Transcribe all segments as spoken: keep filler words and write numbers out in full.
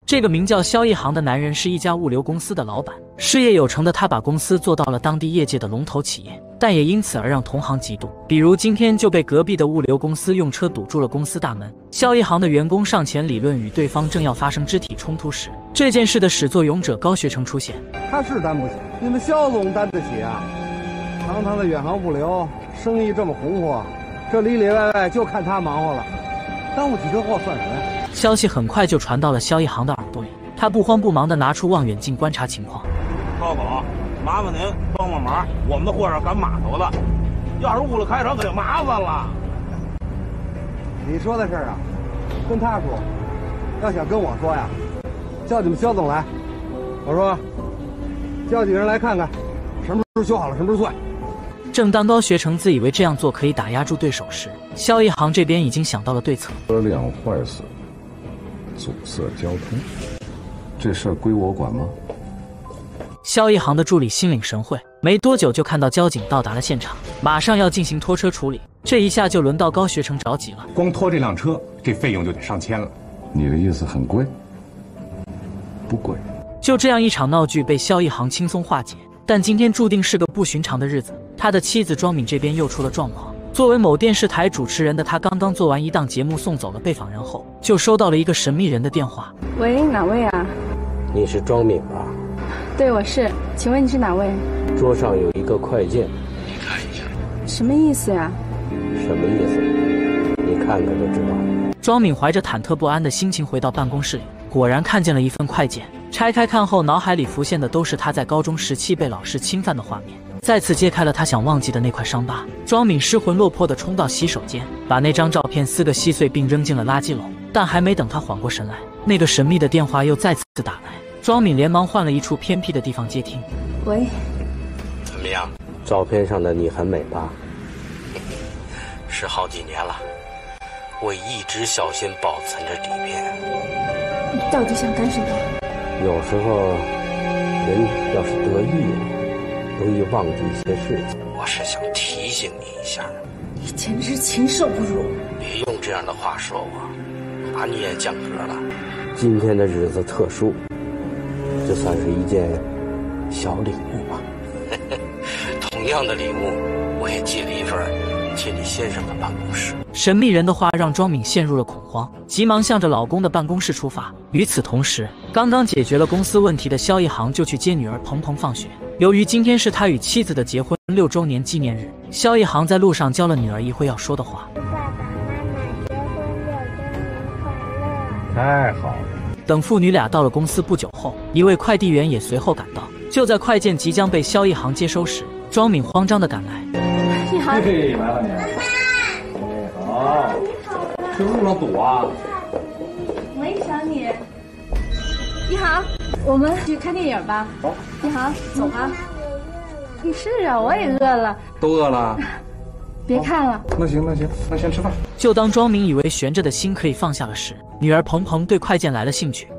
这个名叫萧一航的男人是一家物流公司的老板，事业有成的他把公司做到了当地业界的龙头企业，但也因此而让同行嫉妒。比如今天就被隔壁的物流公司用车堵住了公司大门，萧一航的员工上前理论，与对方正要发生肢体冲突时，这件事的始作俑者高学成出现。 他是担不起，你们萧总担得起啊！堂堂的远航物流，生意这么红火，这里里外外就看他忙活了，耽误几车货算什么呀？ 消息很快就传到了萧一航的耳朵里，他不慌不忙地拿出望远镜观察情况。 高总，麻烦您帮帮忙，我们的货是赶码头的，要是误了开船可就麻烦了。 你说的事儿啊，跟他说，要想跟我说呀，叫你们萧总来。我说，叫几个人来看看，什么时候修好了，什么时候算。 正当高学成自以为这样做可以打压住对手时，萧一航这边已经想到了对策。 车辆坏死，阻塞交通，这事儿归我管吗？ 萧一航的助理心领神会，没多久就看到交警到达了现场，马上要进行拖车处理。这一下就轮到高学成着急了， 光拖这辆车，这费用就得上千了。 你的意思很贵？不贵。 就这样一场闹剧被萧一航轻松化解。但今天注定是个不寻常的日子，他的妻子庄敏这边又出了状况。作为某电视台主持人的他，刚刚做完一档节目送走了被访人后，就收到了一个神秘人的电话。 喂，哪位啊？ 你是庄敏吧？ 对，我是。请问你是哪位？ 桌上有一个快件，你看一下。 什么意思呀？ 什么意思？你看看就知道。 庄敏怀着忐忑不安的心情回到办公室里，果然看见了一份快件。拆开看后，脑海里浮现的都是他在高中时期被老师侵犯的画面，再次揭开了他想忘记的那块伤疤。庄敏失魂落魄地冲到洗手间，把那张照片撕个稀碎并扔进了垃圾篓。但还没等他缓过神来，那个神秘的电话又再次打来。庄敏连忙换了一处偏僻的地方接听。 喂， 怎么样？照片上的你很美吧？是好几年了，我一直小心保存着底片。 你到底想干什么？ 有时候人要是得意了，容易忘记一些事情。我是想提醒你一下。 你简直禽兽不如！ 别用这样的话说我，把你也降格了。今天的日子特殊，这算是一件小礼物吧。同样的礼物，我也寄了一份去你先生的办公室。 神秘人的话让庄敏陷入了恐慌，急忙向着老公的办公室出发。与此同时，刚刚解决了公司问题的萧一航就去接女儿鹏鹏放学。由于今天是他与妻子的结婚六周年纪念日，萧一航在路上教了女儿一会要说的话。 爸爸妈妈结婚六周年快乐！ 太好了。 等父女俩到了公司不久后，一位快递员也随后赶到。就在快件即将被萧一航接收时，庄敏慌张地赶来。 一航， 嘿，来了你。好，这路上堵啊。 我也想你。一航，我们去看电影吧。 好， 一航，走吧。你是啊，我也饿了。 都饿了。 别看了。 那行那行，那先吃饭。 就当庄敏以为悬着的心可以放下了时，女儿鹏鹏对快件来了兴趣。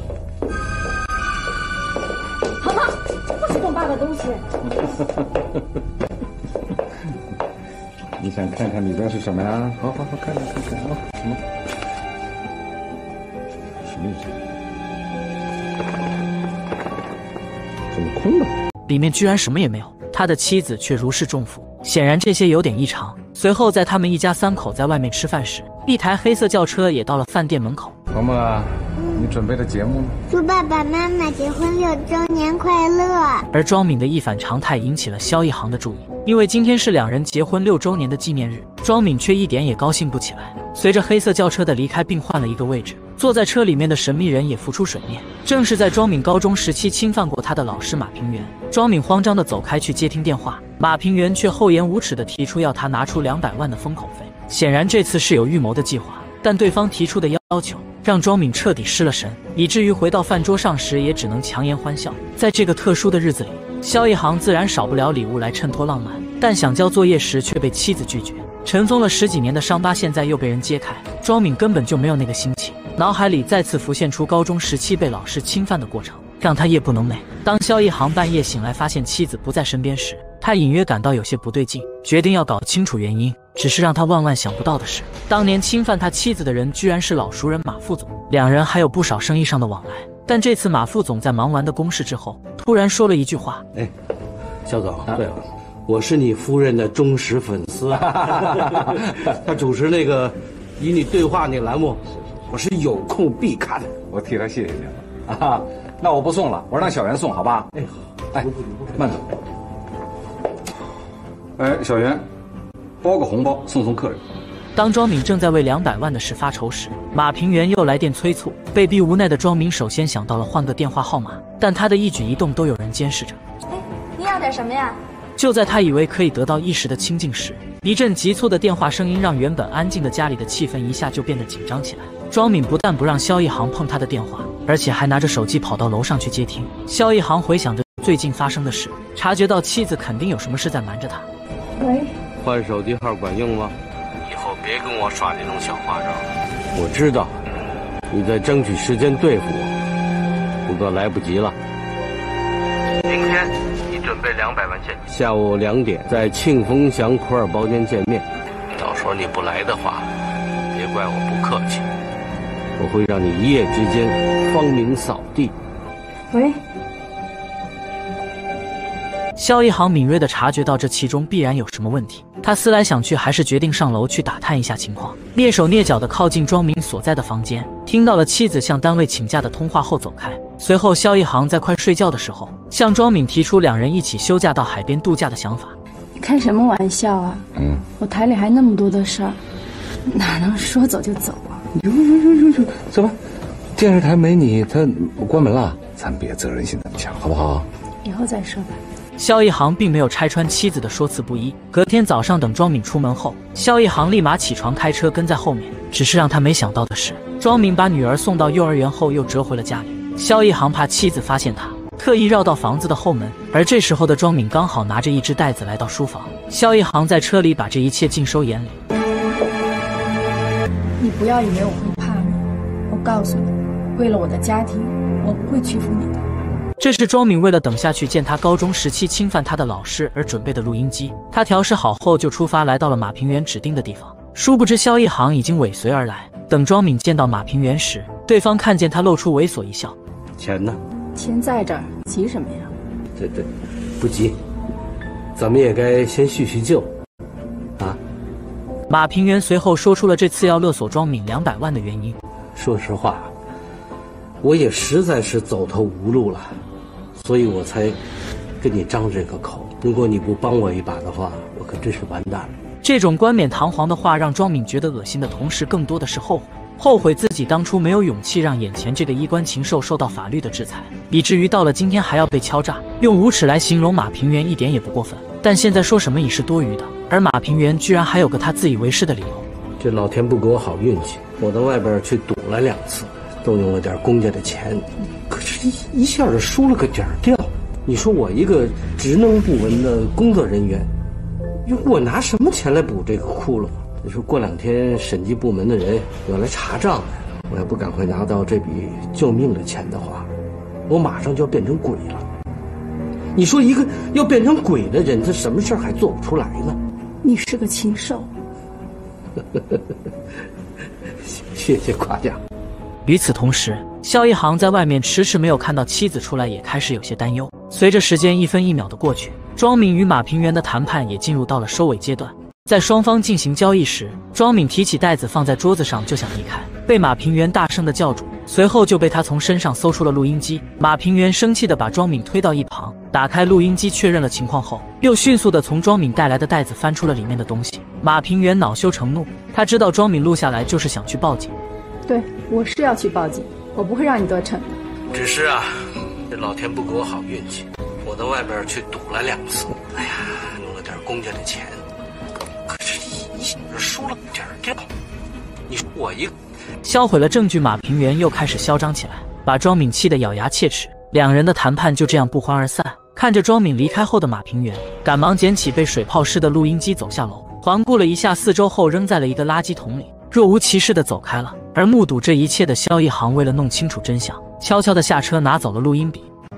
鹏鹏，不许动爸爸东西。 你想看看里边是什么呀？好好好，看看看看啊！什么？什么意思？怎么空的？ 里面居然什么也没有。他的妻子却如释重负，显然这些有点异常。随后，在他们一家三口在外面吃饭时，一台黑色轿车也到了饭店门口。 鹏鹏啊，你准备的节目呢？ 祝爸爸妈妈结婚六周年快乐！ 而庄敏的一反常态引起了萧一航的注意，因为今天是两人结婚六周年的纪念日，庄敏却一点也高兴不起来。随着黑色轿车的离开，并换了一个位置，坐在车里面的神秘人也浮出水面，正是在庄敏高中时期侵犯过她的老师马平原。庄敏慌张地走开去接听电话，马平原却厚颜无耻地提出要他拿出两百万的封口费，显然这次是有预谋的计划。但对方提出的要求让庄敏彻底失了神，以至于回到饭桌上时也只能强颜欢笑。在这个特殊的日子里，萧一航自然少不了礼物来衬托浪漫，但想交作业时却被妻子拒绝。尘封了十几年的伤疤现在又被人揭开，庄敏根本就没有那个心情，脑海里再次浮现出高中时期被老师侵犯的过程。 让他夜不能寐。当萧一航半夜醒来发现妻子不在身边时，他隐约感到有些不对劲，决定要搞清楚原因。只是让他万万想不到的是，当年侵犯他妻子的人居然是老熟人马副总，两人还有不少生意上的往来。但这次马副总在忙完的公事之后，突然说了一句话：“ 哎，肖总，对了，我是你夫人的忠实粉丝，他主持那个与你对话那栏目，我是有空必看。 我替他谢谢您了啊。那我不送了，我让小袁送，好吧？ 哎，好， 哎，慢走。哎，小袁，包个红包送送客人。” 当庄敏正在为两百万的事发愁时，马平原又来电催促。被逼无奈的庄敏首先想到了换个电话号码，但他的一举一动都有人监视着。 哎，你要点什么呀？ 就在他以为可以得到一时的清静时，一阵急促的电话声音让原本安静的家里的气氛一下就变得紧张起来。庄敏不但不让萧一航碰他的电话，而且还拿着手机跑到楼上去接听。萧一航回想着最近发生的事，察觉到妻子肯定有什么事在瞒着他。 喂， 换手机号管用吗？以后别跟我耍这种小花招。我知道你在争取时间对付我，不过来不及了。明天你准备两百万现金，下午两点在庆丰祥普洱包间见面。到时候你不来的话，别怪我不客气，我会让你一夜之间芳名扫地。 喂。 萧一航敏锐地察觉到这其中必然有什么问题，他思来想去，还是决定上楼去打探一下情况。蹑手蹑脚地靠近庄敏所在的房间，听到了妻子向单位请假的通话后走开。随后，萧一航在快睡觉的时候，向庄敏提出两人一起休假到海边度假的想法。 你开什么玩笑啊？嗯，我台里还那么多的事儿，哪能说走就走啊？ 呦呦呦呦呦，怎么？电视台没你，他关门了？咱别责任心那么强，好不好？ 以后再说吧。 萧一航并没有拆穿妻子的说辞不一。隔天早上，等庄敏出门后，萧一航立马起床开车跟在后面。只是让他没想到的是，庄敏把女儿送到幼儿园后又折回了家里。萧一航怕妻子发现他，特意绕到房子的后门。而这时候的庄敏刚好拿着一只袋子来到书房。萧一航在车里把这一切尽收眼里。 你不要以为我会怕你，我告诉你，为了我的家庭，我不会屈服你的。 这是庄敏为了等下去见他高中时期侵犯他的老师而准备的录音机。他调试好后就出发，来到了马平原指定的地方。殊不知萧一航已经尾随而来。等庄敏见到马平原时，对方看见他露出猥琐一笑。 钱呢？ 钱在这儿，急什么呀？ 对对，不急，咱们也该先叙叙旧啊。 马平原随后说出了这次要勒索庄敏两百万的原因。 说实话，我也实在是走投无路了，所以我才跟你张这个口。如果你不帮我一把的话，我可真是完蛋了。 这种冠冕堂皇的话让庄敏觉得恶心的同时，更多的是后悔。后悔自己当初没有勇气让眼前这个衣冠禽兽受到法律的制裁，以至于到了今天还要被敲诈。用无耻来形容马平原一点也不过分，但现在说什么已是多余的。而马平原居然还有个他自以为是的理由。 这老天不给我好运气，我到外边去赌了两次，动用了点公家的钱，可是一一下就输了个底儿掉。你说我一个职能部门的工作人员，我拿什么钱来补这个窟窿？你说过两天审计部门的人要来查账来了，我要不赶快拿到这笔救命的钱的话，我马上就要变成鬼了。你说一个要变成鬼的人，他什么事儿还做不出来呢？ 你是个禽兽。 谢谢夸奖。 与此同时，萧一航在外面迟迟没有看到妻子出来，也开始有些担忧。随着时间一分一秒的过去，庄敏与马平原的谈判也进入到了收尾阶段。在双方进行交易时，庄敏提起袋子放在桌子上就想离开，被马平原大声的叫住，随后就被他从身上搜出了录音机。马平原生气的把庄敏推到一旁，打开录音机确认了情况后，又迅速的从庄敏带来的袋子翻出了里面的东西。马平原恼羞成怒，他知道庄敏录下来就是想去报警。 对，我是要去报警，我不会让你得逞的。 只是啊，这老天不给我好运气，我到外边去赌了两次，哎呀，用了点公家的钱，可是一下输了点儿掉。你说我一个销毁了证据，马平原又开始嚣张起来，把庄敏气得咬牙切齿。两人的谈判就这样不欢而散。看着庄敏离开后的马平原，赶忙捡起被水泡湿的录音机走下楼，环顾了一下四周后扔在了一个垃圾桶里，若无其事地走开了。而目睹这一切的萧一航为了弄清楚真相，悄悄地下车拿走了录音笔，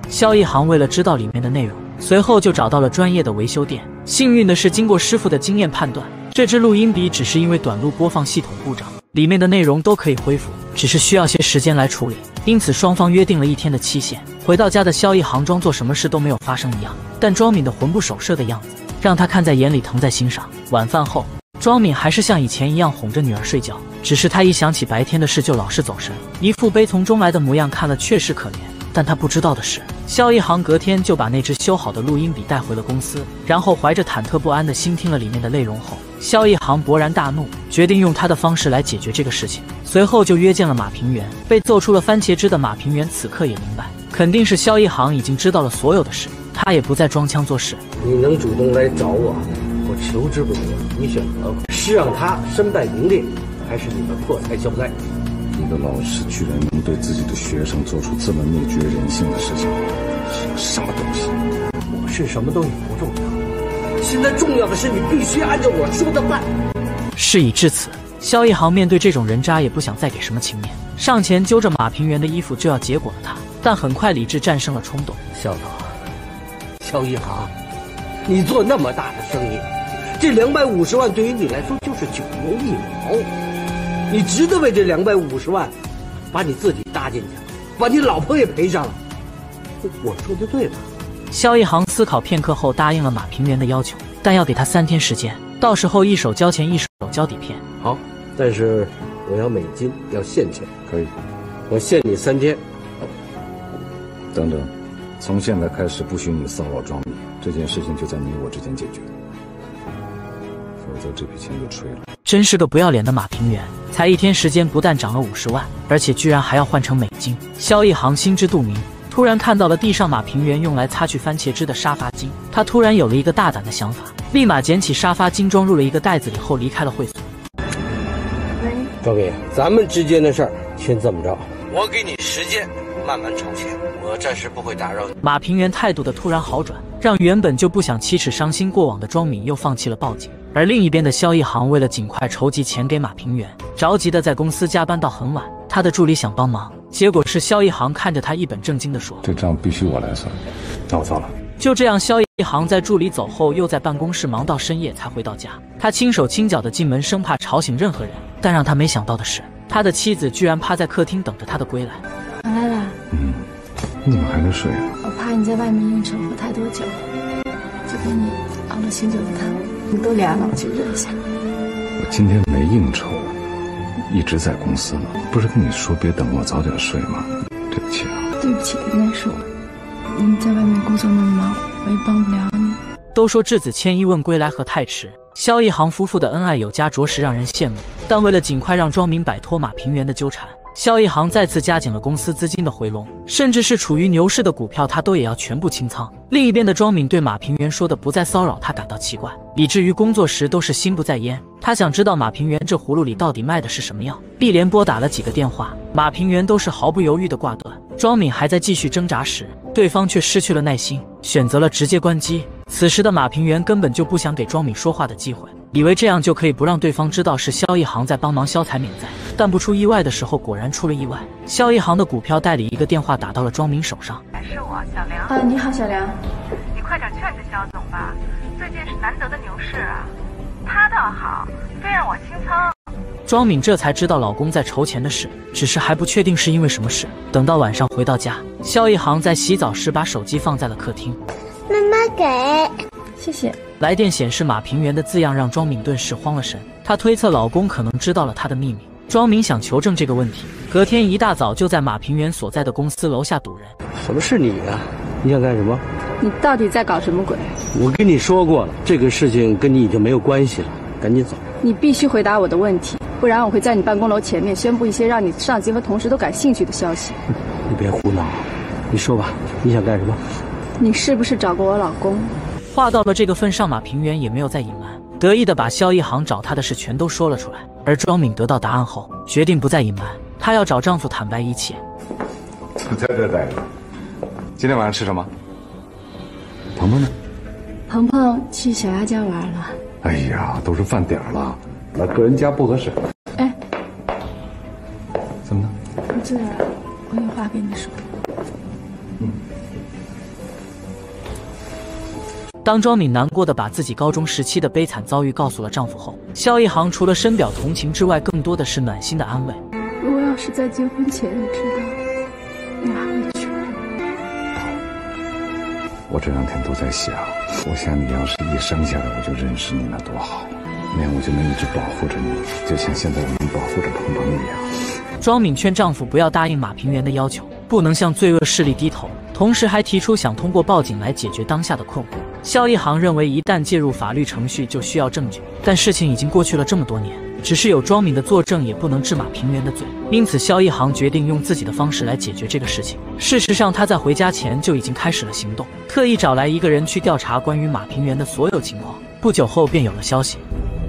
萧一航为了知道里面的内容，随后就找到了专业的维修店。幸运的是，经过师傅的经验判断，这支录音笔只是因为短路播放系统故障，里面的内容都可以恢复，只是需要些时间来处理。因此双方约定了一天的期限。回到家的萧一航装作什么事都没有发生一样，但庄敏的魂不守舍的样子让他看在眼里，疼在心上。晚饭后，庄敏还是像以前一样哄着女儿睡觉，只是他一想起白天的事就老是走神，一副悲从中来的模样，看了确实可怜。但他不知道的是，萧一航隔天就把那只修好的录音笔带回了公司，然后怀着忐忑不安的心听了里面的内容后，萧一航勃然大怒，决定用他的方式来解决这个事情。随后就约见了马平原。被揍出了番茄汁的马平原此刻也明白，肯定是萧一航已经知道了所有的事，他也不再装腔作势。 你能主动来找我，我求之不得。你选择是让他身败名裂，还是你们破财消灾？ 一个老师居然能对自己的学生做出这么灭绝人性的事情，是个什么东西？ 我是什么东西不重要，现在重要的是你必须按照我说的办。 事已至此，萧一航面对这种人渣也不想再给什么情面，上前揪着马平原的衣服就要结果了他，但很快理智战胜了冲动。 小子，萧一航，你做那么大的生意，这两百五十万对于你来说就是九牛一毛。你值得为这两百五十万，把你自己搭进去，把你老婆也赔上了。我说的对吧？ 萧一航思考片刻后答应了马平原的要求，但要给他三天时间，到时候一手交钱一手交底片。 好，但是我要美金，要现钱。 可以， 我限你三天。 等等，从现在开始不许你骚扰庄敏，这件事情就在你我之间解决，否则这笔钱就吹了。 真是个不要脸的马平原，才一天时间不但涨了五十万，而且居然还要换成美金。萧一航心知肚明，突然看到了地上马平原用来擦去番茄汁的沙发巾，他突然有了一个大胆的想法，立马捡起沙发巾装入了一个袋子里后离开了会所。 庄敏，咱们之间的事儿先这么着，我给你时间慢慢筹钱，我暂时不会打扰你。 马平原态度的突然好转，让原本就不想启齿伤心过往的庄敏又放弃了报警。而另一边的萧一航为了尽快筹集钱给马平原，着急的在公司加班到很晚。他的助理想帮忙，结果是萧一航看着他一本正经地说：“ 这账必须我来算。”那我走了。 就这样，萧一航在助理走后，又在办公室忙到深夜才回到家。他轻手轻脚地进门，生怕吵醒任何人。但让他没想到的是，他的妻子居然趴在客厅等着他的归来。 回来了。 嗯，你们还没睡啊？ 我怕你在外面应酬喝太多酒，就给你熬了醒酒的汤，你多凉了，我去热一下。 我今天没应酬，一直在公司呢。不是跟你说别等我早点睡吗？对不起啊。 对不起的应该是我。你在外面工作那么忙，我也帮不了你。 都说质子千一问归来何太迟，萧一航夫妇的恩爱有加，着实让人羡慕。但为了尽快让庄敏摆脱马平原的纠缠，萧一航再次加紧了公司资金的回笼，甚至是处于牛市的股票他都也要全部清仓。另一边的庄敏对马平原说的不再骚扰他感到奇怪，以至于工作时都是心不在焉。他想知道马平原这葫芦里到底卖的是什么药，碧连拨打了几个电话，马平原都是毫不犹豫的挂断。庄敏还在继续挣扎时，对方却失去了耐心，选择了直接关机。此时的马平原根本就不想给庄敏说话的机会，以为这样就可以不让对方知道是萧一航在帮忙消财免灾。但不出意外的时候，果然出了意外。萧一航的股票代理一个电话打到了庄敏手上。 是我，小梁。 啊，你好，小梁。 你快点劝劝萧总吧，最近是难得的牛市啊。他倒好，非让我清仓。 庄敏这才知道老公在筹钱的事，只是还不确定是因为什么事。等到晚上回到家，萧一航在洗澡时把手机放在了客厅。 妈妈给，谢谢。 来电显示马平原的字样，让庄敏顿时慌了神。她推测老公可能知道了她的秘密。庄敏想求证这个问题，隔天一大早就在马平原所在的公司楼下堵人。 什么是你啊？你想干什么？ 你到底在搞什么鬼？ 我跟你说过了，这个事情跟你已经没有关系了，赶紧走。 你必须回答我的问题，不然我会在你办公楼前面宣布一些让你上级和同事都感兴趣的消息。 你别胡闹，你说吧，你想干什么？ 你是不是找过我老公？ 话到了这个份上，马平原也没有再隐瞒，得意的把萧一航找他的事全都说了出来。而庄敏得到答案后，决定不再隐瞒，她要找丈夫坦白一切。 就在这待着。今天晚上吃什么？鹏鹏呢？ 鹏鹏去小丫家玩了。 哎呀，都是饭点了，来个人家不合适。 哎， 怎么了？ 不是，我有话跟你说。 嗯， 当庄敏难过的把自己高中时期的悲惨遭遇告诉了丈夫后，萧一航除了深表同情之外，更多的是暖心的安慰。 如果要是在结婚前你知道，你还会娶我？ 我这两天都在想，我想你要是一生下来我就认识你，那多好，那样我就能一直保护着你，就像现在我们保护着鹏鹏一样。 庄敏劝丈夫不要答应马平原的要求，不能向罪恶势力低头，同时还提出想通过报警来解决当下的困惑。萧一航认为，一旦介入法律程序，就需要证据，但事情已经过去了这么多年，只是有庄敏的作证也不能治马平原的罪，因此萧一航决定用自己的方式来解决这个事情。事实上，他在回家前就已经开始了行动，特意找来一个人去调查关于马平原的所有情况。不久后便有了消息。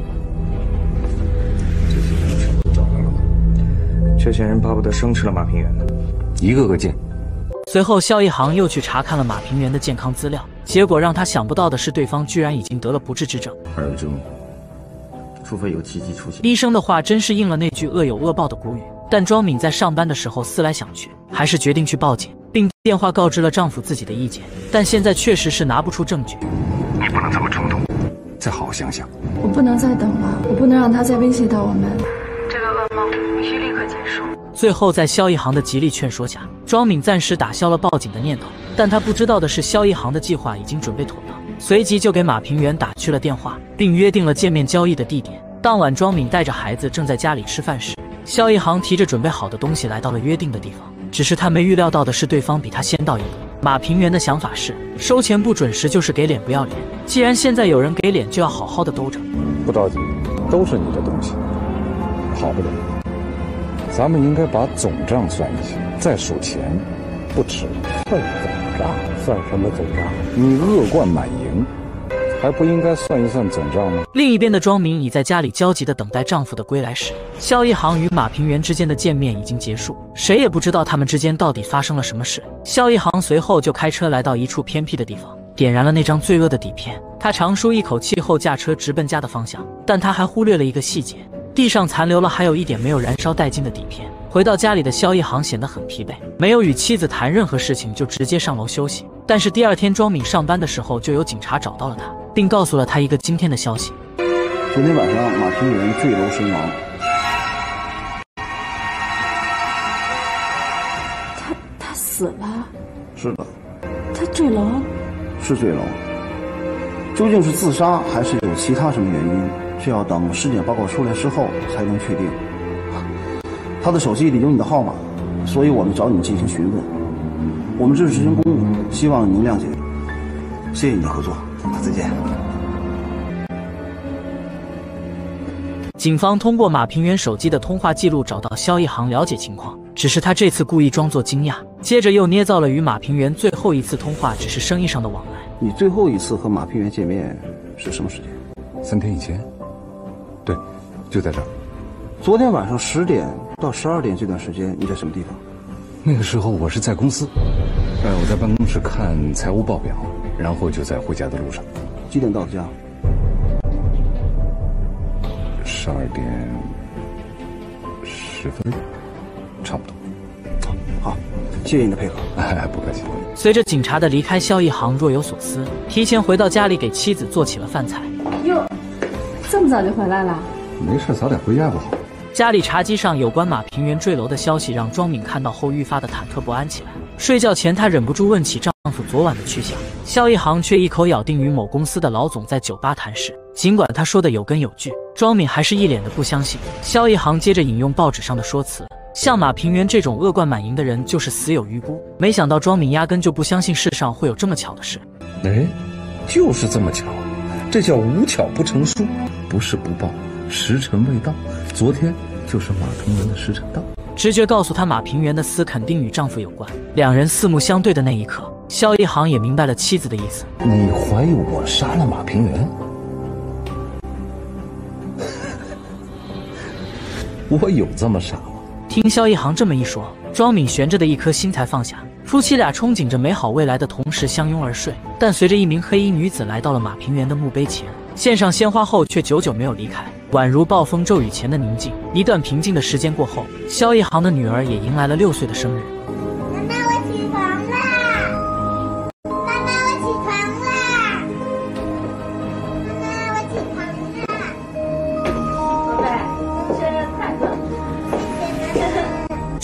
这些人巴不得生吃了马平原呢， 一个个见。 随后，萧一航又去查看了马平原的健康资料，结果让他想不到的是，对方居然已经得了不治之症。 二中，除非有奇迹出现。 医生的话真是应了那句恶有恶报的古语。但庄敏在上班的时候思来想去，还是决定去报警，并电话告知了丈夫自己的意见。但现在确实是拿不出证据。 你不能这么冲动，再好好想想。 我不能再等了，我不能让他再威胁到我们。 这个噩梦必须立刻结束。 最后，在萧一航的极力劝说下，庄敏暂时打消了报警的念头。但他不知道的是，萧一航的计划已经准备妥当，随即就给马平原打去了电话，并约定了见面交易的地点。当晚，庄敏带着孩子正在家里吃饭时，萧一航提着准备好的东西来到了约定的地方。只是他没预料到的是，对方比他先到一步。马平原的想法是，收钱不准时就是给脸不要脸。既然现在有人给脸，就要好好的兜着。 不着急，都是你的东西，跑不了。咱们应该把总账算一下，再数钱，不迟。 算总账？算什么总账？ 你恶贯满盈，还不应该算一算总账吗？ 另一边的庄敏已在家里焦急地等待丈夫的归来时，萧一航与马平原之间的见面已经结束，谁也不知道他们之间到底发生了什么事。萧一航随后就开车来到一处偏僻的地方，点燃了那张罪恶的底片。他长舒一口气后驾车直奔家的方向，但他还忽略了一个细节，地上残留了还有一点没有燃烧殆尽的底片。回到家里的萧一航显得很疲惫，没有与妻子谈任何事情，就直接上楼休息。但是第二天庄敏上班的时候，就有警察找到了他，并告诉了他一个惊天的消息： 昨天晚上马平原坠楼身亡。 他他死了？ 是的。 他坠楼？ 是坠楼。究竟是自杀还是有其他什么原因，这要等尸检报告出来之后才能确定。他的手机里有你的号码，所以我们找你进行询问。我们这是执行公务，希望你能谅解。谢谢你的合作，再见。 警方通过马平原手机的通话记录找到萧一航了解情况，只是他这次故意装作惊讶，接着又捏造了与马平原最后一次通话只是生意上的往来。 你最后一次和马平原见面是什么时间？ 三天以前。对，就在这儿。 昨天晚上十点到十二点这段时间，你在什么地方？ 那个时候我是在公司，呃，我在办公室看财务报表，然后就在回家的路上。 几点到的家？ 十二点十分，差不多。 好，谢谢你的配合。 哎，不客气。 随着警察的离开，萧一航若有所思，提前回到家里给妻子做起了饭菜。 哟，这么早就回来了？ 没事，早点回家不好。 家里茶几上有关马平原坠楼的消息让庄敏看到后愈发的忐忑不安起来。睡觉前，她忍不住问起丈夫昨晚的去向，萧一航却一口咬定与某公司的老总在酒吧谈事。尽管他说的有根有据，庄敏还是一脸的不相信。萧一航接着引用报纸上的说辞，像马平原这种恶贯满盈的人就是死有余辜。没想到庄敏压根就不相信世上会有这么巧的事。 哎，就是这么巧，这叫无巧不成书，不是不报，时辰未到。昨天就是马平原的时辰到。 直觉告诉他，马平原的死肯定与丈夫有关。两人四目相对的那一刻，萧一航也明白了妻子的意思。 你怀疑我杀了马平原？我有这么傻吗？ 听萧一航这么一说，庄敏悬着的一颗心才放下。夫妻俩憧憬着美好未来的同时相拥而睡，但随着一名黑衣女子来到了马平原的墓碑前，献上鲜花后却久久没有离开，宛如暴风骤雨前的宁静。一段平静的时间过后，萧一航的女儿也迎来了六岁的生日。 妈妈，我起床啦！妈妈，我起床啦！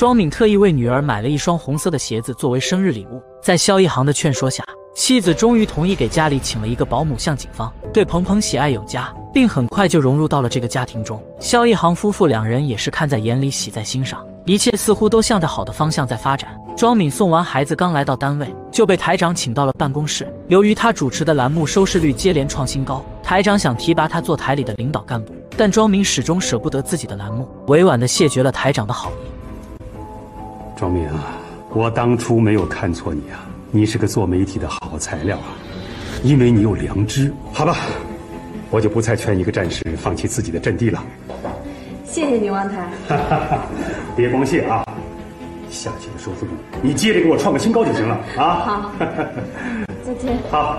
庄敏特意为女儿买了一双红色的鞋子作为生日礼物。在萧一航的劝说下，妻子终于同意给家里请了一个保姆向警方，对鹏鹏喜爱有加，并很快就融入到了这个家庭中。萧一航夫妇两人也是看在眼里，喜在心上，一切似乎都向着好的方向在发展。庄敏送完孩子刚来到单位，就被台长请到了办公室。由于他主持的栏目收视率接连创新高，台长想提拔他做台里的领导干部，但庄敏始终舍不得自己的栏目，委婉地谢绝了台长的好意。 庄敏啊，我当初没有看错你啊，你是个做媒体的好材料啊，因为你有良知。好吧，我就不再劝一个战士放弃自己的阵地了。 谢谢你，王台。 别光谢啊，下期的收视率你接着给我创个新高就行了啊。 好，再见。 好。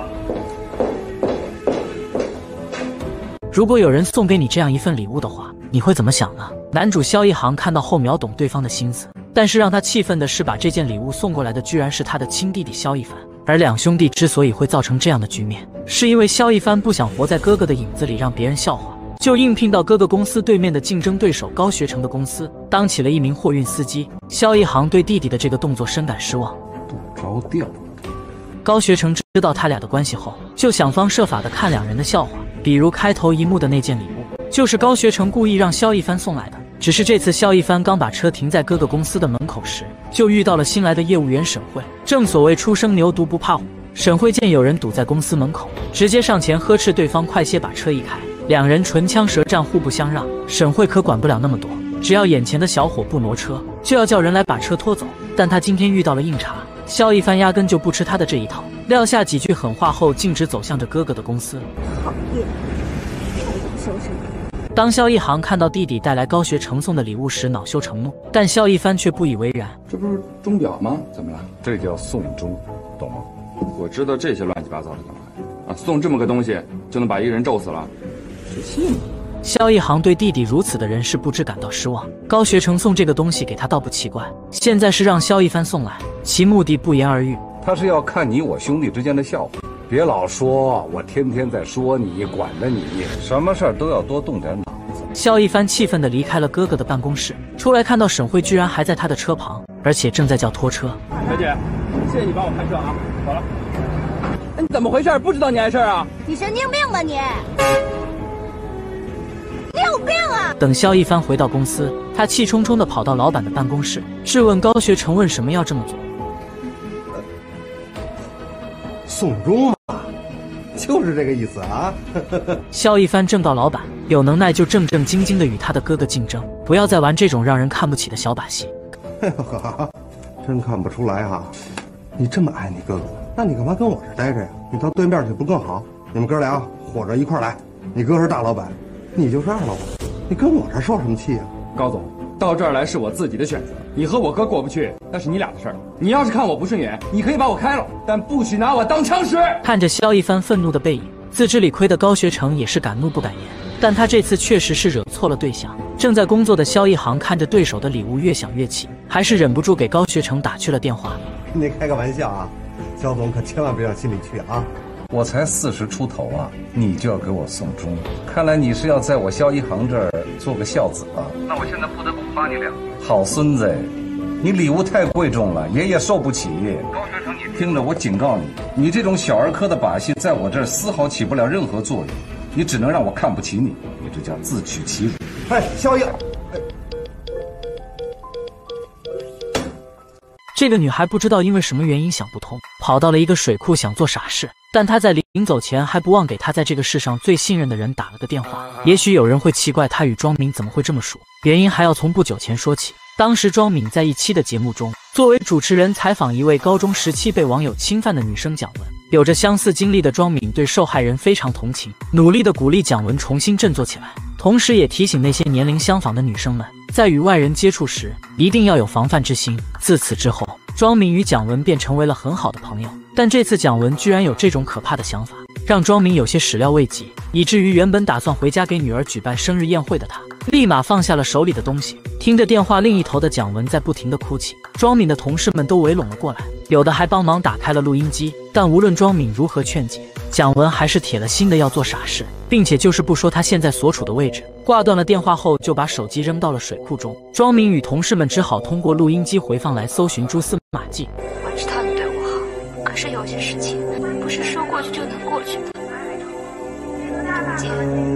如果有人送给你这样一份礼物的话，你会怎么想呢？男主萧一航看到后秒懂对方的心思，但是让他气愤的是，把这件礼物送过来的居然是他的亲弟弟萧一帆。而两兄弟之所以会造成这样的局面，是因为萧一帆不想活在哥哥的影子里让别人笑话，就应聘到哥哥公司对面的竞争对手高学成的公司，当起了一名货运司机。萧一航对弟弟的这个动作深感失望。 不着调。 高学成知道他俩的关系后，就想方设法的看两人的笑话，比如开头一幕的那件礼物，就是高学成故意让萧一帆送来的。只是这次萧一帆刚把车停在哥哥公司的门口时，就遇到了新来的业务员沈慧。正所谓初生牛犊不怕虎，沈慧见有人堵在公司门口，直接上前呵斥对方快些把车移开。两人唇枪舌战，互不相让。沈慧可管不了那么多，只要眼前的小伙不挪车，就要叫人来把车拖走。但他今天遇到了硬茬，萧一帆压根就不吃他的这一套，撂下几句狠话后，径直走向着哥哥的公司。 讨厌，收拾。 当萧一航看到弟弟带来高学成送的礼物时，恼羞成怒，但萧一帆却不以为然。 这不是钟表吗？怎么了？这叫送钟，懂吗？ 我知道这些乱七八糟的干嘛呀？啊，送这么个东西就能把一个人咒死了？谁信？ 萧一航对弟弟如此的人事布置感到失望。高学成送这个东西给他倒不奇怪，现在是让萧一帆送来，其目的不言而喻。 他是要看你我兄弟之间的笑话。别老说我天天在说你，管着你，什么事儿都要多动点脑子。 萧一帆气愤地离开了哥哥的办公室，出来看到沈慧居然还在他的车旁，而且正在叫拖车。 小姐，谢谢你帮我看车啊，走了。哎，你怎么回事？不知道你碍事啊？ 你神经病吧你！你有病啊！ 等萧一帆回到公司，他气冲冲地跑到老板的办公室，质问高学成为什么要这么做。 送钟嘛，就是这个意思啊！ 萧一帆正告老板，有能耐就正正经经的与他的哥哥竞争，不要再玩这种让人看不起的小把戏。 真看不出来哈、啊，你这么爱你哥哥，那你干嘛跟我这待着呀？你到对面去不更好？你们哥俩伙着一块来，你哥是大老板，你就是二老板，你跟我这受什么气啊？ 高总，到这儿来是我自己的选择，你和我哥过不去，那是你俩的事儿。你要是看我不顺眼，你可以把我开了，但不许拿我当枪使。 看着萧一帆愤怒的背影，自知理亏的高学成也是敢怒不敢言，但他这次确实是惹错了对象。正在工作的萧一航看着对手的礼物越想越气，还是忍不住给高学成打去了电话。 你开个玩笑啊，肖总可千万别往心里去啊！ 我才四十出头啊，你就要给我送终，看来你是要在我萧一航这儿做个孝子啊。那我现在不得不夸你两句。好孙子，你礼物太贵重了，爷爷受不起。高学成，你听着，我警告你，你这种小儿科的把戏在我这儿丝毫起不了任何作用，你只能让我看不起你，你这叫自取其辱。 哎，萧一， 这个女孩不知道因为什么原因想不通，跑到了一个水库想做傻事，但她在临走前还不忘给她在这个世上最信任的人打了个电话。也许有人会奇怪她与庄敏怎么会这么熟，原因还要从不久前说起。当时庄敏在一期的节目中，作为主持人采访一位高中时期被网友侵犯的女生蒋雯。有着相似经历的庄敏对受害人非常同情，努力地鼓励蒋雯重新振作起来，同时也提醒那些年龄相仿的女生们，在与外人接触时一定要有防范之心。自此之后，庄敏与蒋雯便成为了很好的朋友。但这次蒋雯居然有这种可怕的想法，让庄敏有些始料未及，以至于原本打算回家给女儿举办生日宴会的她，立马放下了手里的东西， 听着电话另一头的蒋文在不停的哭泣，庄敏的同事们都围拢了过来，有的还帮忙打开了录音机。但无论庄敏如何劝解，蒋文还是铁了心的要做傻事，并且就是不说他现在所处的位置。挂断了电话后，就把手机扔到了水库中。庄敏与同事们只好通过录音机回放来搜寻蛛丝马迹。 我知道你对我好，可是有些事情不是说过去就能过去的。姐，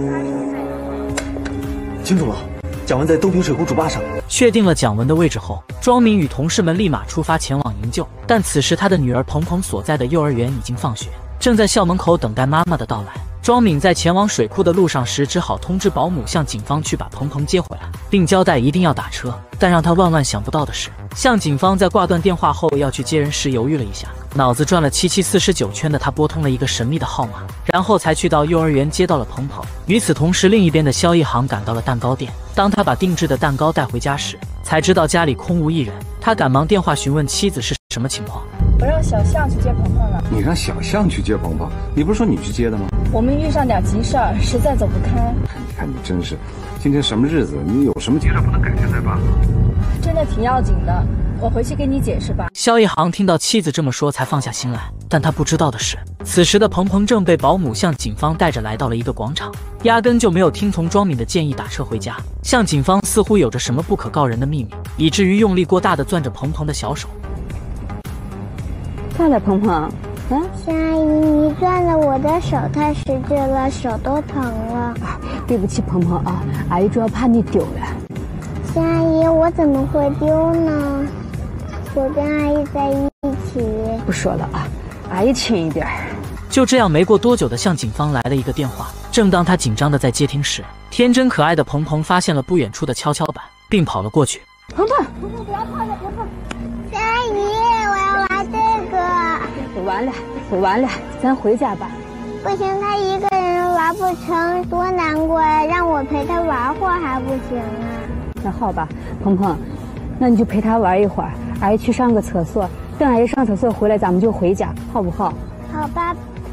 清楚了，蒋文在东平水库主坝上。 确定了蒋文的位置后，庄敏与同事们立马出发前往营救。但此时他的女儿鹏鹏所在的幼儿园已经放学，正在校门口等待妈妈的到来。庄敏在前往水库的路上时，只好通知保姆向警方去把鹏鹏接回来，并交代一定要打车。但让他万万想不到的是，向警方在挂断电话后要去接人时犹豫了一下，脑子转了七七四十九圈的他拨通了一个神秘的号码，然后才去到幼儿园接到了鹏鹏。与此同时，另一边的萧一航赶到了蛋糕店，当他把定制的蛋糕带回家时，才知道家里空无一人。他赶忙电话询问妻子是什么情况。 我让小象去接鹏鹏了。 你让小象去接鹏鹏？你不是说你去接的吗？ 我们遇上点急事儿，实在走不开。 你看你真是，今天什么日子？你有什么急事不能改天再办？ 真的挺要紧的，我回去跟你解释吧。 萧一航听到妻子这么说，才放下心来。但他不知道的是，此时的鹏鹏正被保姆向警方带着来到了一个广场，压根就没有听从庄敏的建议打车回家。向警方似乎有着什么不可告人的秘密，以至于用力过大的攥着鹏鹏的小手。 快了，鹏鹏。 嗯，轩阿姨，你攥了我的手太使劲了，手都疼了。 啊，对不起，鹏鹏啊，阿姨主要怕你丢了。 轩阿姨，我怎么会丢呢？我跟阿姨在一起。 不说了啊，阿姨轻一点。 就这样，没过多久的向警方来了一个电话。正当他紧张的在接听时，天真可爱的鹏鹏发现了不远处的跷跷板，并跑了过去。 鹏鹏， 鹏鹏不要怕了，鹏鹏。轩阿姨，我要玩这个。 我完了，我完了，咱回家吧。 不行，他一个人玩不成，多难过呀！让我陪他玩会儿还不行啊？ 那好吧，鹏鹏，那你就陪他玩一会儿，阿姨去上个厕所，等阿姨上厕所回来，咱们就回家，好不好？ 好吧。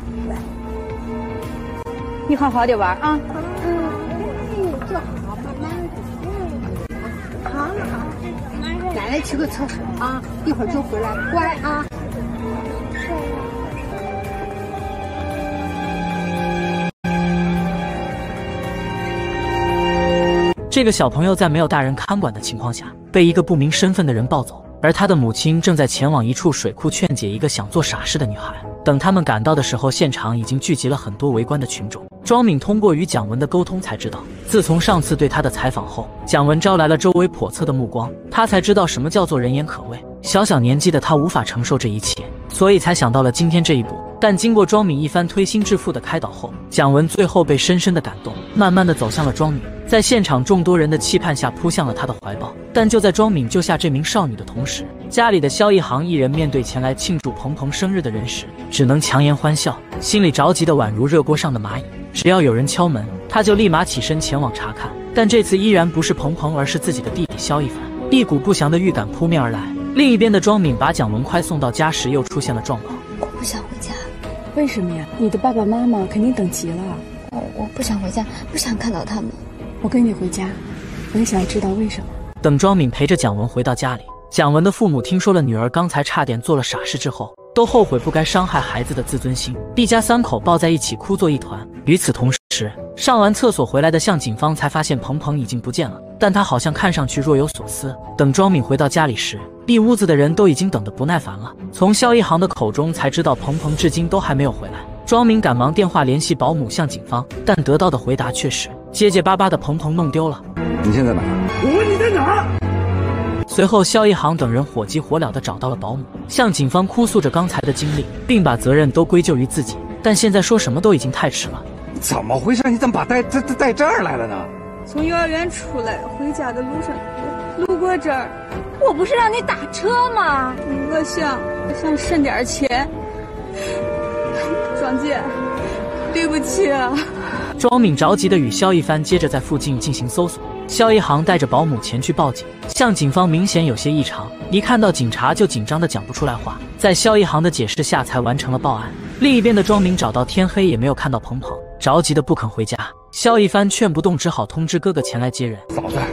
你好好的玩啊。 嗯，你坐好，慢慢的。嗯，好了好了， 奶奶去个厕所啊，一会儿就回来，乖啊。 这个小朋友在没有大人看管的情况下，被一个不明身份的人抱走，而他的母亲正在前往一处水库劝解一个想做傻事的女孩。等他们赶到的时候，现场已经聚集了很多围观的群众。庄敏通过与蒋文的沟通才知道，自从上次对他的采访后，蒋文招来了周围叵测的目光，他才知道什么叫做人言可畏。小小年纪的他无法承受这一切，所以才想到了今天这一步。但经过庄敏一番推心置腹的开导后，蒋文最后被深深的感动，慢慢的走向了庄敏，在现场众多人的期盼下扑向了他的怀抱。但就在庄敏救下这名少女的同时，家里的萧一航一人面对前来庆祝鹏鹏生日的人时，只能强颜欢笑，心里着急的宛如热锅上的蚂蚁。只要有人敲门，他就立马起身前往查看。但这次依然不是鹏鹏，而是自己的弟弟萧一凡。一股不祥的预感扑面而来。另一边的庄敏把蒋文快送到家时，又出现了状况。 我不想回家。 为什么呀？你的爸爸妈妈肯定等急了。 我我不想回家，不想看到他们。 我跟你回家，我也想知道为什么。 等庄敏陪着蒋文回到家里，蒋文的父母听说了女儿刚才差点做了傻事之后，都后悔不该伤害孩子的自尊心，一家三口抱在一起哭作一团。与此同时，上完厕所回来的向警方才发现鹏鹏已经不见了，但他好像看上去若有所思。等庄敏回到家里时，一屋子的人都已经等得不耐烦了。从萧一航的口中才知道鹏鹏至今都还没有回来。庄敏赶忙电话联系保姆向警方，但得到的回答却是结结巴巴的鹏鹏弄丢了。 你现在哪儿？ 我问你在哪儿？ 随后，萧一航等人火急火燎地找到了保姆，向警方哭诉着刚才的经历，并把责任都归咎于自己。但现在说什么都已经太迟了。 怎么回事？你怎么把带带带带这儿来了呢？ 从幼儿园出来，回家的路上路过这儿。我不是让你打车吗？我想，我想省点钱。庄姐，对不起啊。 庄敏着急地与萧一帆接着在附近进行搜索。萧一航带着保姆前去报警，向警方明显有些异常，一看到警察就紧张的讲不出来话，在萧一航的解释下才完成了报案。另一边的庄敏找到天黑也没有看到鹏鹏，着急的不肯回家。萧一帆劝不动，只好通知哥哥前来接人。 嫂子，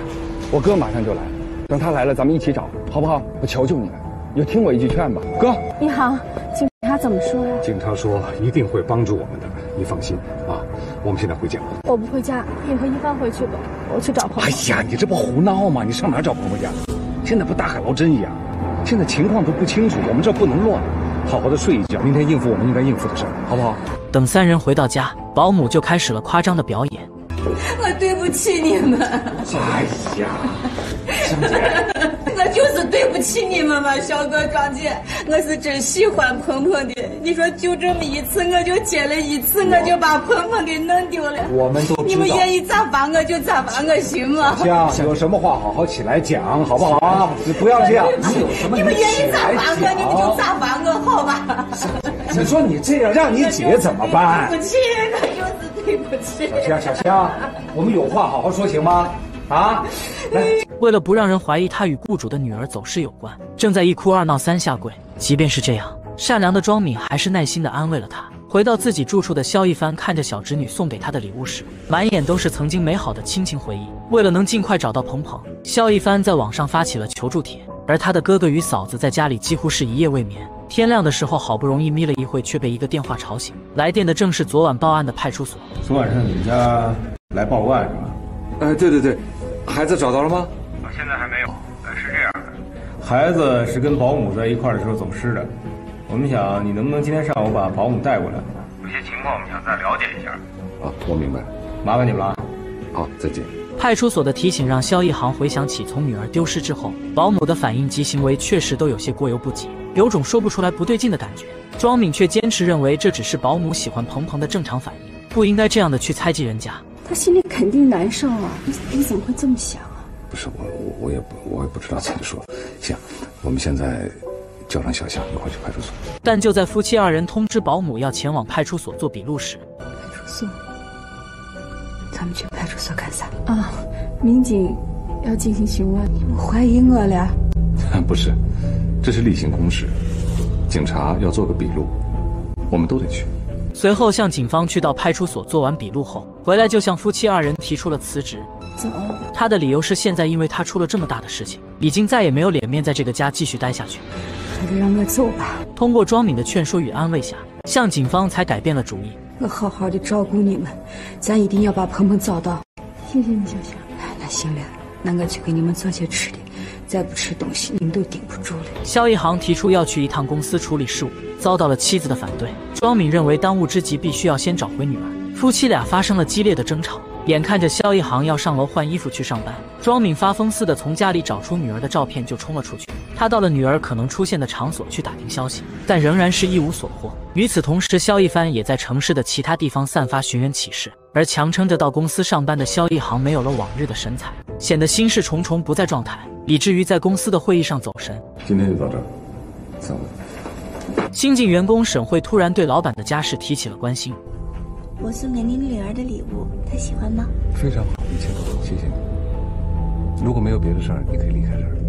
我哥马上就来，等他来了，咱们一起找，好不好？我求求你了，你就听我一句劝吧，哥。 你好，警察怎么说呀？ 警察说一定会帮助我们的，你放心啊。我们现在回家。 我不回家，你和一帆回去吧，我去找朋友。 哎呀，你这不胡闹吗？你上哪儿找朋友去？现在不大海捞针一样，现在情况都不清楚，我们这不能乱，好好的睡一觉，明天应付我们应该应付的事儿，好不好？ 等三人回到家，保姆就开始了夸张的表演。 我对不起你们。 哎呀，香姐， 我就是对不起你们嘛，小哥庄姐，我是真喜欢鹏鹏的。你说就这么一次，我就接了一次，我就把鹏鹏给弄丢了。 我们都知道， 你们愿意咋罚我就咋罚我，行吗？ 香，有什么话好好起来讲，好不好啊？你不要这样， 你有什么你们愿意咋罚我，你们就咋罚我，好吧？ 你说你这样让你姐怎么办？ 对不起，我就是对不起。 小香，小香，我们有话好好说，行吗？啊！来， 为了不让人怀疑他与雇主的女儿走失有关，正在一哭二闹三下跪。即便是这样，善良的庄敏还是耐心地安慰了他。回到自己住处的萧一帆看着小侄女送给他的礼物时，满眼都是曾经美好的亲情回忆。为了能尽快找到鹏鹏，萧一帆在网上发起了求助帖，而他的哥哥与嫂子在家里几乎是一夜未眠。天亮的时候，好不容易眯了一会，却被一个电话吵醒。来电的正是昨晚报案的派出所。 昨晚上你们家来报案是吧？ 哎，对对对，孩子找到了吗？ 现在还没有。呃，是这样的，孩子是跟保姆在一块儿的时候走失的。我们想，你能不能今天上午把保姆带过来？有些情况我们想再了解一下。 啊，我明白， 麻烦你们了。 好，再见。 派出所的提醒让萧一航回想起从女儿丢失之后，保姆的反应及行为确实都有些过犹不及，有种说不出来不对劲的感觉。庄敏却坚持认为这只是保姆喜欢鹏鹏的正常反应，不应该这样的去猜忌人家。 他心里肯定难受啊！你你怎么会这么想啊？ 不是我我我也不我也不知道怎么说。行，我们现在叫上小香一块去派出所。 但就在夫妻二人通知保姆要前往派出所做笔录时， 派出所，咱们去派出所干啥啊？民警要进行询问，你们怀疑我了？ 不是，这是例行公事，警察要做个笔录，我们都得去。 随后向警方去到派出所做完笔录后，回来就向夫妻二人提出了辞职。 走。 他的理由是现在因为他出了这么大的事情，已经再也没有脸面在这个家继续待下去。 还是让我走吧。 通过庄敏的劝说与安慰下，向警方才改变了主意。 我好好的照顾你们，咱一定要把鹏鹏找到。谢谢你，小香。那行了，那我去给你们做些吃的，再不吃东西，你们都顶不住了。 萧一航提出要去一趟公司处理事务，遭到了妻子的反对。庄敏认为当务之急必须要先找回女儿，夫妻俩发生了激烈的争吵。眼看着萧一航要上楼换衣服去上班，庄敏发疯似的从家里找出女儿的照片就冲了出去。他到了女儿可能出现的场所去打听消息，但仍然是一无所获。与此同时，萧一帆也在城市的其他地方散发寻人启事，而强撑着到公司上班的萧一航没有了往日的神采，显得心事重重，不在状态，以至于在公司的会议上走神。 今天就到这儿，散会。 新进员工沈慧突然对老板的家事提起了关心。 我送给您女儿的礼物，她喜欢吗？ 非常好，一切都好，谢谢你。如果没有别的事儿，你可以离开这儿。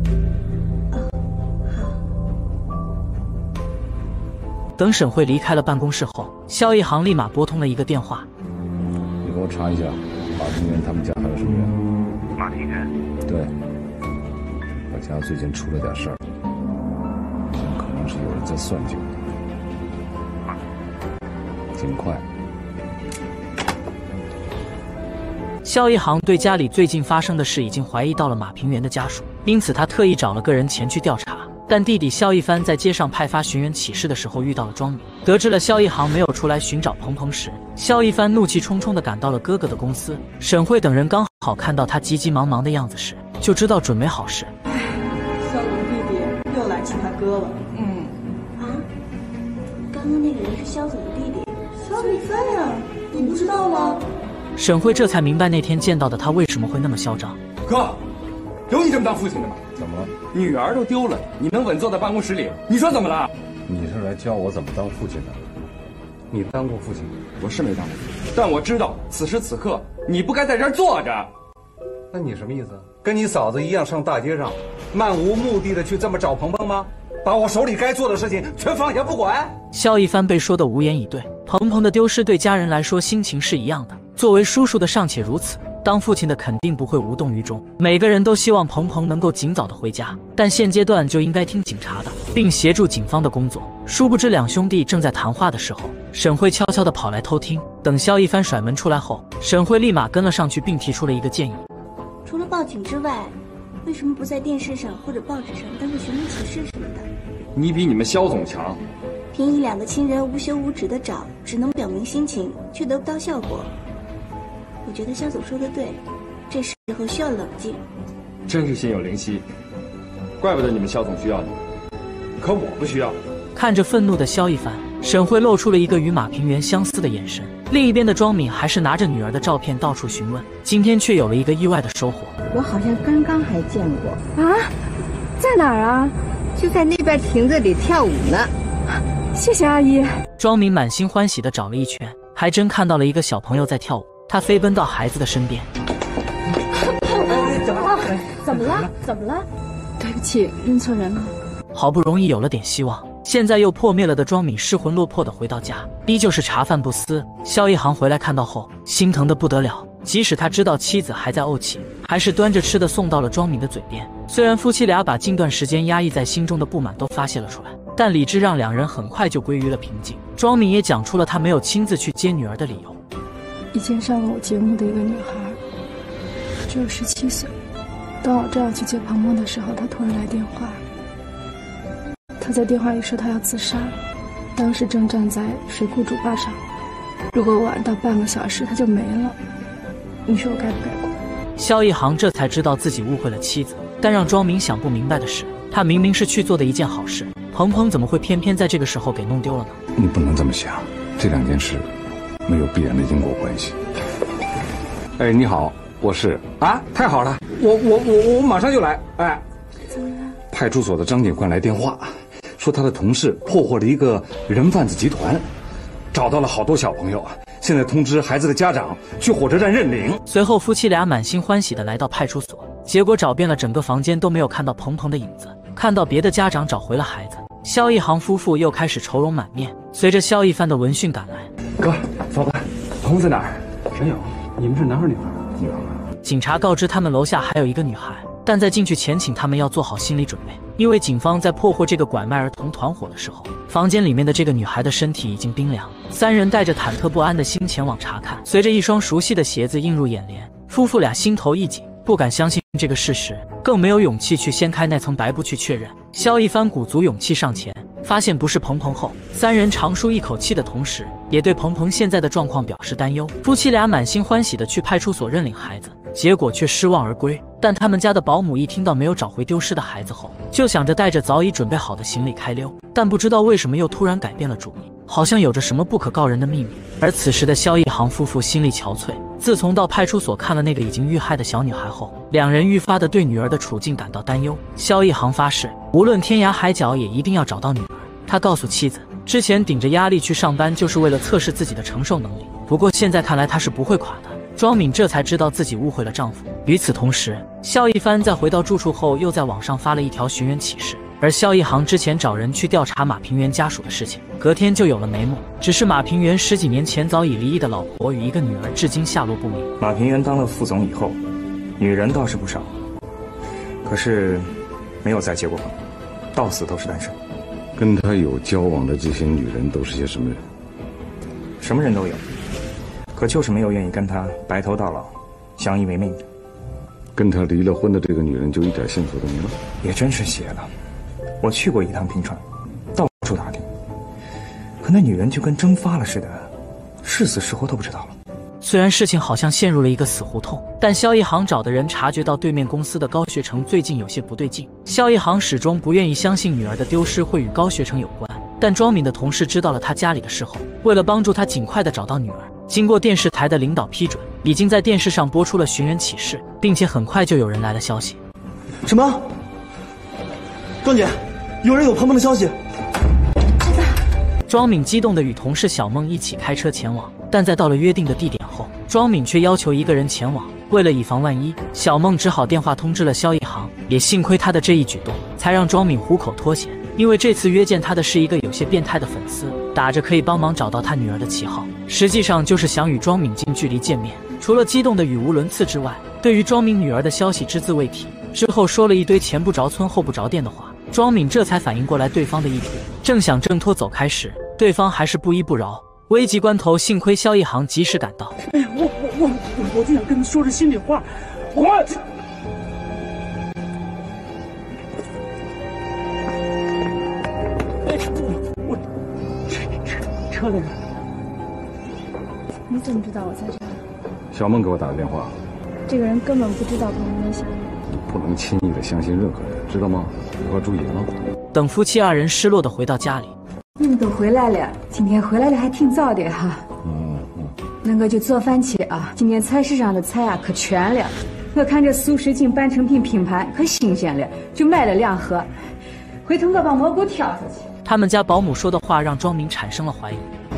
等沈慧离开了办公室后，萧一航立马拨通了一个电话。 你给我查一下马平原他们家还有什么人？ 马平原？ 对，我家最近出了点事儿，可能是有人在算计我。尽快。 萧一航对家里最近发生的事已经怀疑到了马平原的家属，因此他特意找了个人前去调查。但弟弟萧一帆在街上派发寻人启事的时候遇到了庄敏，得知了萧一航没有出来寻找鹏鹏时，萧一帆怒气冲冲地赶到了哥哥的公司。沈慧等人刚好看到他急急忙忙的样子时，就知道准没好事。 萧总弟弟又来气他哥了。嗯。 啊？刚刚那个人是萧总的弟弟， 萧一帆呀，你不知道吗？ 沈慧这才明白那天见到的他为什么会那么嚣张。 哥，有你这么当父亲的吗？ 怎么了？ 女儿都丢了，你能稳坐在办公室里？你说怎么了？ 你是来教我怎么当父亲的？你当过父亲？ 我是没当过，但我知道此时此刻你不该在这儿坐着。 那你什么意思？跟你嫂子一样上大街上，漫无目的的去这么找鹏鹏吗？把我手里该做的事情全放下不管？ 萧一帆被说得无言以对。鹏鹏的丢失对家人来说心情是一样的，作为叔叔的尚且如此， 当父亲的肯定不会无动于衷，每个人都希望鹏鹏能够尽早的回家，但现阶段就应该听警察的，并协助警方的工作。殊不知两兄弟正在谈话的时候，沈慧悄悄地跑来偷听。等肖一帆甩门出来后，沈慧立马跟了上去，并提出了一个建议： 除了报警之外，为什么不在电视上或者报纸上登个寻人启事什么的？ 你比你们肖总强。 凭一两个亲人无休无止的找，只能表明心情，却得不到效果。我觉得肖总说的对，这时候需要冷静。 真是心有灵犀，怪不得你们肖总需要你，可我不需要。 看着愤怒的肖一帆，沈慧露出了一个与马平原相似的眼神。另一边的庄敏还是拿着女儿的照片到处询问，今天却有了一个意外的收获。 我好像刚刚还见过啊，在哪儿啊？ 就在那边亭子里跳舞呢。 谢谢阿姨。 庄敏满心欢喜地找了一圈，还真看到了一个小朋友在跳舞。他飞奔到孩子的身边。 怎么了？怎么了？怎么了？ 对不起，认错人了。 好不容易有了点希望，现在又破灭了的庄敏失魂落魄地回到家，依旧是茶饭不思。肖一航回来看到后，心疼得不得了。即使他知道妻子还在怄气，还是端着吃的送到了庄敏的嘴边。虽然夫妻俩把近段时间压抑在心中的不满都发泄了出来，但理智让两人很快就归于了平静。庄敏也讲出了他没有亲自去接女儿的理由。 以前上过我节目的一个女孩，只有十七岁。当我正要去接鹏鹏的时候，她突然来电话。她在电话里说她要自杀，当时正站在水库主坝上。如果晚到半个小时，她就没了。你说我该不该管？ 肖一航这才知道自己误会了妻子，但让庄敏想不明白的是，他明明是去做的一件好事，鹏鹏怎么会偏偏在这个时候给弄丢了呢？ 你不能这么想，这两件事没有必然的因果关系。哎，你好，我是啊，太好了，我我我我马上就来。哎， 怎么了？ 派出所的张警官来电话，说他的同事破获了一个人贩子集团，找到了好多小朋友啊。现在通知孩子的家长去火车站认领。 随后夫妻俩满心欢喜地来到派出所，结果找遍了整个房间都没有看到鹏鹏的影子。看到别的家长找回了孩子，肖一航夫妇又开始愁容满面。随着肖一帆的闻讯赶来， 哥，早班，鹏在哪儿？谁有？你们是男孩女孩？女孩。 警察告知他们楼下还有一个女孩，但在进去前请他们要做好心理准备，因为警方在破获这个拐卖儿童团伙的时候，房间里面的这个女孩的身体已经冰凉。三人带着忐忑不安的心前往查看，随着一双熟悉的鞋子映入眼帘，夫妇俩心头一紧，不敢相信这个事实，更没有勇气去掀开那层白布去确认。肖一帆鼓足勇气上前，发现不是鹏鹏后，三人长舒一口气的同时，也对鹏鹏现在的状况表示担忧。夫妻俩满心欢喜的去派出所认领孩子，结果却失望而归。但他们家的保姆一听到没有找回丢失的孩子后，就想着带着早已准备好的行李开溜，但不知道为什么又突然改变了主意，好像有着什么不可告人的秘密。而此时的肖一航夫妇心力憔悴，自从到派出所看了那个已经遇害的小女孩后，两人愈发的对女儿的处境感到担忧。肖一航发誓，无论天涯海角也一定要找到女儿。他告诉妻子，之前顶着压力去上班就是为了测试自己的承受能力，不过现在看来他是不会垮的。庄敏这才知道自己误会了丈夫。与此同时，肖一帆在回到住处后，又在网上发了一条寻人启事。而肖一航之前找人去调查马平原家属的事情，隔天就有了眉目。只是马平原十几年前早已离异的老婆与一个女儿，至今下落不明。 马平原当了副总以后，女人倒是不少，可是没有再结过婚，到死都是单身。 跟他有交往的这些女人都是些什么人？ 什么人都有。可就是没有愿意跟他白头到老、相依为命的。 跟他离了婚的这个女人就一点线索都没了？ 也真是邪了。我去过一趟平川，到处打听，可那女人就跟蒸发了似的，是死是活都不知道了。 虽然事情好像陷入了一个死胡同，但肖一航找的人察觉到对面公司的高学成最近有些不对劲。肖一航始终不愿意相信女儿的丢失会与高学成有关，但庄敏的同事知道了他家里的事后，为了帮助他尽快的找到女儿，经过电视台的领导批准，已经在电视上播出了寻人启事，并且很快就有人来了消息。 什么？庄姐，有人有鹏鹏的消息。 庄敏激动地与同事小梦一起开车前往，但在到了约定的地点后，庄敏却要求一个人前往。为了以防万一，小梦只好电话通知了肖一航。也幸亏他的这一举动，才让庄敏虎口脱险。因为这次约见他的是一个有些变态的粉丝，打着可以帮忙找到他女儿的旗号，实际上就是想与庄敏近距离见面。 除了激动的语无伦次之外，对于庄敏女儿的消息只字未提。之后说了一堆前不着村后不着店的话，庄敏这才反应过来对方的意图，正想挣脱走开时，对方还是不依不饶。危急关头，幸亏萧一航及时赶到。 哎呀，我我我我就想跟他说这心里话，我。哎，我我车车在哪？ 你怎么知道我在这儿？ 小梦给我打的电话。 这个人根本不知道彭彭的想法。 不能轻易的相信任何人，知道吗？要注意啊！ 等夫妻二人失落的回到家里， 你们都回来了，今天回来的还挺早的哈。 嗯嗯。 那我就做饭去啊！今天菜市上的菜啊可全了，我看这速食锦半成品拼盘可新鲜了，就买了两盒。回头我把蘑菇挑下去。 他们家保姆说的话让庄敏产生了怀疑。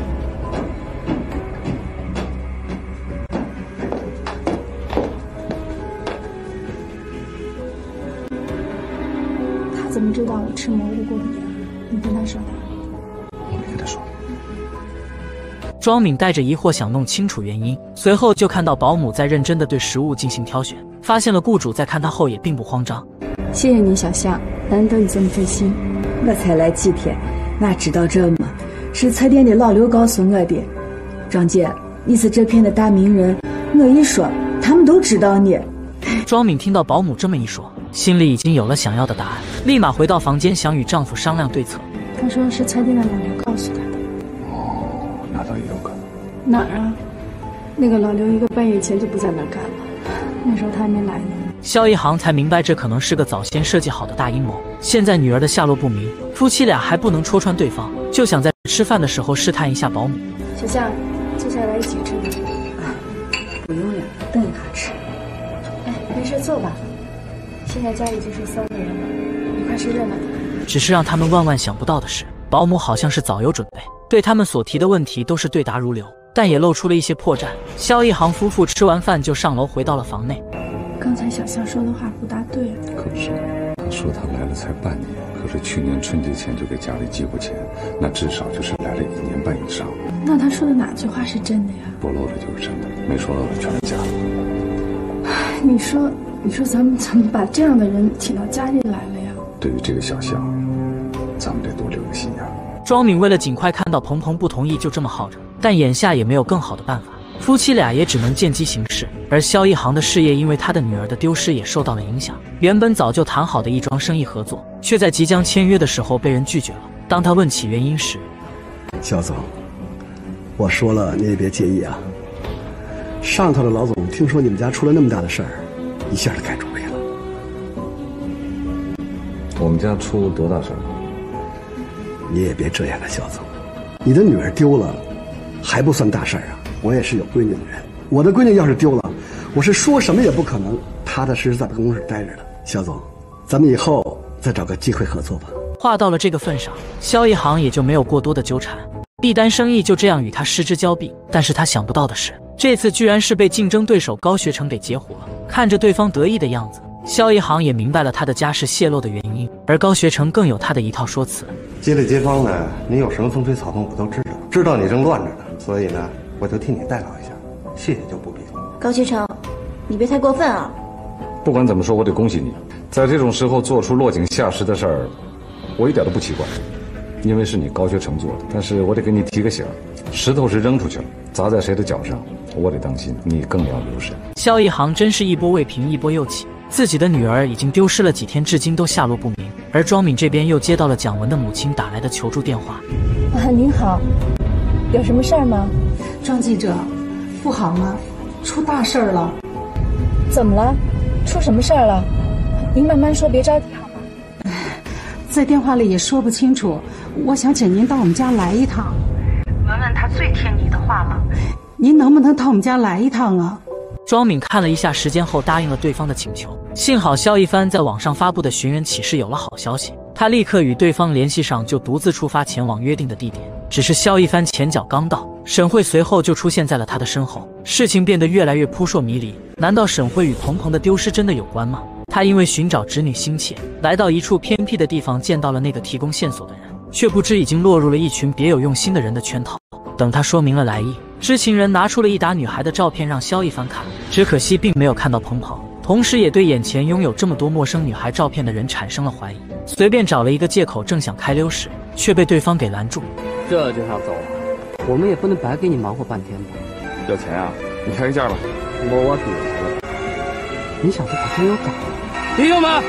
怎么知道我吃蘑菇过的瘾？你跟他说吧。 我没跟他说。 庄敏带着疑惑想弄清楚原因，随后就看到保姆在认真的对食物进行挑选，发现了雇主在看他后也并不慌张。 谢谢你，小象，难得你这么费心。 我才来几天，哪知道这么？是菜店的老刘告诉我的。张姐，你是这片的大名人，我一说，他们都知道你。 庄敏听到保姆这么一说，心里已经有了想要的答案，立马回到房间想与丈夫商量对策。 她说是菜店的老刘告诉她的。 哦，那倒也有可能。 哪儿啊？那个老刘一个半月前就不在那儿干了，那时候他还没来呢。 萧一航才明白这可能是个早先设计好的大阴谋。现在女儿的下落不明，夫妻俩还不能戳穿对方，就想在吃饭的时候试探一下保姆。 小夏，接下来一起吃吧。 啊，不用了，等一下吃。 哎，没事，坐吧。现在家里就剩三个人了，一块是热闹的。 只是让他们万万想不到的是，保姆好像是早有准备，对他们所提的问题都是对答如流，但也露出了一些破绽。萧一航夫妇吃完饭就上楼回到了房内。 刚才小夏说的话不大对。 可不是，他说他来了才半年，可是去年春节前就给家里寄过钱，那至少就是来了一年半以上。 那他说的哪句话是真的呀？ 不露的就是真的，没说露的全是假的。 你说，你说咱们怎么把这样的人请到家里来了呀？ 对于这个小象，咱们得多留个心眼。 庄敏为了尽快看到鹏鹏不同意，就这么耗着，但眼下也没有更好的办法。夫妻俩也只能见机行事，而萧一航的事业因为他的女儿的丢失也受到了影响。原本早就谈好的一桩生意合作，却在即将签约的时候被人拒绝了。当他问起原因时， 萧总，我说了你也别介意啊。上头的老总听说你们家出了那么大的事儿，一下就改主意了。 我们家出多大事儿？ 你也别这样了，萧总，你的女儿丢了，还不算大事儿啊。我也是有闺女的人，我的闺女要是丢了，我是说什么也不可能踏踏实实在办公室待着的。萧总，咱们以后再找个机会合作吧。 话到了这个份上，萧一航也就没有过多的纠缠，地单生意就这样与他失之交臂。但是他想不到的是，这次居然是被竞争对手高学成给截胡了。看着对方得意的样子，萧一航也明白了他的家世泄露的原因，而高学成更有他的一套说辞。 街里街坊呢，你有什么风吹草动我都知道，知道你正乱着呢，所以呢，我就替你代劳一下，谢谢就不必了。 高学成，你别太过分啊！ 不管怎么说，我得恭喜你，在这种时候做出落井下石的事儿，我一点都不奇怪，因为是你高学成做的。但是我得给你提个醒，石头是扔出去了，砸在谁的脚上，我得当心，你更要留神。 萧一航真是一波未平一波又起，自己的女儿已经丢失了几天，至今都下落不明。而庄敏这边又接到了蒋文的母亲打来的求助电话。 啊，您好，有什么事儿吗？ 庄记者，不好了，出大事儿了。 怎么了？出什么事儿了？您慢慢说，别着急好吗？ 在电话里也说不清楚，我想请您到我们家来一趟。 文文她最听你的话了， 您能不能到我们家来一趟啊？ 庄敏看了一下时间后答应了对方的请求。幸好萧一帆在网上发布的寻人启事有了好消息，他立刻与对方联系上，就独自出发前往约定的地点。只是萧一帆前脚刚到，沈慧随后就出现在了他的身后，事情变得越来越扑朔迷离。难道沈慧与鹏鹏的丢失真的有关吗？他因为寻找侄女心切，来到一处偏僻的地方，见到了那个提供线索的人，却不知已经落入了一群别有用心的人的圈套。等他说明了来意， 知情人拿出了一沓女孩的照片让萧一帆看，只可惜并没有看到鹏鹏，同时也对眼前拥有这么多陌生女孩照片的人产生了怀疑。随便找了一个借口，正想开溜时，却被对方给拦住。 这就要走啊？我们也不能白给你忙活半天吧？ 要钱啊？你开个价吧。 我我比了。你小子可真有胆！ 弟兄们，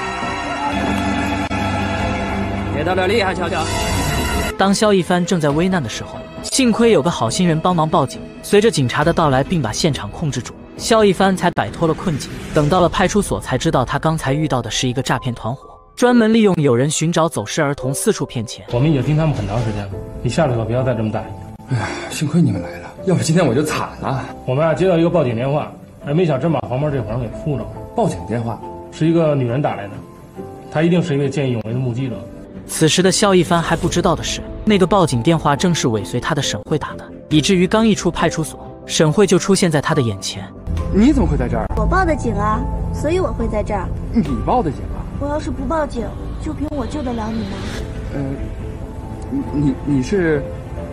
给他点厉害瞧瞧！ 当萧一帆正在危难的时候，幸亏有个好心人帮忙报警，随着警察的到来，并把现场控制住，萧一帆才摆脱了困境。等到了派出所，才知道他刚才遇到的是一个诈骗团伙，专门利用有人寻找走失儿童，四处骗钱。 我们已经盯他们很长时间了，你下次可不要再这么大意。 哎呀，幸亏你们来了，要不今天我就惨了。 我们啊接到一个报警电话，哎，没想真把黄毛这伙人给糊弄了。 报警电话是一个女人打来的，她一定是一位见义勇为的目击者。 此时的萧一帆还不知道的是，那个报警电话正是尾随他的沈慧打的，以至于刚一出派出所，沈慧就出现在他的眼前。 你怎么会在这儿？ 我报的警啊，所以我会在这儿。 你报的警啊？ 我要是不报警，就凭我救得了你吗？ 呃，你你是？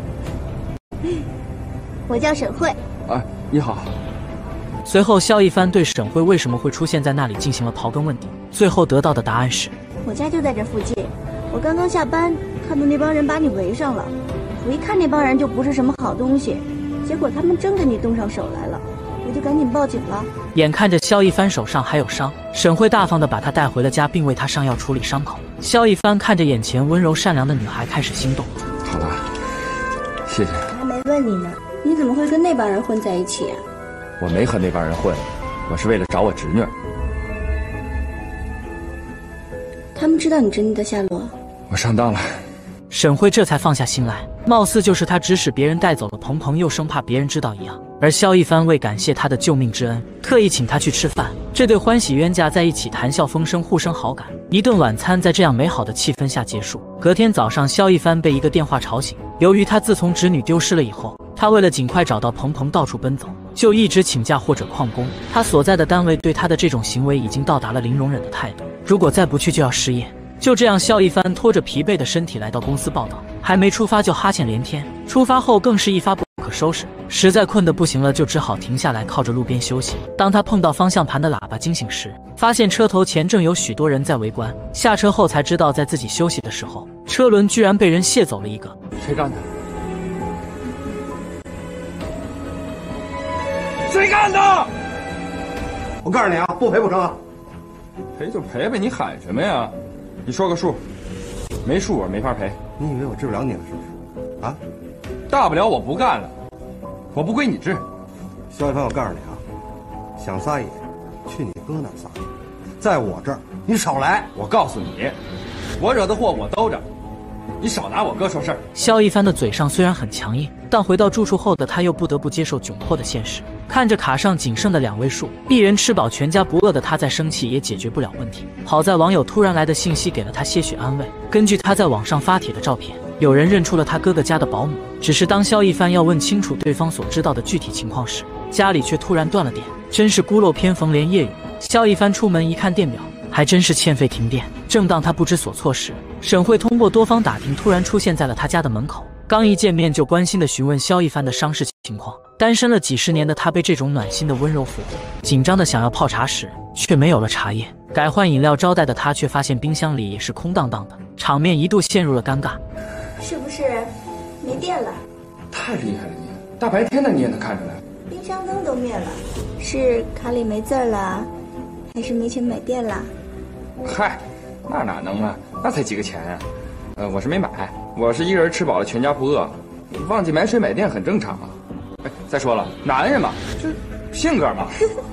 我叫沈慧。 啊，你好。 随后，萧一帆对沈慧为什么会出现在那里进行了刨根问底，最后得到的答案是： 我家就在这附近。我刚刚下班，看到那帮人把你围上了。我一看那帮人就不是什么好东西，结果他们真跟你动上手来了，我就赶紧报警了。 眼看着萧一帆手上还有伤，沈慧大方地把他带回了家，并为他上药处理伤口。萧一帆看着眼前温柔善良的女孩，开始心动。 好了，谢谢。 还没问你呢，你怎么会跟那帮人混在一起啊？ 我没和那帮人混，我是为了找我侄女。 他们知道你侄女的下落？ 我上当了。 沈慧这才放下心来，貌似就是他指使别人带走了鹏鹏，又生怕别人知道一样。而萧一帆为感谢他的救命之恩，特意请他去吃饭。这对欢喜冤家在一起谈笑风生，互生好感。一顿晚餐在这样美好的气氛下结束。隔天早上，萧一帆被一个电话吵醒。由于他自从侄女丢失了以后，他为了尽快找到鹏鹏，到处奔走，就一直请假或者旷工。他所在的单位对他的这种行为已经到达了零容忍的态度，如果再不去就要失业。就这样，萧一帆拖着疲惫的身体来到公司报道，还没出发就哈欠连天。出发后更是一发不可收拾，实在困得不行了，就只好停下来靠着路边休息。当他碰到方向盘的喇叭惊醒时，发现车头前正有许多人在围观。下车后才知道，在自己休息的时候，车轮居然被人卸走了一个。 谁干的？谁干的？ 我告诉你啊，不赔不成啊！ 赔就赔呗，你喊什么呀？你说个数，没数我没法赔。 你以为我治不了你了是不是？啊？ 大不了我不干了，我不归你治。 萧一帆，我告诉你啊，想撒野，去你哥那儿撒野，在我这儿你少来。 我告诉你，我惹的祸我兜着，你少拿我哥说事儿。 萧一帆的嘴上虽然很强硬，但回到住处后的他又不得不接受窘迫的现实。看着卡上仅剩的两位数，一人吃饱全家不饿的他，再生气也解决不了问题。好在网友突然来的信息给了他些许安慰。根据他在网上发帖的照片，有人认出了他哥哥家的保姆。只是当萧一帆要问清楚对方所知道的具体情况时，家里却突然断了电，真是孤陋偏逢连夜雨。萧一帆出门一看电表，还真是欠费停电。正当他不知所措时，沈慧通过多方打听，突然出现在了他家的门口。刚一见面就关心地询问萧一帆的伤势情况。单身了几十年的他被这种暖心的温柔俘获，紧张的想要泡茶时，却没有了茶叶。改换饮料招待的他，却发现冰箱里也是空荡荡的，场面一度陷入了尴尬。 是不是没电了？ 太厉害了你！大白天的你也能看出来？ 冰箱灯都灭了，是卡里没字儿了，还是没钱买电了？ 嗨，那哪能啊？那才几个钱啊！呃，我是没买，我是一个人吃饱了全家不饿，忘记买水买电很正常啊。哎，再说了，男人嘛，这性格嘛。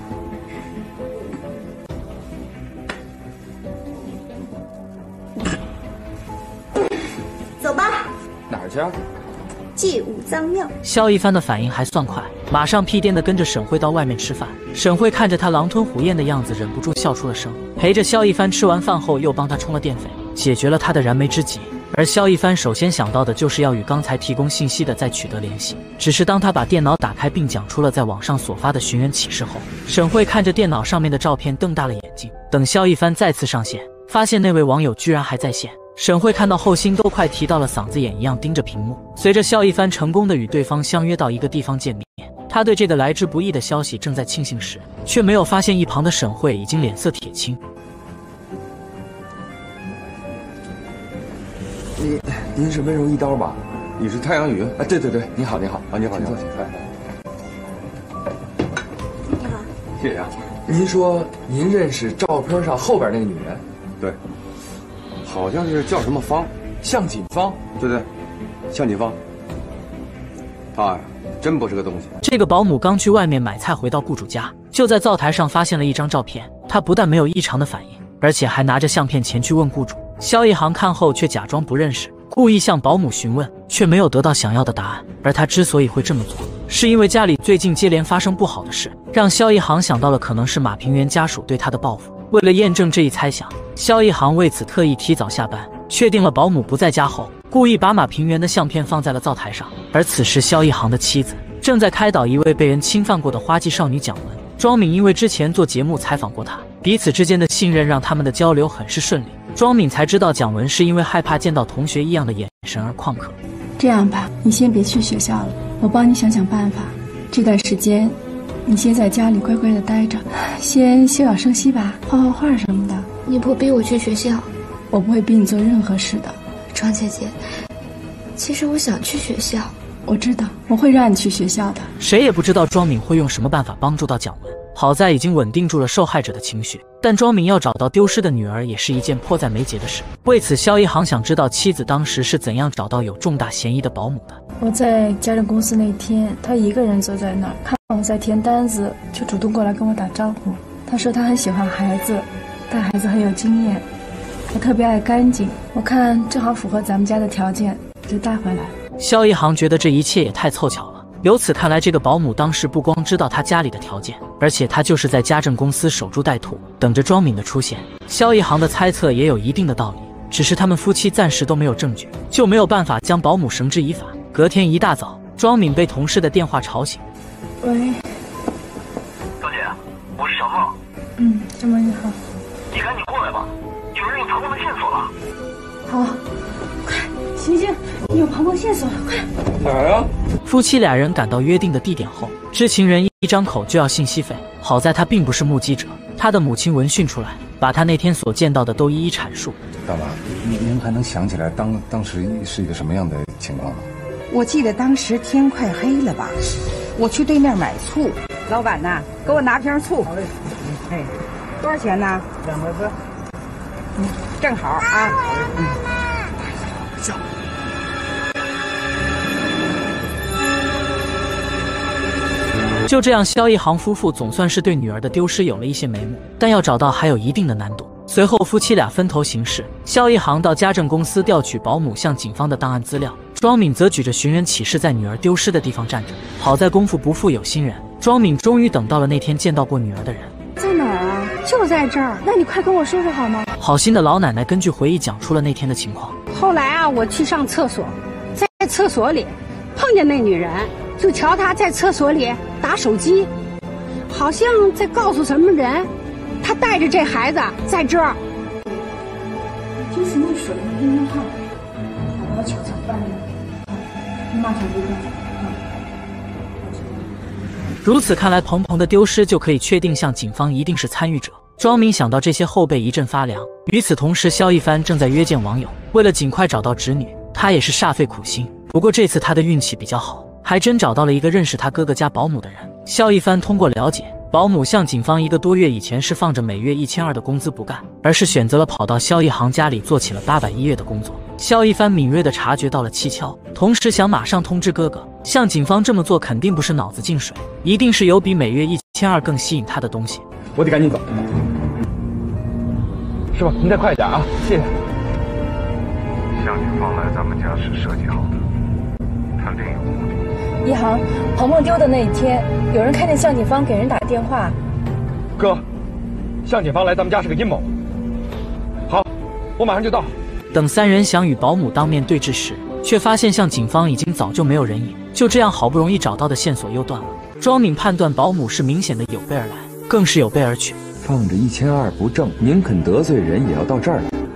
走吧。 哪儿去啊？ 祭武藏庙。 萧一帆的反应还算快，马上屁颠的跟着沈慧到外面吃饭。沈慧看着他狼吞虎咽的样子，忍不住笑出了声，陪着萧一帆吃完饭后，又帮他充了电费，解决了他的燃眉之急。而萧一帆首先想到的就是要与刚才提供信息的再取得联系。只是当他把电脑打开并讲出了在网上所发的寻人启事后，沈慧看着电脑上面的照片瞪大了眼睛。等萧一帆再次上线，发现那位网友居然还在线， 沈慧看到后心都快提到了嗓子眼一样盯着屏幕。随着肖一帆成功的与对方相约到一个地方见面，他对这个来之不易的消息正在庆幸时，却没有发现一旁的沈慧已经脸色铁青。 你您是温柔一刀吧？你是太阳雨？啊，对对对，你好你好啊，你好你好， 你好， 谢谢啊。您说您认识照片上后边那个女人？ 对，好像是叫什么芳， 向锦芳。 对对，向锦芳。她呀，真不是个东西。 这个保姆刚去外面买菜，回到雇主家，就在灶台上发现了一张照片。她不但没有异常的反应，而且还拿着相片前去问雇主。肖一航看后却假装不认识，故意向保姆询问，却没有得到想要的答案。而他之所以会这么做，是因为家里最近接连发生不好的事，让肖一航想到了可能是马平原家属对他的报复。为了验证这一猜想，肖一航为此特意提早下班，确定了保姆不在家后，故意把马平原的相片放在了灶台上。而此时肖一航的妻子正在开导一位被人侵犯过的花季少女蒋雯。庄敏因为之前做节目采访过她，彼此之间的信任让他们的交流很是顺利。庄敏才知道蒋雯是因为害怕见到同学异样的眼神而旷课。 这样吧，你先别去学校了，我帮你想想办法。这段时间，你先在家里乖乖的待着，先休养生息吧，画画画什么的。 你不逼我去学校， 我不会逼你做任何事的。 庄姐姐，其实我想去学校。 我知道，我会让你去学校的。 谁也不知道庄敏会用什么办法帮助到蒋雯。好在已经稳定住了受害者的情绪，但庄敏要找到丢失的女儿也是一件迫在眉睫的事。为此，肖一航想知道妻子当时是怎样找到有重大嫌疑的保姆的。 我在家政公司那天，他一个人坐在那儿，看我在填单子，就主动过来跟我打招呼。他说他很喜欢孩子，带孩子很有经验，我特别爱干净，我看正好符合咱们家的条件，就带回来。 肖一航觉得这一切也太凑巧了。由此看来，这个保姆当时不光知道他家里的条件，而且他就是在家政公司守株待兔，等着庄敏的出现。肖一航的猜测也有一定的道理，只是他们夫妻暂时都没有证据，就没有办法将保姆绳之以法。隔天一大早，庄敏被同事的电话吵醒。 喂， 小姐，我是小浩。 嗯，小萌你好。 你赶紧过来吧，有人有藏的线索了。 好，快，行行，你有旁观线索了，快。 哪儿啊？ 夫妻俩人赶到约定的地点后，知情人一张口就要信息费。好在他并不是目击者，他的母亲闻讯出来，把他那天所见到的都一一阐述。 大妈，您您还能想起来当当时是一个什么样的情况吗？ 我记得当时天快黑了吧，我去对面买醋，老板呐，给我拿瓶醋。好嘞。哎，多少钱呢？两百块。嗯，正好啊。嗯。 走。 就这样，肖一航夫妇总算是对女儿的丢失有了一些眉目，但要找到还有一定的难度。随后，夫妻俩分头行事。肖一航到家政公司调取保姆向警方的档案资料，庄敏则举着寻人启事在女儿丢失的地方站着。好在功夫不负有心人，庄敏终于等到了那天见到过女儿的人。 在哪儿啊？就在这儿。那你快跟我说说好吗？ 好心的老奶奶根据回忆讲出了那天的情况。 后来啊，我去上厕所，在厕所里碰见那女人。就瞧他在厕所里打手机，好像在告诉什么人，他带着这孩子在这儿。 就是那水的电话，我要悄悄办了，你马上就到。 如此看来，鹏鹏的丢失就可以确定向警方一定是参与者。庄敏想到这些后背一阵发凉。与此同时，肖一帆正在约见网友，为了尽快找到侄女，他也是煞费苦心。不过这次他的运气比较好。还真找到了一个认识他哥哥家保姆的人。肖一帆通过了解，保姆向警方一个多月以前是放着每月一千二的工资不干，而是选择了跑到肖一航家里做起了八百一月的工作。肖一帆敏锐地察觉到了蹊跷，同时想马上通知哥哥，向警方这么做肯定不是脑子进水，一定是有比每月一千二更吸引他的东西。 我得赶紧走，师傅，您再快一点啊，谢谢。 向警方来咱们家是设计好的，他另有目的。 一航，鹏鹏丢的那一天，有人看见向警方给人打电话。 哥，向警方来咱们家是个阴谋。好，我马上就到。 等三人想与保姆当面对质时，却发现向警方已经早就没有人影。就这样，好不容易找到的线索又断了。庄敏判断保姆是明显的有备而来，更是有备而去。 放着一千二不挣，宁肯得罪人也要到这儿来。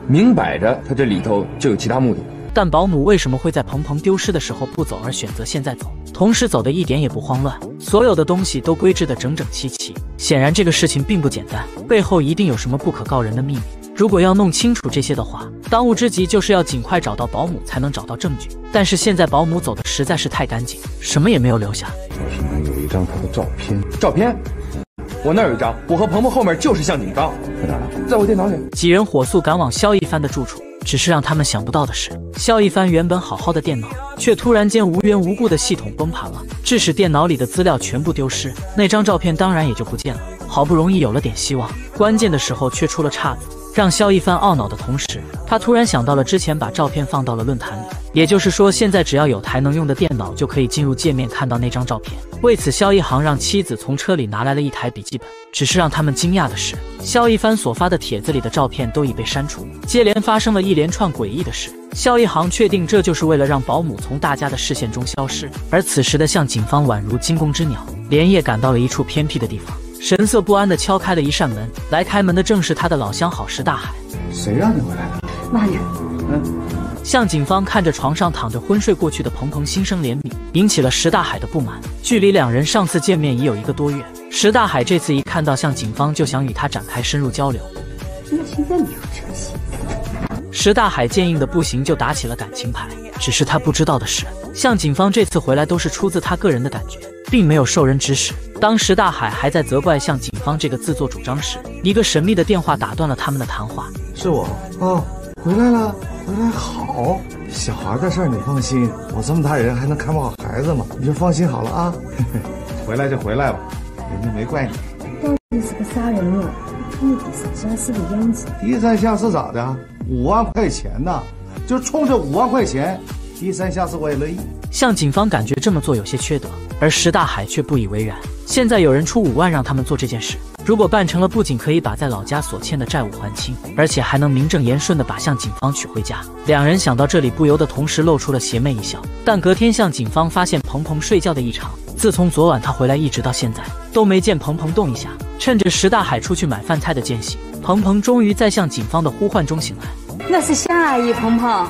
明摆着他这里头就有其他目的。 但保姆为什么会在鹏鹏丢失的时候不走，而选择现在走？同时走的一点也不慌乱，所有的东西都规制得整整齐齐。显然这个事情并不简单，背后一定有什么不可告人的秘密。如果要弄清楚这些的话，当务之急就是要尽快找到保姆，才能找到证据。但是现在保姆走的实在是太干净，什么也没有留下。 我身上有一张他的照片， 照片？我那儿有一张，我和鹏鹏后面就是向景刚。 在哪儿呢？ 在我电脑里。 几人火速赶往萧一帆的住处。只是让他们想不到的是，萧一帆原本好好的电脑，却突然间无缘无故的系统崩盘了，致使电脑里的资料全部丢失，那张照片当然也就不见了。好不容易有了点希望，关键的时候却出了岔子。让萧一帆懊恼的同时，他突然想到了之前把照片放到了论坛里，也就是说现在只要有台能用的电脑就可以进入界面看到那张照片。为此，萧一航让妻子从车里拿来了一台笔记本。只是让他们惊讶的是，萧一帆所发的帖子里的照片都已被删除，接连发生了一连串诡异的事。萧一航确定这就是为了让保姆从大家的视线中消失。而此时的向警方宛如惊弓之鸟，连夜赶到了一处偏僻的地方，神色不安地敲开了一扇门。来开门的正是他的老相好石大海。 谁让你回来的？ 妈呀！ 嗯。 向警方看着床上躺着昏睡过去的鹏鹏，心生怜悯，引起了石大海的不满。距离两人上次见面已有一个多月，石大海这次一看到向警方就想与他展开深入交流。 我现在没有这个心。 石大海坚硬的不行，就打起了感情牌。只是他不知道的是，向警方这次回来都是出自他个人的感觉，并没有受人指使。当石大海还在责怪向警方这个自作主张时，一个神秘的电话打断了他们的谈话。 是我哦，回来了，回来好。小孩的事儿你放心，我这么大人还能看不好孩子吗？你就放心好了啊。回来就回来吧，人家没怪你。 到底是个啥人物？看你低三下四的样子。 低三下四咋的？五万块钱呢，就冲着五万块钱，低三下四我也乐意。 向警方感觉这么做有些缺德，而石大海却不以为然。现在有人出五万让他们做这件事，如果办成了，不仅可以把在老家所欠的债务还清，而且还能名正言顺地把向警方娶回家。两人想到这里，不由得同时露出了邪魅一笑。但隔天向警方发现鹏鹏睡觉的异常，自从昨晚他回来一直到现在都没见鹏鹏动一下。趁着石大海出去买饭菜的间隙，鹏鹏终于在向警方的呼唤中醒来。 那是向阿姨，鹏鹏。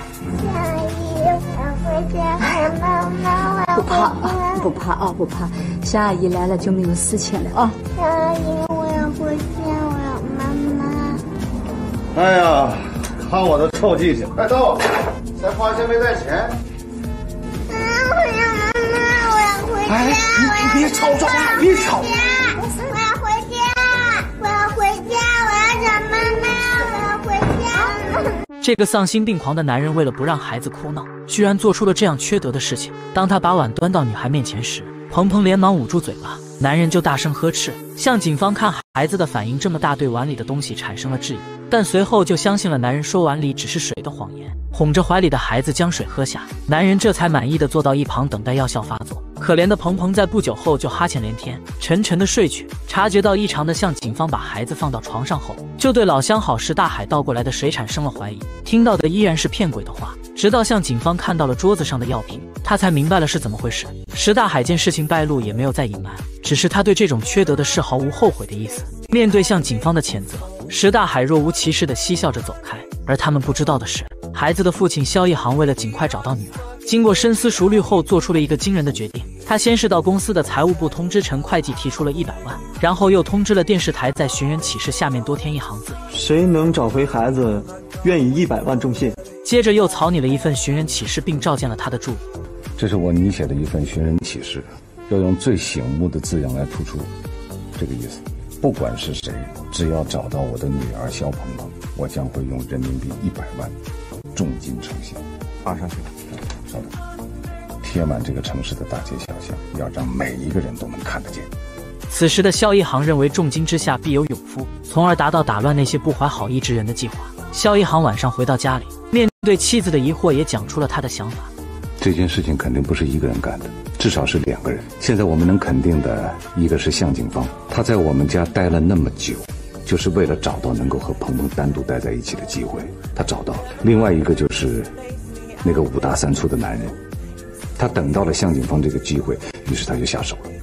不怕啊，不怕啊，不怕。向阿姨来了就没有事情了啊。 向阿姨，我要回家，我要妈妈。 哎呀，看我的臭记性！快到，才发现没带钱。 啊，我要妈妈，我要回家。 哎，你别吵吵，别吵。 我要回家，我要回家，我要找妈妈，我要回家。 这个丧心病狂的男人为了不让孩子哭闹，居然做出了这样缺德的事情。当他把碗端到女孩面前时，鹏鹏连忙捂住嘴巴，男人就大声呵斥。向警方看孩子的反应这么大，对碗里的东西产生了质疑，但随后就相信了男人说碗里只是水的谎言，哄着怀里的孩子将水喝下。男人这才满意的坐到一旁等待药效发作。可怜的鹏鹏在不久后就哈欠连天，沉沉的睡去。察觉到异常的向警方把孩子放到床上后，就对老相好石大海倒过来的水产生了怀疑，听到的依然是骗鬼的话。直到向警方看到了桌子上的药品，他才明白了是怎么回事。石大海见事情败露，也没有再隐瞒，只是他对这种缺德的事毫无后悔的意思。面对向警方的谴责，石大海若无其事地嬉笑着走开。而他们不知道的是，孩子的父亲萧一航为了尽快找到女儿，经过深思熟虑后做出了一个惊人的决定。他先是到公司的财务部通知陈会计提出了一百万，然后又通知了电视台在寻人启事下面多添一行字： 谁能找回孩子，愿以一百万重谢。 接着又草拟了一份寻人启事，并召见了他的助理。 这是我拟写的一份寻人启事，要用最醒目的字样来突出，这个意思。不管是谁，只要找到我的女儿肖鹏鹏，我将会用人民币一百万重金呈现。 发上去了， 稍等，贴满这个城市的大街小巷，要让每一个人都能看得见。 此时的萧一航认为重金之下必有勇夫，从而达到打乱那些不怀好意之人的计划。萧一航晚上回到家里，面对妻子的疑惑，也讲出了他的想法。 这件事情肯定不是一个人干的，至少是两个人。现在我们能肯定的，一个是向警方，他在我们家待了那么久，就是为了找到能够和鹏鹏单独待在一起的机会，他找到了。另外一个就是那个五大三粗的男人，他等到了向警方这个机会，于是他就下手了。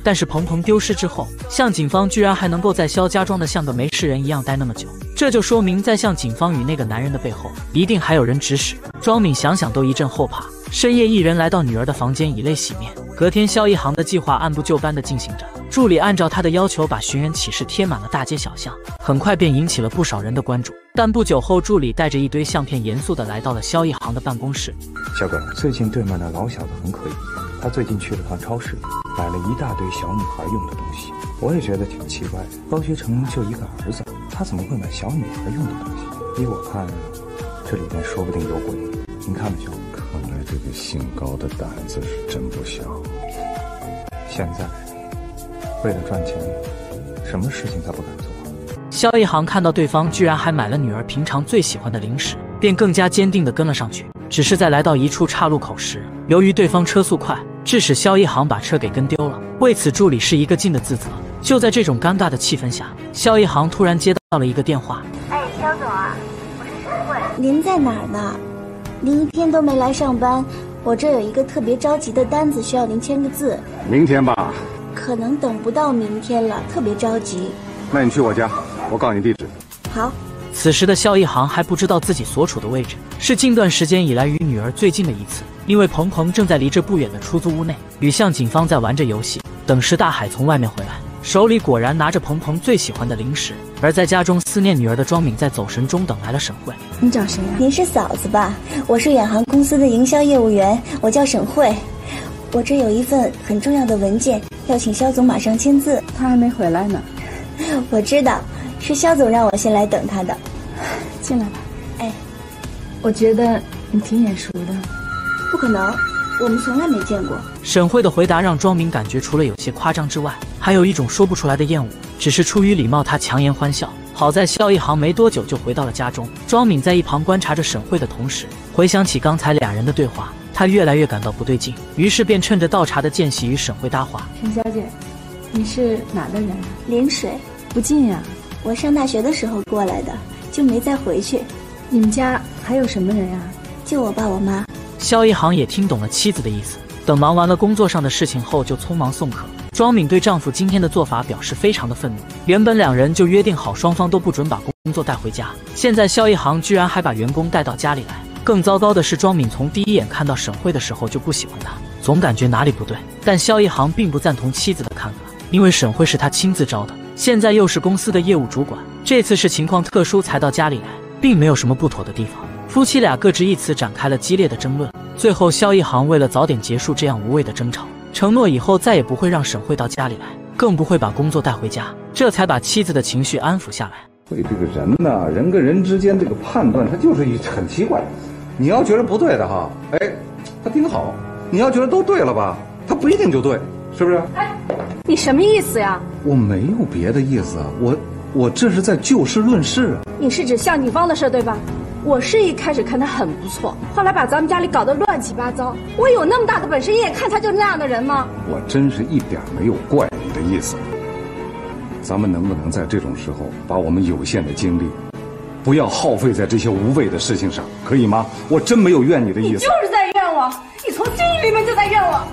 但是鹏鹏丢失之后，向警方居然还能够在肖家装的像个没事人一样待那么久，这就说明在向警方与那个男人的背后，一定还有人指使。庄敏想想都一阵后怕。深夜一人来到女儿的房间以泪洗面。隔天肖一航的计划按部就班地进行着，助理按照他的要求把寻人启事贴满了大街小巷，很快便引起了不少人的关注。但不久后，助理带着一堆相片严肃地来到了肖一航的办公室。 小哥，最近对面那老小子很可疑，他最近去了趟超市，买了一大堆小女孩用的东西。我也觉得挺奇怪的，高学成就一个儿子，他怎么会买小女孩用的东西？依我看，这里面说不定有鬼。您看不小？ 看来这个姓高的胆子是真不小。 现在为了赚钱，什么事情他不敢做。 肖一航看到对方居然还买了女儿平常最喜欢的零食，便更加坚定地跟了上去。只是在来到一处岔路口时，由于对方车速快，致使肖一航把车给跟丢了。为此，助理是一个劲的自责。就在这种尴尬的气氛下，肖一航突然接到了一个电话。 哎，肖总啊，我是沈慧。您在哪儿呢？您一天都没来上班，我这有一个特别着急的单子，需要您签个字。 明天吧。 可能等不到明天了，特别着急。 那你去我家，我告诉你地址。 好。 此时的肖一航还不知道自己所处的位置是近段时间以来与女儿最近的一次，因为鹏鹏正在离这不远的出租屋内与向警方在玩着游戏。等时大海从外面回来，手里果然拿着鹏鹏最喜欢的零食。而在家中思念女儿的庄敏在走神中等来了沈慧。 你找谁呀？您是嫂子吧？我是远航公司的营销业务员，我叫沈慧。我这有一份很重要的文件，要请肖总马上签字。 他还没回来呢。 我知道，是肖总让我先来等他的。 进来吧。 哎， 我觉得你挺眼熟的。 不可能，我们从来没见过。 沈慧的回答让庄敏感觉除了有些夸张之外，还有一种说不出来的厌恶。只是出于礼貌，他强颜欢笑。好在肖一航没多久就回到了家中。庄敏在一旁观察着沈慧的同时，回想起刚才俩人的对话，他越来越感到不对劲，于是便趁着倒茶的间隙与沈慧搭话。 沈小姐，你是哪的人啊？ 临水。 不近呀。 我上大学的时候过来的，就没再回去。 你们家还有什么人啊？ 就我爸我妈。 肖一航也听懂了妻子的意思，等忙完了工作上的事情后，就匆忙送客。庄敏对丈夫今天的做法表示非常的愤怒。原本两人就约定好，双方都不准把工作带回家，现在肖一航居然还把员工带到家里来。更糟糕的是，庄敏从第一眼看到沈慧的时候就不喜欢她，总感觉哪里不对。但肖一航并不赞同妻子的看法，因为沈慧是他亲自招的，现在又是公司的业务主管，这次是情况特殊才到家里来，并没有什么不妥的地方。夫妻俩各执一词，展开了激烈的争论。最后，肖一航为了早点结束这样无谓的争吵，承诺以后再也不会让沈慧到家里来，更不会把工作带回家，这才把妻子的情绪安抚下来。 所以这个人呢，人跟人之间这个判断，他就是一很奇怪。你要觉得不对的哈，哎，他挺好；你要觉得都对了吧，他不一定就对，是不是？ 哎，你什么意思呀？ 我没有别的意思啊，我我这是在就事论事啊。 你是指向警方的事对吧？我是一开始看他很不错，后来把咱们家里搞得乱七八糟。我有那么大的本事，你也看他就那样的人吗？ 我真是一点没有怪你的意思。咱们能不能在这种时候把我们有限的精力，不要耗费在这些无谓的事情上，可以吗？我真没有怨你的意思。 你就是在怨我，你从心里面就在怨我。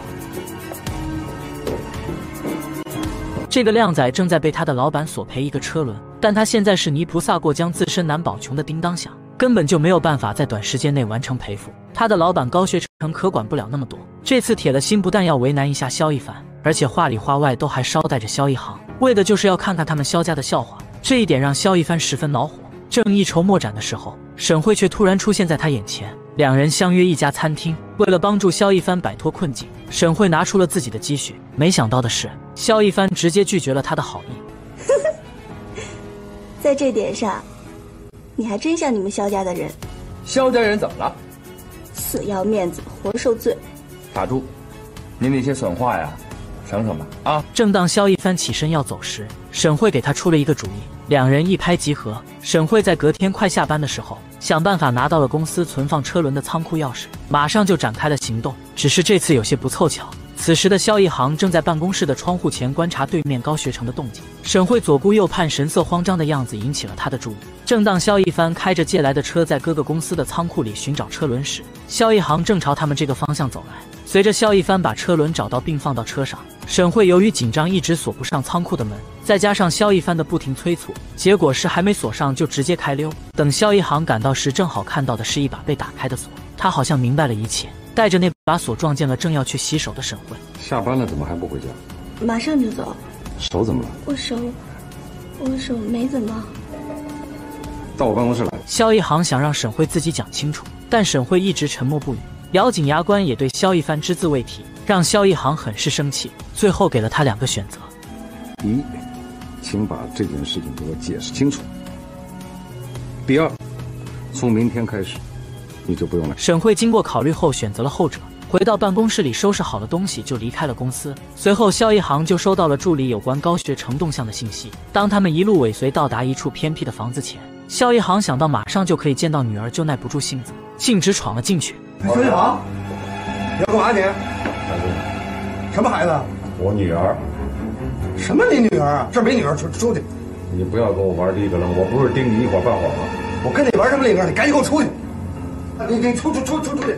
这个靓仔正在被他的老板索赔一个车轮，但他现在是泥菩萨过江，自身难保穷的叮当响，根本就没有办法在短时间内完成赔付。他的老板高学成可管不了那么多，这次铁了心不但要为难一下肖一凡，而且话里话外都还捎带着肖一航，为的就是要看看他们肖家的笑话。这一点让肖一帆十分恼火。正一筹莫展的时候，沈慧却突然出现在他眼前，两人相约一家餐厅。为了帮助肖一帆摆脱困境，沈慧拿出了自己的积蓄。没想到的是，肖一帆直接拒绝了他的好意。 在这点上，你还真像你们肖家的人。 肖家人怎么了？ 死要面子，活受罪。 打住，您那些损话呀，省省吧啊！ 正当肖一帆起身要走时，沈慧给他出了一个主意，两人一拍即合。沈慧在隔天快下班的时候，想办法拿到了公司存放车轮的仓库钥匙，马上就展开了行动。只是这次有些不凑巧，此时的肖一航正在办公室的窗户前观察对面高学成的动静。沈慧左顾右盼，神色慌张的样子引起了他的注意。正当肖一帆开着借来的车在各个公司的仓库里寻找车轮时， 萧一航正朝他们这个方向走来。随着萧一帆把车轮找到并放到车上，沈慧由于紧张一直锁不上仓库的门，再加上萧一帆的不停催促，结果是还没锁上就直接开溜。等萧一航赶到时，正好看到的是一把被打开的锁。他好像明白了一切，带着那把锁撞见了正要去洗手的沈慧。 下班了怎么还不回家？ 马上就走。 手怎么了？ 我手，我手没怎么。 到我办公室来。 萧一航想让沈慧自己讲清楚，但沈慧一直沉默不语。咬紧牙关也对萧一帆只字未提，让萧一航很是生气。最后给了他两个选择： 一，请把这件事情给我解释清楚；第二，从明天开始，你就不用来。 沈慧经过考虑后选择了后者，回到办公室里收拾好了东西就离开了公司。随后萧一航就收到了助理有关高学成动向的信息。当他们一路尾随到达一处偏僻的房子前，萧一航想到马上就可以见到女儿，就耐不住性子，径直闯了进去。 萧一航，你要干嘛你？什么孩子？ 我女儿。 什么你女儿啊？这没女儿，出出去！ 你不要跟我玩这个了，我不是盯你一会儿半会儿吗？ 我跟你玩什么另一个？你赶紧给我出去！你你出出出出出去！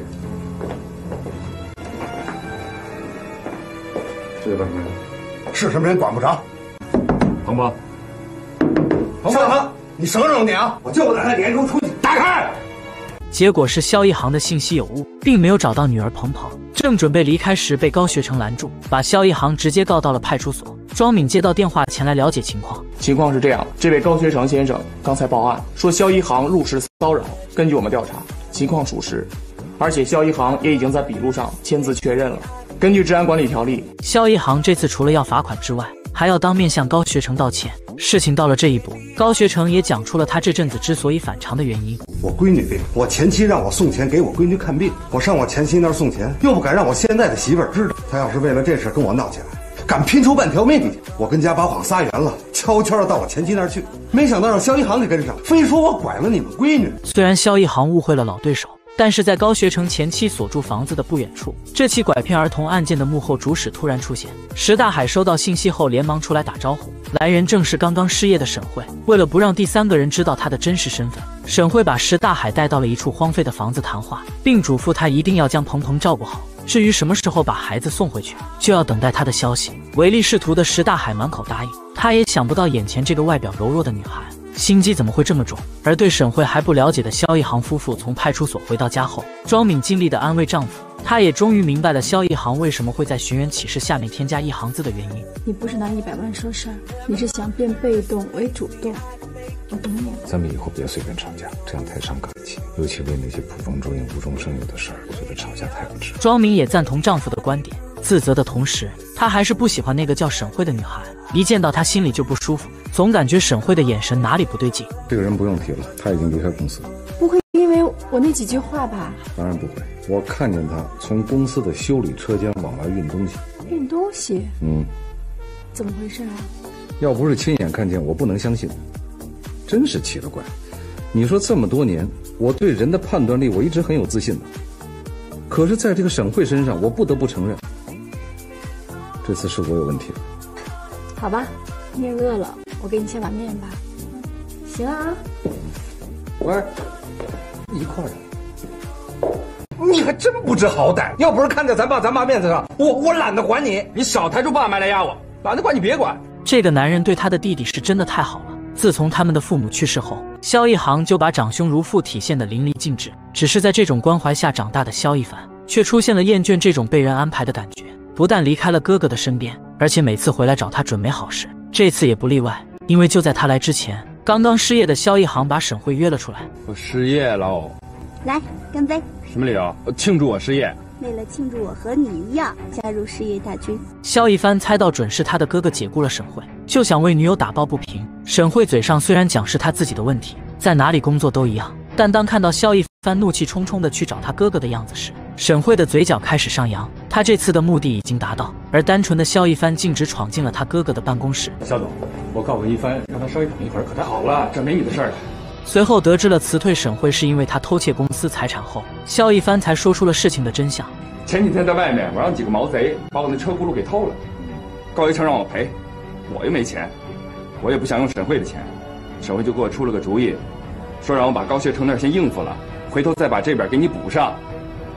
这个什么人？ 是什么人管不着。 鹏鹏， 鹏鹏，你省省你啊！我就不打他脸，你给我出去！打开！ 结果是萧一航的信息有误，并没有找到女儿鹏鹏。正准备离开时，被高学成拦住，把萧一航直接告到了派出所。庄敏接到电话前来了解情况。 情况是这样，这位高学成先生刚才报案说萧一航入室骚扰，根据我们调查，情况属实，而且萧一航也已经在笔录上签字确认了。根据治安管理条例， 萧一航这次除了要罚款之外，还要当面向高学成道歉。事情到了这一步，高学成也讲出了他这阵子之所以反常的原因。 我闺女病，我前妻让我送钱给我闺女看病，我上我前妻那儿送钱，又不敢让我现在的媳妇儿知道。她要是为了这事跟我闹起来，敢拼出半条命去，我跟家把谎撒圆了，悄悄的到我前妻那儿去，没想到让萧一航给跟上，非说我拐了你们闺女。 虽然萧一航误会了老对手，但是在高学成前妻所住房子的不远处，这起拐骗儿童案件的幕后主使突然出现。石大海收到信息后连忙出来打招呼，来人正是刚刚失业的沈慧。为了不让第三个人知道他的真实身份，沈慧把石大海带到了一处荒废的房子谈话，并嘱咐他一定要将鹏鹏照顾好，至于什么时候把孩子送回去，就要等待他的消息。唯利是图的石大海满口答应，他也想不到眼前这个外表柔弱的女孩心机怎么会这么重？而对沈慧还不了解的萧一航夫妇从派出所回到家后，庄敏尽力的安慰丈夫，她也终于明白了萧一航为什么会在寻人启事下面添加一行字的原因。 你不是拿一百万说事儿，你是想变被动为主动。我懂你。 咱们以后别随便吵架，这样太伤感情，尤其为那些捕风捉影、无中生有的事儿，我觉得吵架太不值。 庄敏也赞同丈夫的观点，自责的同时，她还是不喜欢那个叫沈慧的女孩，一见到她心里就不舒服，总感觉沈慧的眼神哪里不对劲。 这个人不用提了，他已经离开公司了。 不会因为我那几句话吧？ 当然不会，我看见他从公司的修理车间往来运东西。 运东西？ 嗯， 怎么回事啊？ 要不是亲眼看见，我不能相信。真是奇了怪，你说这么多年，我对人的判断力我一直很有自信的，可是在这个沈慧身上，我不得不承认，这次是我有问题了。 好吧，你也饿了，我给你切碗面吧。行啊。 喂，一块儿。 你还真不知好歹！要不是看在咱爸咱妈面子上，我我懒得管你。 你少抬出爸妈来压我，懒得管你别管。 这个男人对他的弟弟是真的太好了。自从他们的父母去世后，萧一航就把长兄如父体现得淋漓尽致。只是在这种关怀下长大的萧一凡，却出现了厌倦这种被人安排的感觉，不但离开了哥哥的身边，而且每次回来找他准没好事。这次也不例外，因为就在他来之前，刚刚失业的萧一航把沈慧约了出来。 我失业了， 来干杯！ 什么理由？庆祝我失业？ 为了庆祝我和你一样加入失业大军。 萧一帆猜到准是他的哥哥解雇了沈慧，就想为女友打抱不平。沈慧嘴上虽然讲是他自己的问题，在哪里工作都一样，但当看到萧一帆怒气冲冲的去找他哥哥的样子时，沈慧的嘴角开始上扬。他这次的目的已经达到，而单纯的萧一帆径直闯进了他哥哥的办公室。 萧总，我告诉一帆，让他稍微等一会儿，可太好了，这没你的事儿。 随后得知了辞退沈慧是因为他偷窃公司财产后，萧一帆才说出了事情的真相。 前几天在外面，我让几个毛贼把我那车轱辘给偷了，高一成让我赔，我又没钱，我也不想用沈慧的钱，沈慧就给我出了个主意，说让我把高学成那儿先应付了，回头再把这边给你补上。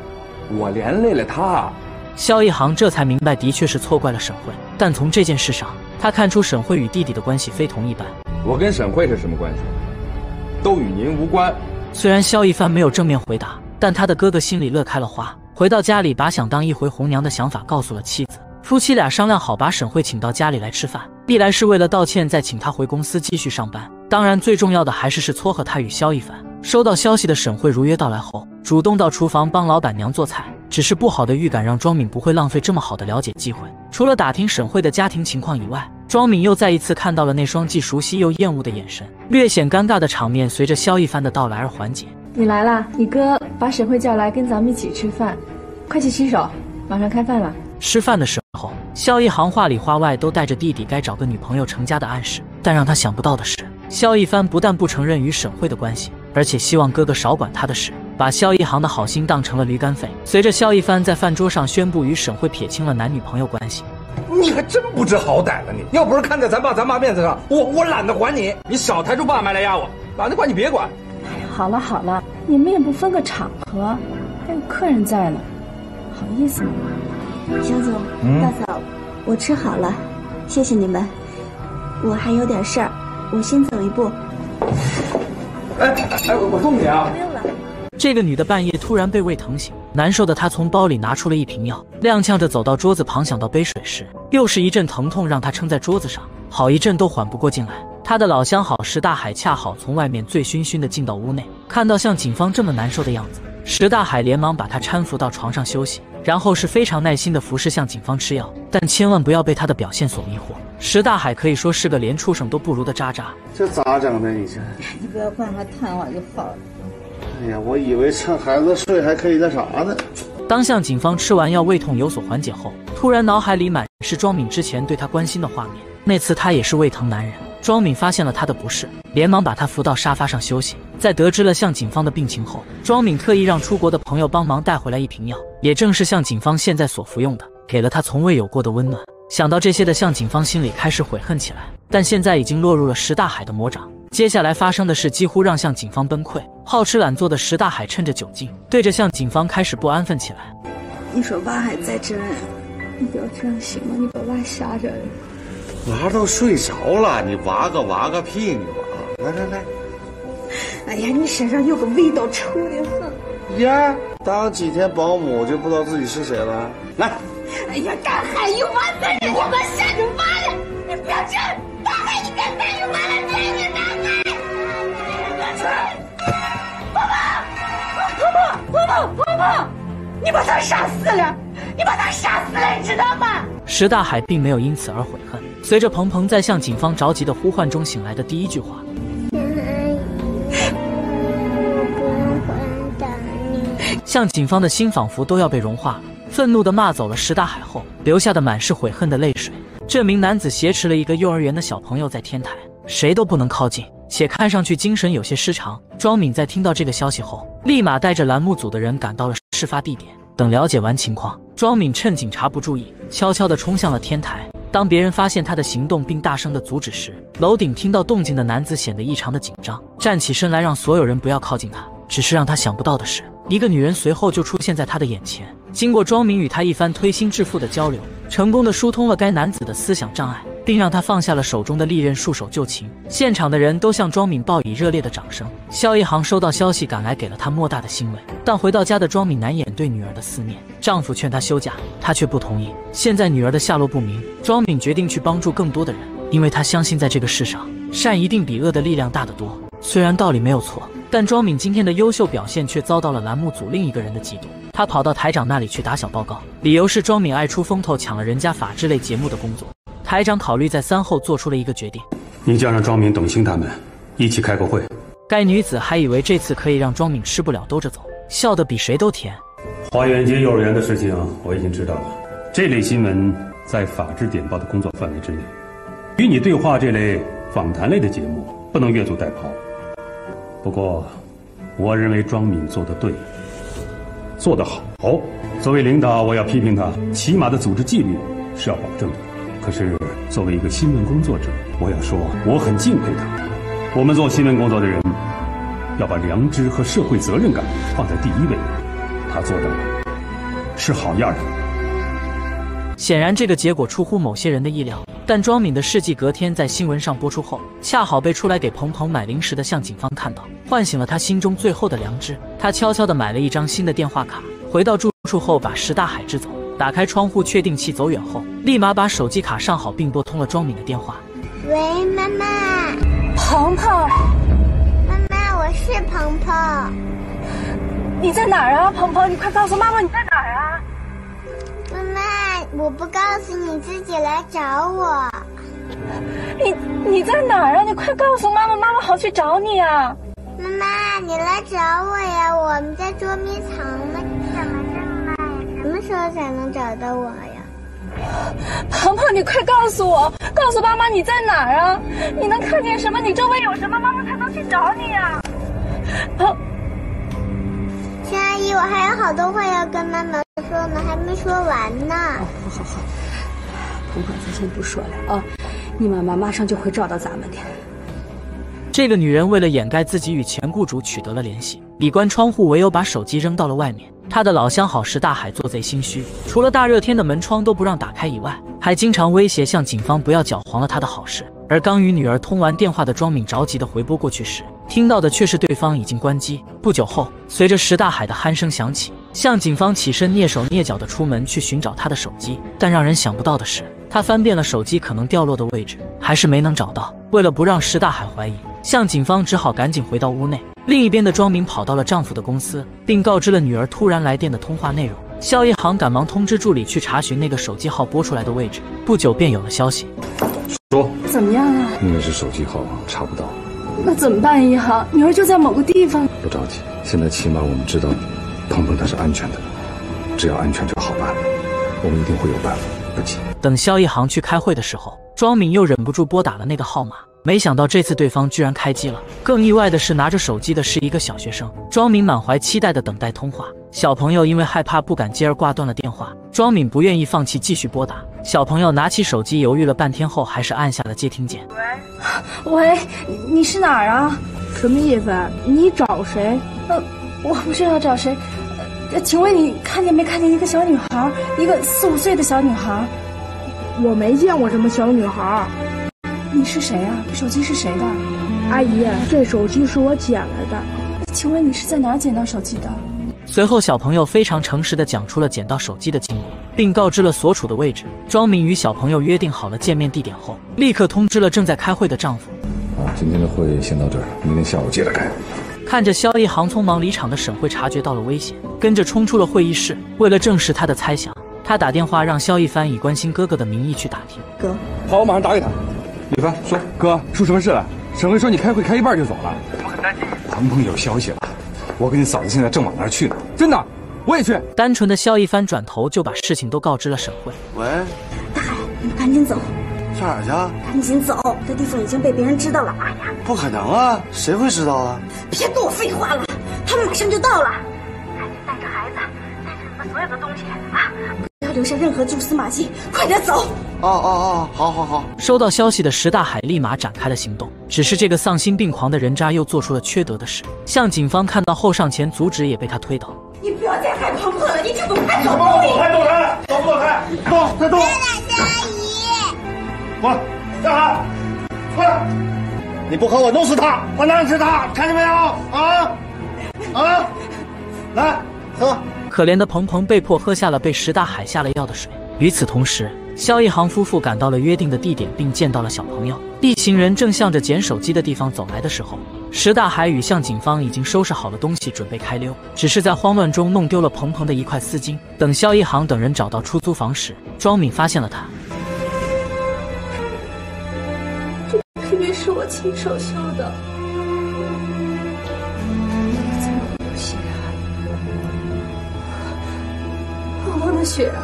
我连累了他。 萧一航这才明白，的确是错怪了沈慧，但从这件事上，他看出沈慧与弟弟的关系非同一般。 我跟沈慧是什么关系？都与您无关。 虽然萧一帆没有正面回答，但他的哥哥心里乐开了花。回到家里，把想当一回红娘的想法告诉了妻子。夫妻俩商量好，把沈慧请到家里来吃饭，一来是为了道歉，再请她回公司继续上班。当然，最重要的还是是撮合他与萧一帆。收到消息的沈慧如约到来后，主动到厨房帮老板娘做菜。只是不好的预感让庄敏不会浪费这么好的了解机会。除了打听沈慧的家庭情况以外，庄敏又再一次看到了那双既熟悉又厌恶的眼神，略显尴尬的场面随着萧一帆的到来而缓解。 你来啦，你哥把沈慧叫来跟咱们一起吃饭，快去洗手，马上开饭了。 吃饭的时候，萧一航话里话外都带着弟弟该找个女朋友成家的暗示，但让他想不到的是，萧一帆不但不承认与沈慧的关系，而且希望哥哥少管他的事，把萧一航的好心当成了驴肝肺。随着萧一帆在饭桌上宣布与沈慧撇清了男女朋友关系， 你还真不知好歹了你！要不是看在咱爸咱妈面子上，我我懒得管你。 你少抬出爸妈来压我，懒得管你别管。 哎呀，好了好了，你们也不分个场合，还有客人在呢，好意思吗？ 肖总、嗯、大嫂，我吃好了，谢谢你们。我还有点事儿，我先走一步。 哎哎，我送你啊！ 不用了。 这个女的半夜突然被胃疼醒，难受的她从包里拿出了一瓶药，踉跄着走到桌子旁，想到杯水时，又是一阵疼痛让她撑在桌子上，好一阵都缓不过劲来。她的老相好石大海恰好从外面醉醺醺的进到屋内，看到像警方这么难受的样子，石大海连忙把她搀扶到床上休息，然后是非常耐心的服侍向警方吃药，但千万不要被她的表现所迷惑。石大海可以说是个连畜生都不如的渣渣。 这咋整的？你这你不要管他谈话就好了。 哎呀，我以为趁孩子睡还可以那啥呢。 当向警方吃完药胃痛有所缓解后，突然脑海里满是庄敏之前对他关心的画面。那次他也是胃疼男人，庄敏发现了他的不适，连忙把他扶到沙发上休息。在得知了向警方的病情后，庄敏特意让出国的朋友帮忙带回来一瓶药，也正是向警方现在所服用的，给了他从未有过的温暖。想到这些的向警方心里开始悔恨起来，但现在已经落入了石大海的魔掌。接下来发生的事几乎让向警方崩溃。好吃懒做的石大海趁着酒劲，对着向警方开始不安分起来。 你说娃还在这儿，你不要这样行吗？你把娃吓着了。 娃都睡着了，你娃个娃个屁你娃！来来来。 哎呀，你身上有个味道，臭得很。 呀，当几天保姆就不知道自己是谁了？来。 哎呀，大海有娃在这，我把吓着娃了！你不要这样，大海你别再有娃了，再见大海！婆婆，婆婆，婆婆，婆婆，你把他杀死了！你把他杀死了，你知道吗？ 石大海并没有因此而悔恨。随着鹏鹏在向警方着急的呼唤中醒来的第一句话：“向警方的心仿佛都要被融化了。愤怒地骂走了石大海后，留下的满是悔恨的泪水。这名男子挟持了一个幼儿园的小朋友在天台，谁都不能靠近，且看上去精神有些失常。庄敏在听到这个消息后，立马带着栏目组的人赶到了事发地点。等了解完情况，庄敏趁警察不注意，悄悄地冲向了天台。当别人发现他的行动并大声地阻止时，楼顶听到动静的男子显得异常的紧张，站起身来让所有人不要靠近他。只是让他想不到的是，一个女人随后就出现在他的眼前。经过庄敏与他一番推心置腹的交流，成功的疏通了该男子的思想障碍，并让他放下了手中的利刃，束手就擒。现场的人都向庄敏报以热烈的掌声。萧一航收到消息赶来，给了他莫大的欣慰。但回到家的庄敏难掩对女儿的思念，丈夫劝她休假，她却不同意。现在女儿的下落不明，庄敏决定去帮助更多的人，因为她相信在这个世上，善一定比恶的力量大得多。虽然道理没有错，但庄敏今天的优秀表现却遭到了栏目组另一个人的嫉妒。他跑到台长那里去打小报告，理由是庄敏爱出风头，抢了人家法制类节目的工作。台长考虑再三后做出了一个决定： 你叫让庄敏、董卿他们一起开个会。 该女子还以为这次可以让庄敏吃不了兜着走，笑得比谁都甜。 花园街幼儿园的事情我已经知道了，这类新闻在法制点报的工作范围之内，与你对话这类访谈类的节目不能越俎代庖。不过，我认为庄敏做得对，做得好。作为领导，我要批评他，起码的组织纪律是要保证的。可是，作为一个新闻工作者，我要说，我很敬佩他。我们做新闻工作的人，要把良知和社会责任感放在第一位。他做到了， 是好样的。 显然，这个结果出乎某些人的意料。但庄敏的事迹隔天在新闻上播出后，恰好被出来给鹏鹏买零食的向警方看到，唤醒了他心中最后的良知。他悄悄地买了一张新的电话卡，回到住处后把石大海支走，打开窗户确定器走远后，立马把手机卡上好并拨通了庄敏的电话。 喂，妈妈。 鹏鹏。 妈妈，我是鹏鹏。 你在哪儿啊，鹏鹏？你快告诉妈妈你在哪儿啊！ 妈妈，我不告诉你，自己来找我。 你你在哪儿啊？你快告诉妈妈，妈妈好去找你啊！ 妈妈，你来找我呀！我们在捉迷藏呢。怎么这么慢呀？什么时候才能找到我呀？ 鹏鹏，你快告诉我，告诉妈妈你在哪儿啊？你能看见什么？你周围有什么？妈妈才能去找你呀！鹏， 陈阿姨，我还有好多话要跟妈妈说呢，还没说完呢。 哦，好好好，鹏鹏，咱先不说了啊，你妈妈马上就会找到咱们的。 这个女人为了掩盖自己与前雇主取得了联系，比关窗户，唯有把手机扔到了外面。她的老相好石大海做贼心虚，除了大热天的门窗都不让打开以外，还经常威胁向警方不要搅黄了他的好事。而刚与女儿通完电话的庄敏着急的回拨过去时，听到的却是对方已经关机。不久后，随着石大海的鼾声响起，向警方起身蹑手蹑脚的出门去寻找他的手机。但让人想不到的是，他翻遍了手机可能掉落的位置，还是没能找到。为了不让石大海怀疑，向警方只好赶紧回到屋内。另一边的庄敏跑到了丈夫的公司，并告知了女儿突然来电的通话内容。肖一航赶忙通知助理去查询那个手机号拨出来的位置，不久便有了消息。 说怎么样啊？ 应该是手机号查不到。 那怎么办一航？女儿就在某个地方。 不着急，现在起码我们知道鹏鹏他是安全的，只要安全就好办了。我们一定会有办法，不急。 等肖一航去开会的时候，庄敏又忍不住拨打了那个号码。没想到这次对方居然开机了，更意外的是拿着手机的是一个小学生。庄敏满怀期待的等待通话，小朋友因为害怕不敢接而挂断了电话。庄敏不愿意放弃，继续拨打。小朋友拿起手机犹豫了半天后，还是按下了接听键。 喂，喂，你是哪儿啊？ 什么意思？你找谁？ 呃，我不知道找谁。呃，请问你看见没看见一个小女孩，一个四五岁的小女孩？ 我没见过什么小女孩。 你是谁啊？这手机是谁的？ 阿姨，这手机是我捡来的。 请问你是在哪儿捡到手机的？ 随后，小朋友非常诚实地讲出了捡到手机的经过，并告知了所处的位置。庄敏与小朋友约定好了见面地点后，立刻通知了正在开会的丈夫。 啊，今天的会先到这儿，明天下午接着开。 看着肖一航匆忙离场的沈慧察觉到了危险，跟着冲出了会议室。为了证实他的猜想，他打电话让肖一帆以关心哥哥的名义去打听。 哥，好，我马上打给他。 李帆说：“ 哥，出什么事了？沈慧说你开会开一半就走了。 我们很担心。鹏鹏有消息了，我跟你嫂子现在正往那儿去呢。 真的，我也去。” 单纯的肖一帆转头就把事情都告知了沈慧。 喂，大海，你们赶紧走。 去哪儿去？ 赶紧走，这地方已经被别人知道了。哎呀， 不可能啊，谁会知道啊？ 别跟我废话了，他们马上就到了。赶紧带着孩子，带着你们所有的东西啊！不要留下任何蛛丝马迹，快点走！ 哦哦哦，好好好。 收到消息的石大海立马展开了行动，只是这个丧心病狂的人渣又做出了缺德的事。向警方看到后上前阻止，也被他推倒。 你不要再害鹏鹏了，你听懂还走不走开，走开，走不走开？动，再动！ 别打阿姨！ 我干啥？出来！你不和我弄死他，我弄死他，看见没有？啊啊！来喝。 可怜的鹏鹏被迫喝下了被石大海下了药的水。与此同时，肖一航夫妇赶到了约定的地点，并见到了小朋友。一行人正向着捡手机的地方走来的时候，石大海与向警方已经收拾好了东西，准备开溜，只是在慌乱中弄丢了鹏鹏的一块丝巾。等肖一航等人找到出租房时，庄敏发现了他。 这明明是我亲手绣的，怎么有血啊？鹏鹏的血！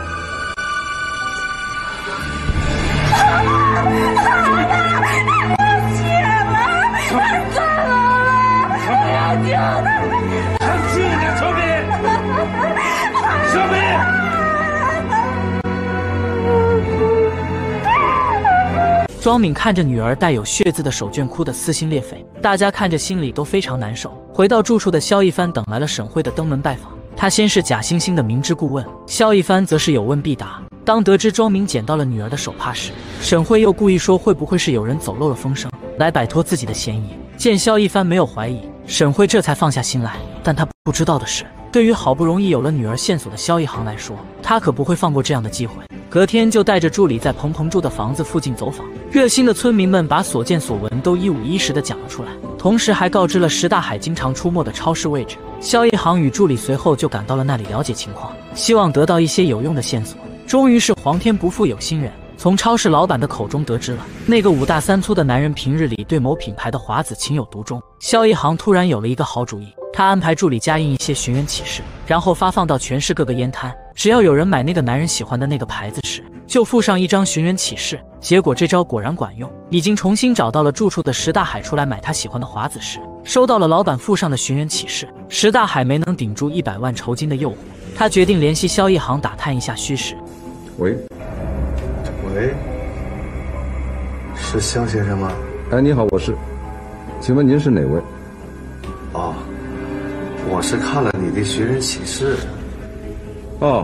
庄敏看着女儿带有血渍的手绢哭得撕心裂肺，大家看着心里都非常难受。回到住处的肖一帆等来了沈慧的登门拜访， 他先是假惺惺的明知故问，萧一帆则是有问必答。当得知庄明捡到了女儿的手帕时，沈慧又故意说会不会是有人走漏了风声，来摆脱自己的嫌疑。见萧一帆没有怀疑，沈慧这才放下心来。但他不知道的是，对于好不容易有了女儿线索的萧一航来说，他可不会放过这样的机会。隔天就带着助理在彭鹏住的房子附近走访，热心的村民们把所见所闻都一五一十的讲了出来，同时还告知了石大海经常出没的超市位置。萧一航与助理随后就赶到了那里了解情况，希望得到一些有用的线索。终于是皇天不负有心人，从超市老板的口中得知了那个五大三粗的男人平日里对某品牌的华子情有独钟。萧一航突然有了一个好主意，他安排助理加印一些寻人启事，然后发放到全市各个烟摊，只要有人买那个男人喜欢的那个牌子时，就附上一张寻人启事。结果这招果然管用，已经重新找到了住处的石大海出来买他喜欢的华子时，收到了老板附上的寻人启事。石大海没能顶住一百万酬金的诱惑，他决定联系萧一航打探一下虚实。 喂， 喂，是萧先生吗？ 哎，你好，我是，请问您是哪位？ 哦，我是看了你的寻人启事。 哦，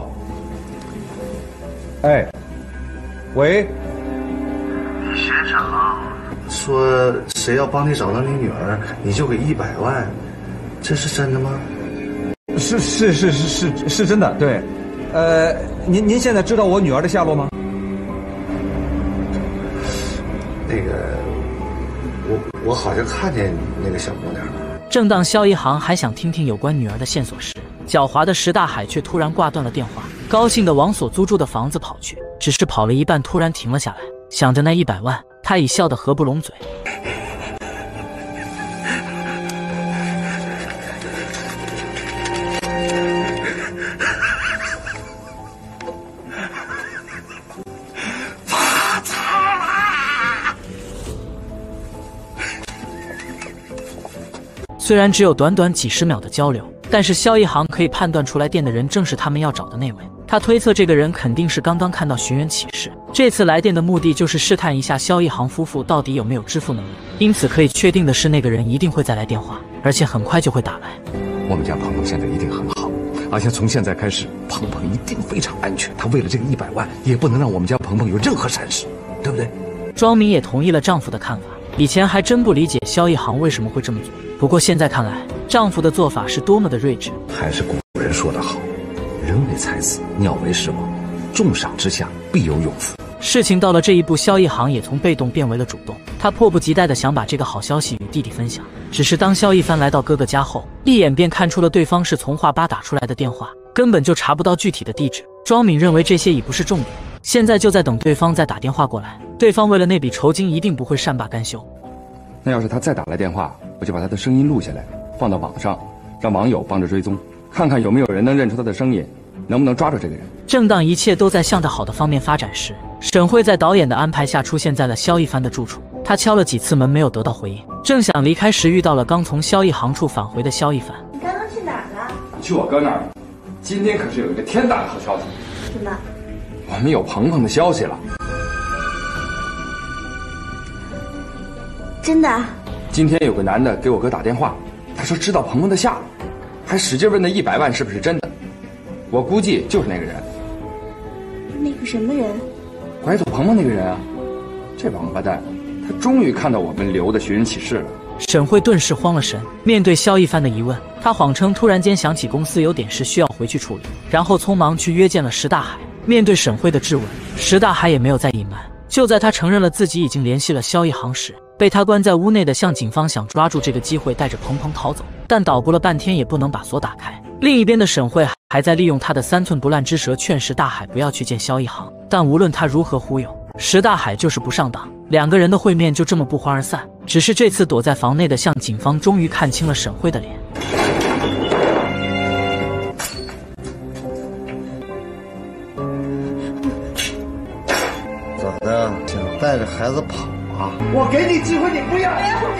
哎，喂， 先生啊，说谁要帮你找到你女儿，你就给一百万，这是真的吗？ 是是是是是是真的，对。呃，您您现在知道我女儿的下落吗？ 那个，我我好像看见那个小姑娘了。 正当萧一航还想听听有关女儿的线索时，狡猾的石大海却突然挂断了电话，高兴的往所租住的房子跑去。只是跑了一半，突然停了下来，想着那一百万，他已笑得合不拢嘴。虽然只有短短几十秒的交流，但是萧一航可以判断出来电的人正是他们要找的那位。他推测这个人肯定是刚刚看到寻人启事，这次来电的目的就是试探一下萧一航夫妇到底有没有支付能力。因此可以确定的是，那个人一定会再来电话，而且很快就会打来。 我们家鹏鹏现在一定很好，而且从现在开始，鹏鹏一定非常安全。他为了这个一百万，也不能让我们家鹏鹏有任何闪失，对不对？ 庄明也同意了丈夫的看法。以前还真不理解萧一航为什么会这么做，不过现在看来，丈夫的做法是多么的睿智。 还是古人说得好，人为财死，鸟为食亡，重赏之下必有勇夫。 事情到了这一步，萧一航也从被动变为了主动，他迫不及待地想把这个好消息与弟弟分享。只是当萧一帆来到哥哥家后，一眼便看出了对方是从画吧打出来的电话，根本就查不到具体的地址。庄敏认为这些已不是重点，现在就在等对方再打电话过来。对方为了那笔酬金一定不会善罢甘休。 那要是他再打来电话，我就把他的声音录下来，放到网上，让网友帮着追踪，看看有没有人能认出他的声音，能不能抓住这个人。 正当一切都在向着好的方面发展时，沈慧在导演的安排下出现在了萧一帆的住处。他敲了几次门没有得到回应，正想离开时遇到了刚从萧一航处返回的萧一帆。 你刚刚去哪儿了？ 去我哥那儿。今天可是有一个天大的好消息。 什么？ 我们有鹏鹏的消息了。 真的？ 今天有个男的给我哥打电话，他说知道鹏鹏的下落，还使劲问那一百万是不是真的。我估计就是那个人。 那个什么人？ 拐走鹏鹏那个人啊！这王八蛋，他终于看到我们留的寻人启事了。 沈慧顿时慌了神，面对萧一帆的疑问，他谎称突然间想起公司有点事需要回去处理，然后匆忙去约见了石大海。面对沈慧的质问，石大海也没有再隐瞒。就在他承认了自己已经联系了萧一航时，被他关在屋内的向警方想抓住这个机会带着鹏鹏逃走，但捣鼓了半天也不能把锁打开。另一边的沈慧还在利用他的三寸不烂之舌劝石大海不要去见萧一航，但无论他如何忽悠，石大海就是不上当。两个人的会面就这么不欢而散。只是这次躲在房内的向警方终于看清了沈慧的脸。 咋的？想带着孩子跑啊？ 我给你机会，你不要！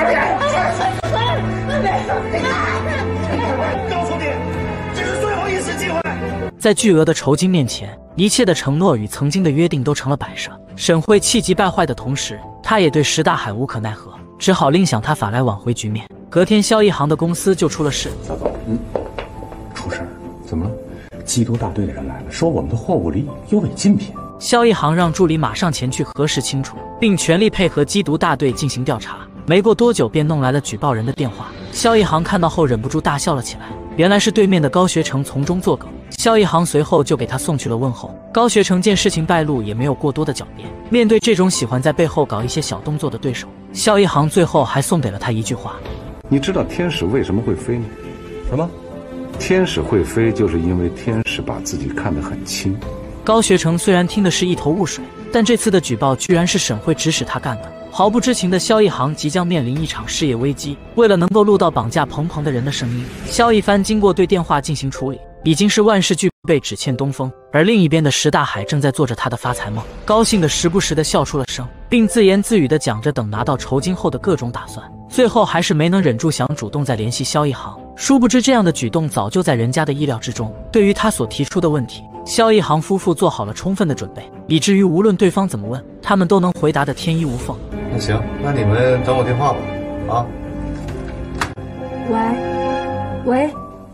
告诉你，这是最后一次机会。 在巨额的酬金面前，一切的承诺与曾经的约定都成了摆设。沈慧气急败坏的同时，他也对石大海无可奈何，只好另想他法来挽回局面。隔天，萧一航的公司就出了事。 小总，嗯，出事儿， 怎么了？缉毒大队的人来了，说我们的货物里有违禁品。 萧一航让助理马上前去核实清楚，并全力配合缉毒大队进行调查。没过多久，便弄来了举报人的电话。萧一航看到后忍不住大笑了起来，原来是对面的高学成从中作梗。萧一航随后就给他送去了问候。高学成见事情败露，也没有过多的狡辩。面对这种喜欢在背后搞一些小动作的对手，萧一航最后还送给了他一句话： 你知道天使为什么会飞吗？什么？天使会飞，就是因为天使把自己看得很轻。 高学成虽然听的是一头雾水，但这次的举报居然是沈慧指使他干的。毫不知情的萧一航即将面临一场事业危机。为了能够录到绑架鹏鹏的人的声音，萧一帆经过对电话进行处理，已经是万事俱备，只欠东风。而另一边的石大海正在做着他的发财梦，高兴的时不时的笑出了声，并自言自语的讲着等拿到酬金后的各种打算。最后还是没能忍住，想主动再联系萧一航。殊不知这样的举动早就在人家的意料之中。对于他所提出的问题，萧一航夫妇做好了充分的准备，以至于无论对方怎么问，他们都能回答得天衣无缝。 那行，那你们等我电话吧。啊。 喂，喂，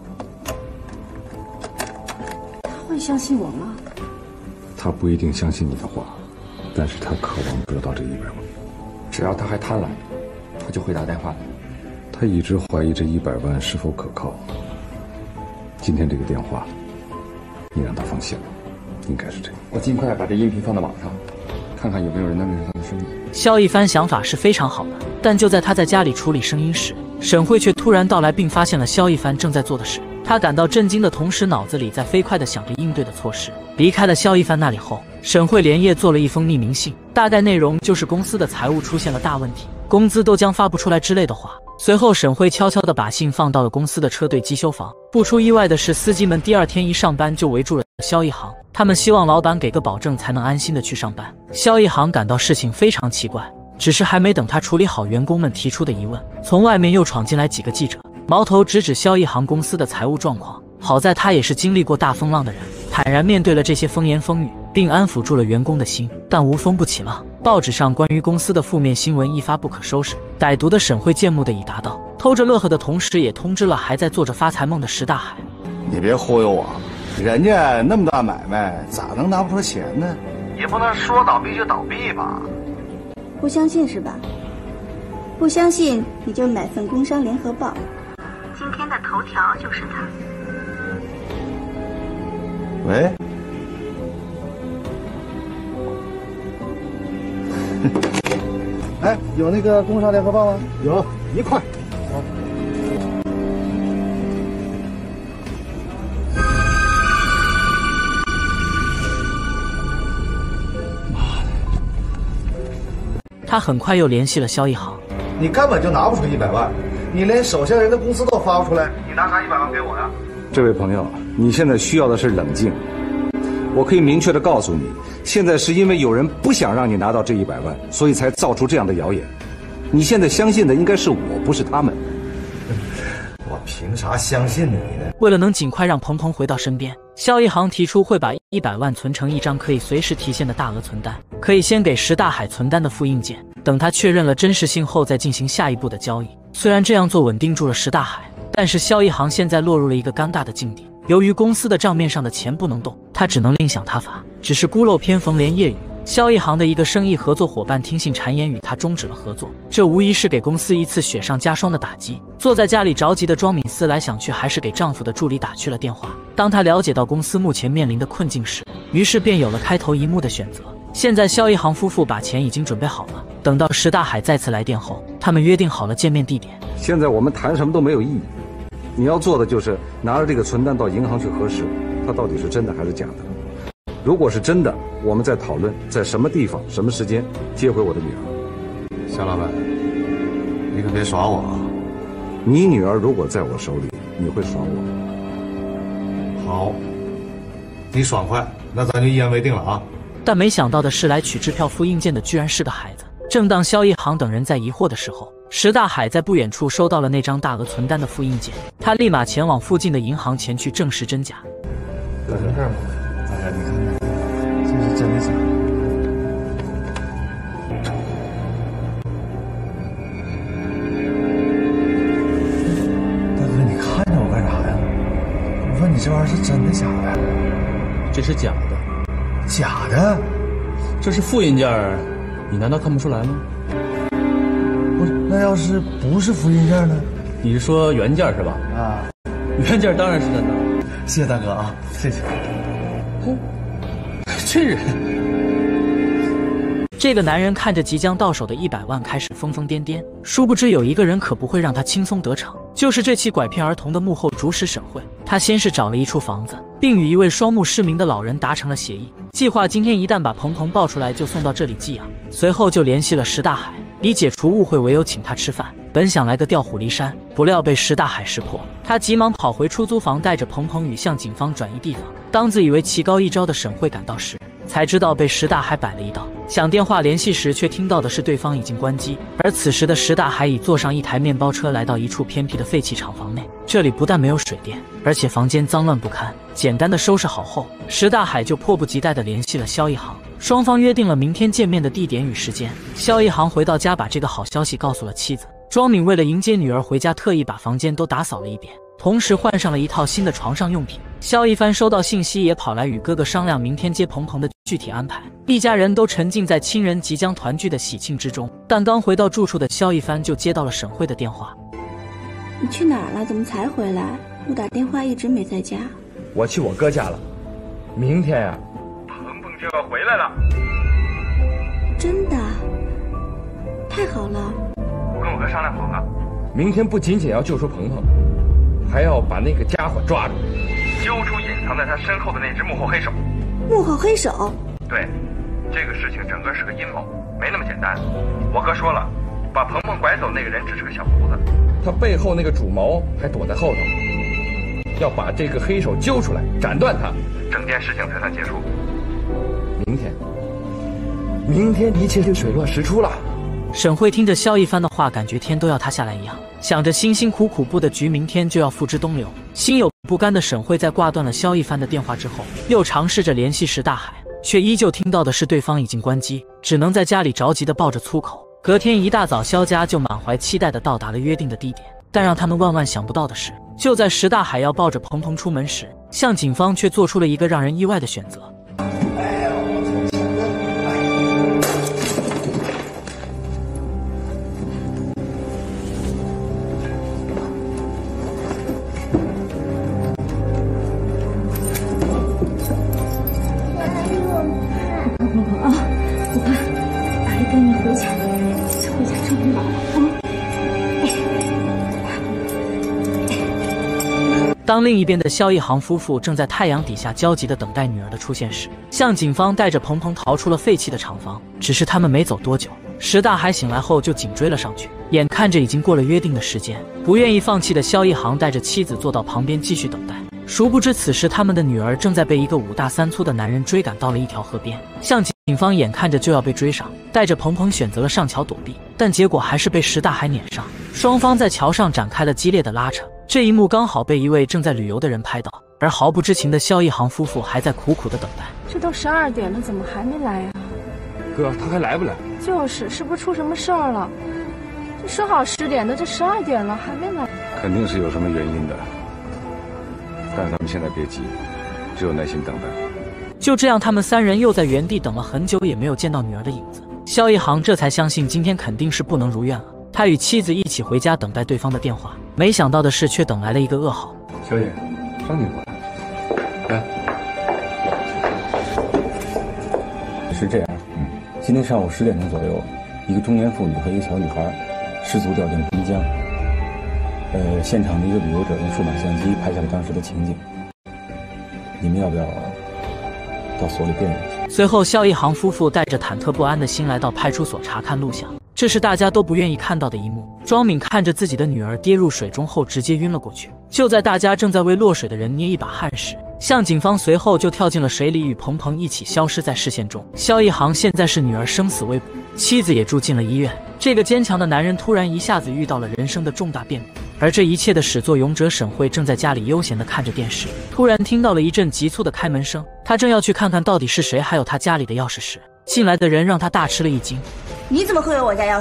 他会相信我吗？ 他不一定相信你的话，但是他渴望得到这一百万。 只要他还贪婪，他就会打电话的。 他一直怀疑这一百万是否可靠。今天这个电话，你让他放心了，应该是这样。 我尽快把这音频放到网上，看看有没有人能认识他的声音。 萧一帆想法是非常好的，但就在他在家里处理声音时，沈慧却突然到来，并发现了萧一帆正在做的事。他感到震惊的同时，脑子里在飞快地想着应对的措施。离开了萧一帆那里后，沈慧连夜做了一封匿名信，大概内容就是公司的财务出现了大问题，工资都将发不出来之类的话。随后沈慧悄悄地把信放到了公司的车队机修房。不出意外的是，司机们第二天一上班就围住了萧一航，他们希望老板给个保证才能安心的去上班。萧一航感到事情非常奇怪，只是还没等他处理好员工们提出的疑问，从外面又闯进来几个记者，矛头直指萧一航公司的财务状况。好在他也是经历过大风浪的人，坦然面对了这些风言风语，并安抚住了员工的心。但无风不起浪，报纸上关于公司的负面新闻一发不可收拾。歹毒的沈慧见目的已达到，偷着乐呵的同时也通知了还在做着发财梦的石大海。 你别忽悠我，人家那么大买卖，咋能拿不出钱呢？ 也不能说倒闭就倒闭吧。 不相信是吧？不相信你就买份《工商联合报》，今天的头条就是它。 喂。哎，有那个《工商联合报》吗？ 有一块。 好。 他很快又联系了萧一航。 你根本就拿不出一百万，你连手下人的工资都发不出来，你拿啥一百万给我呀？ 这位朋友，你现在需要的是冷静。我可以明确的告诉你，现在是因为有人不想让你拿到这一百万，所以才造出这样的谣言。你现在相信的应该是我，不是他们。 我凭啥相信你呢？ 为了能尽快让鹏鹏回到身边，萧一航提出会把一百万存成一张可以随时提现的大额存单，可以先给石大海存单的复印件，等他确认了真实性后再进行下一步的交易。虽然这样做稳定住了石大海，但是萧一航现在落入了一个尴尬的境地。由于公司的账面上的钱不能动，他只能另想他法。只是孤陋偏逢连夜雨，萧一航的一个生意合作伙伴听信谗言与他终止了合作，这无疑是给公司一次雪上加霜的打击。坐在家里着急的庄敏思来想去，还是给丈夫的助理打去了电话。当她了解到公司目前面临的困境时，于是便有了开头一幕的选择。现在萧一航夫妇把钱已经准备好了，等到石大海再次来电后，他们约定好了见面地点。 现在我们谈什么都没有意义，你要做的就是拿着这个存单到银行去核实，它到底是真的还是假的。如果是真的，我们再讨论在什么地方、什么时间接回我的女儿。 夏老板，你可别耍我啊！ 你女儿如果在我手里，你会耍我？ 好，你爽快，那咱就一言为定了啊！ 但没想到的是，来取支票复印件的居然是个孩子。正当萧一航等人在疑惑的时候，石大海在不远处收到了那张大额存单的复印件，他立马前往附近的银行前去证实真假。 有什么事吗？大哥，你看看，这是真的假的？大哥，你看着我干啥呀？我说你这玩意花是真的假的？ 这是假的。 假的？ 这是复印件儿，你难道看不出来吗？ 不是，那要是不是复印件呢？ 你是说原件是吧？ 啊， 原件当然是真的。 谢谢大哥啊，谢谢。 哦，这人。 这个男人看着即将到手的一百万，开始疯疯癫癫。殊不知有一个人可不会让他轻松得逞，就是这起拐骗儿童的幕后主使沈慧。他先是找了一处房子，并与一位双目失明的老人达成了协议，计划今天一旦把鹏鹏抱出来，就送到这里寄养。随后就联系了石大海，以解除误会为由请他吃饭。本想来个调虎离山，不料被石大海识破。他急忙跑回出租房，带着鹏鹏宇向警方转移地方。当自以为棋高一招的沈慧赶到时，才知道被石大海摆了一道。想电话联系时，却听到的是对方已经关机。而此时的石大海已坐上一台面包车，来到一处偏僻的废弃厂房内。这里不但没有水电，而且房间脏乱不堪。简单的收拾好后，石大海就迫不及待地联系了肖一航，双方约定了明天见面的地点与时间。肖一航回到家，把这个好消息告诉了妻子庄敏。为了迎接女儿回家，特意把房间都打扫了一遍，同时换上了一套新的床上用品。肖一帆收到信息，也跑来与哥哥商量明天接鹏鹏的具体安排。一家人都沉浸在亲人即将团聚的喜庆之中。但刚回到住处的肖一帆就接到了沈慧的电话。 你去哪儿了？怎么才回来？我打电话一直没在家。 我去我哥家了，明天呀、啊，鹏鹏就要回来了。 真的？太好了！ 我跟我哥商量好了，明天不仅仅要救出鹏鹏，还要把那个家伙抓住，揪出隐藏在他身后的那只幕后黑手。 幕后黑手？ 对，这个事情整个是个阴谋，没那么简单。我哥说了，把鹏鹏拐走那个人只是个小胡子，他背后那个主谋还躲在后头，要把这个黑手揪出来，斩断他，整件事情才算结束。明天，明天一切就水落石出了。 沈慧听着肖一帆的话，感觉天都要塌下来一样，想着辛辛苦苦布的局明天就要付之东流。心有不甘的沈慧在挂断了肖一帆的电话之后，又尝试着联系石大海，却依旧听到的是对方已经关机，只能在家里着急的爆着粗口。隔天一大早，肖家就满怀期待的到达了约定的地点。但让他们万万想不到的是，就在石大海要抱着鹏鹏出门时，向警方却做出了一个让人意外的选择。当另一边的肖一航夫妇正在太阳底下焦急地等待女儿的出现时，向警方带着鹏鹏逃出了废弃的厂房。只是他们没走多久，石大海醒来后就紧追了上去。眼看着已经过了约定的时间，不愿意放弃的肖一航带着妻子坐到旁边继续等待。殊不知此时他们的女儿正在被一个五大三粗的男人追赶到了一条河边。向警方眼看着就要被追上，带着鹏鹏选择了上桥躲避，但结果还是被石大海撵上。双方在桥上展开了激烈的拉扯。这一幕刚好被一位正在旅游的人拍到，而毫不知情的肖一航夫妇还在苦苦的等待。 这都十二点了，怎么还没来呀？ 哥，他还来不来？ 就是，是不是出什么事儿了？这说好十点的，这十二点了还没来。 肯定是有什么原因的，但是咱们现在别急，只有耐心等待。 就这样，他们三人又在原地等了很久，也没有见到女儿的影子。肖一航这才相信今天肯定是不能如愿了。他与妻子一起回家等待对方的电话，没想到的是却等来了一个噩耗。 小野，张警官，来。 是这样，嗯，今天上午十点钟左右，一个中年妇女和一个小女孩失足掉进了滨江。呃，现场的一个旅游者用数码相机拍下了当时的情景。你们要不要到所里辨认一下？ 随后，肖一航夫妇带着忐忑不安的心来到派出所查看录像。这是大家都不愿意看到的一幕。庄敏看着自己的女儿跌入水中后直接晕了过去。就在大家正在为落水的人捏一把汗时，向警方随后就跳进了水里，与鹏鹏一起消失在视线中。肖一航现在是女儿生死未卜，妻子也住进了医院。这个坚强的男人突然一下子遇到了人生的重大变故。而这一切的始作俑者沈慧正在家里悠闲地看着电视，突然听到了一阵急促的开门声。他正要去看看到底是谁，还有他家里的钥匙时，进来的人让他大吃了一惊。 你怎么会有我家钥匙？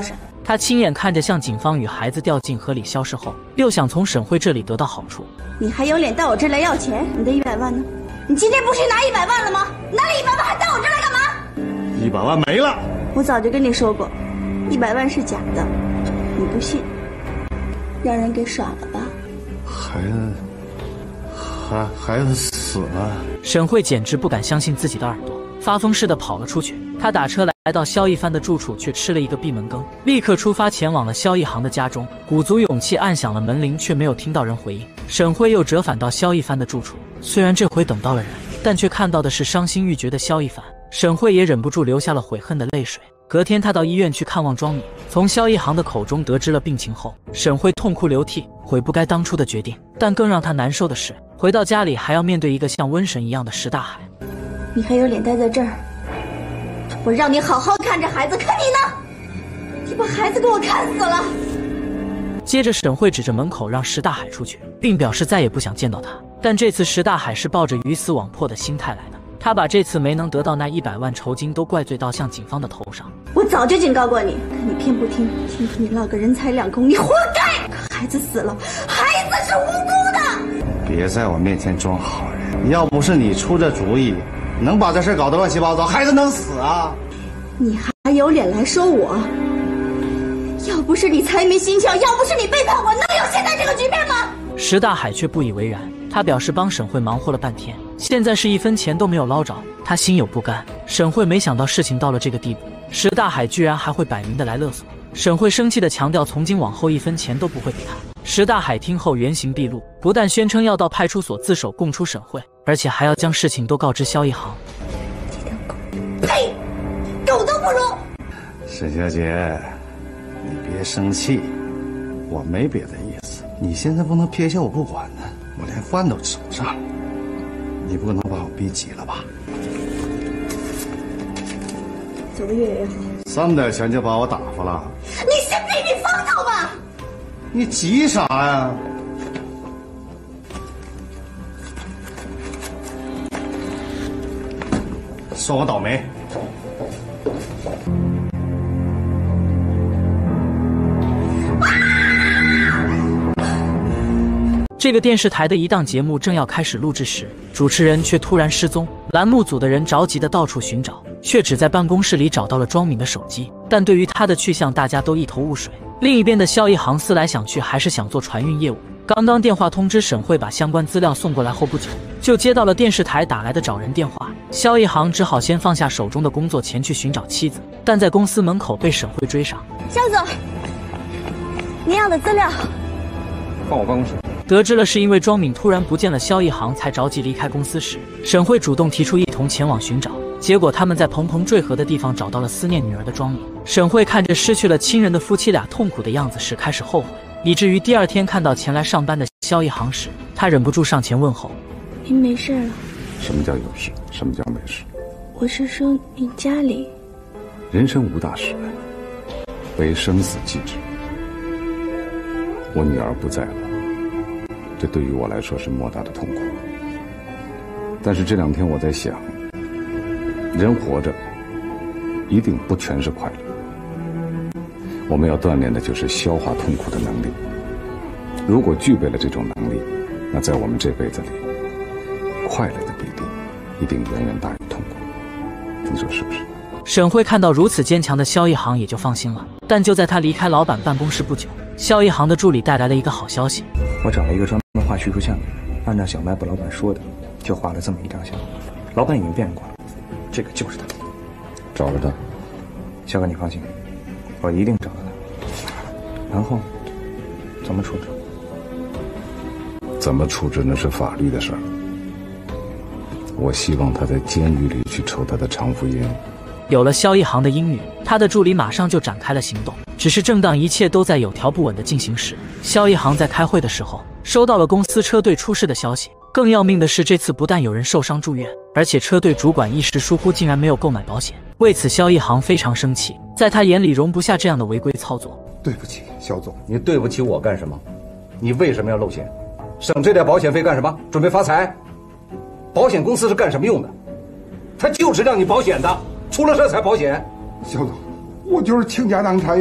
他亲眼看着向警方与孩子掉进河里消失后，又想从沈慧这里得到好处。 你还有脸到我这来要钱？你的一百万呢？你今天不是拿一百万了吗？拿了一百万还到我这来干嘛？ 一百万没了。 我早就跟你说过，一百万是假的，你不信，让人给耍了吧。 孩子，孩孩子死了。 沈慧简直不敢相信自己的耳朵，发疯似的跑了出去。他打车来到萧一帆的住处，却吃了一个闭门羹，立刻出发前往了萧一航的家中，鼓足勇气按响了门铃，却没有听到人回应。沈慧又折返到萧一帆的住处，虽然这回等到了人，但却看到的是伤心欲绝的萧一帆。沈慧也忍不住流下了悔恨的泪水。隔天，他到医院去看望庄敏，从萧一航的口中得知了病情后，沈慧痛哭流涕，悔不该当初的决定。但更让他难受的是，回到家里还要面对一个像瘟神一样的石大海。 你还有脸待在这儿？我让你好好看着孩子，可你呢？你把孩子给我看死了！ 接着，沈慧指着门口让石大海出去，并表示再也不想见到他。但这次石大海是抱着鱼死网破的心态来的。他把这次没能得到那一百万酬金都怪罪到向警方的头上。 我早就警告过你，可你偏不听，听说你落个人财两空，你活该！可孩子死了，孩子是无辜的。 别在我面前装好人，要不是你出这主意，能把这事搞得乱七八糟，孩子能死啊？ 你还有脸来说我？要不是你财迷心窍，要不是你背叛我，能有现在这个局面吗？ 石大海却不以为然，他表示帮沈慧忙活了半天，现在是一分钱都没有捞着，他心有不甘。沈慧没想到事情到了这个地步，石大海居然还会摆明的来勒索。沈慧生气地强调，从今往后一分钱都不会给他。石大海听后原形毕露，不但宣称要到派出所自首供出沈慧，而且还要将事情都告知萧一航。 呸！狗都不如！ 沈小姐，你别生气，我没别的意思。你现在不能撇下我不管呢，我连饭都吃不上，你不能把我逼急了吧？ 走得越远越好。 三点钱就把我打发了， 你先避避风头吧！ 你急啥呀？算我倒霉。 这个电视台的一档节目正要开始录制时，主持人却突然失踪。栏目组的人着急的到处寻找，却只在办公室里找到了庄敏的手机，但对于他的去向，大家都一头雾水。另一边的萧一航思来想去，还是想做船运业务。刚刚电话通知沈慧把相关资料送过来后不久，就接到了电视台打来的找人电话。萧一航只好先放下手中的工作，前去寻找妻子，但在公司门口被沈慧追上。 萧总，您要的资料放我办公室。 得知了是因为庄敏突然不见了萧一航才着急离开公司时，沈慧主动提出一同前往寻找。结果他们在滂滂坠河的地方找到了思念女儿的庄敏。沈慧看着失去了亲人的夫妻俩痛苦的样子时开始后悔，以至于第二天看到前来上班的萧一航时，他忍不住上前问候： 您没事了？ 什么叫有事？什么叫没事？ 我是说您家里。 人生无大事，唯生死继之。我女儿不在了，这对于我来说是莫大的痛苦。但是这两天我在想，人活着一定不全是快乐，我们要锻炼的就是消化痛苦的能力。如果具备了这种能力，那在我们这辈子里，快乐的比例一定远远大于痛苦。你说是不是？ 沈慧看到如此坚强的萧一航也就放心了。但就在他离开老板办公室不久，萧一航的助理带来了一个好消息。 我找了一个专门画叙述像的人，按照小卖部老板说的，就画了这么一张像。老板已经辨认过了，这个就是他。 找了他？ 肖哥，你放心，我一定找到他。然后怎么处置？ 怎么处置那是法律的事儿。我希望他在监狱里去抽他的长服烟。 有了萧一航的应允，他的助理马上就展开了行动。只是正当一切都在有条不紊的进行时，萧一航在开会的时候收到了公司车队出事的消息。更要命的是，这次不但有人受伤住院，而且车队主管一时疏忽，竟然没有购买保险。为此，萧一航非常生气，在他眼里容不下这样的违规操作。 对不起，肖总，你对不起我干什么？你为什么要漏险？省这点保险费干什么？准备发财？保险公司是干什么用的？他就是让你保险的，出了事才保险。 肖总，我就是倾家荡产也赔不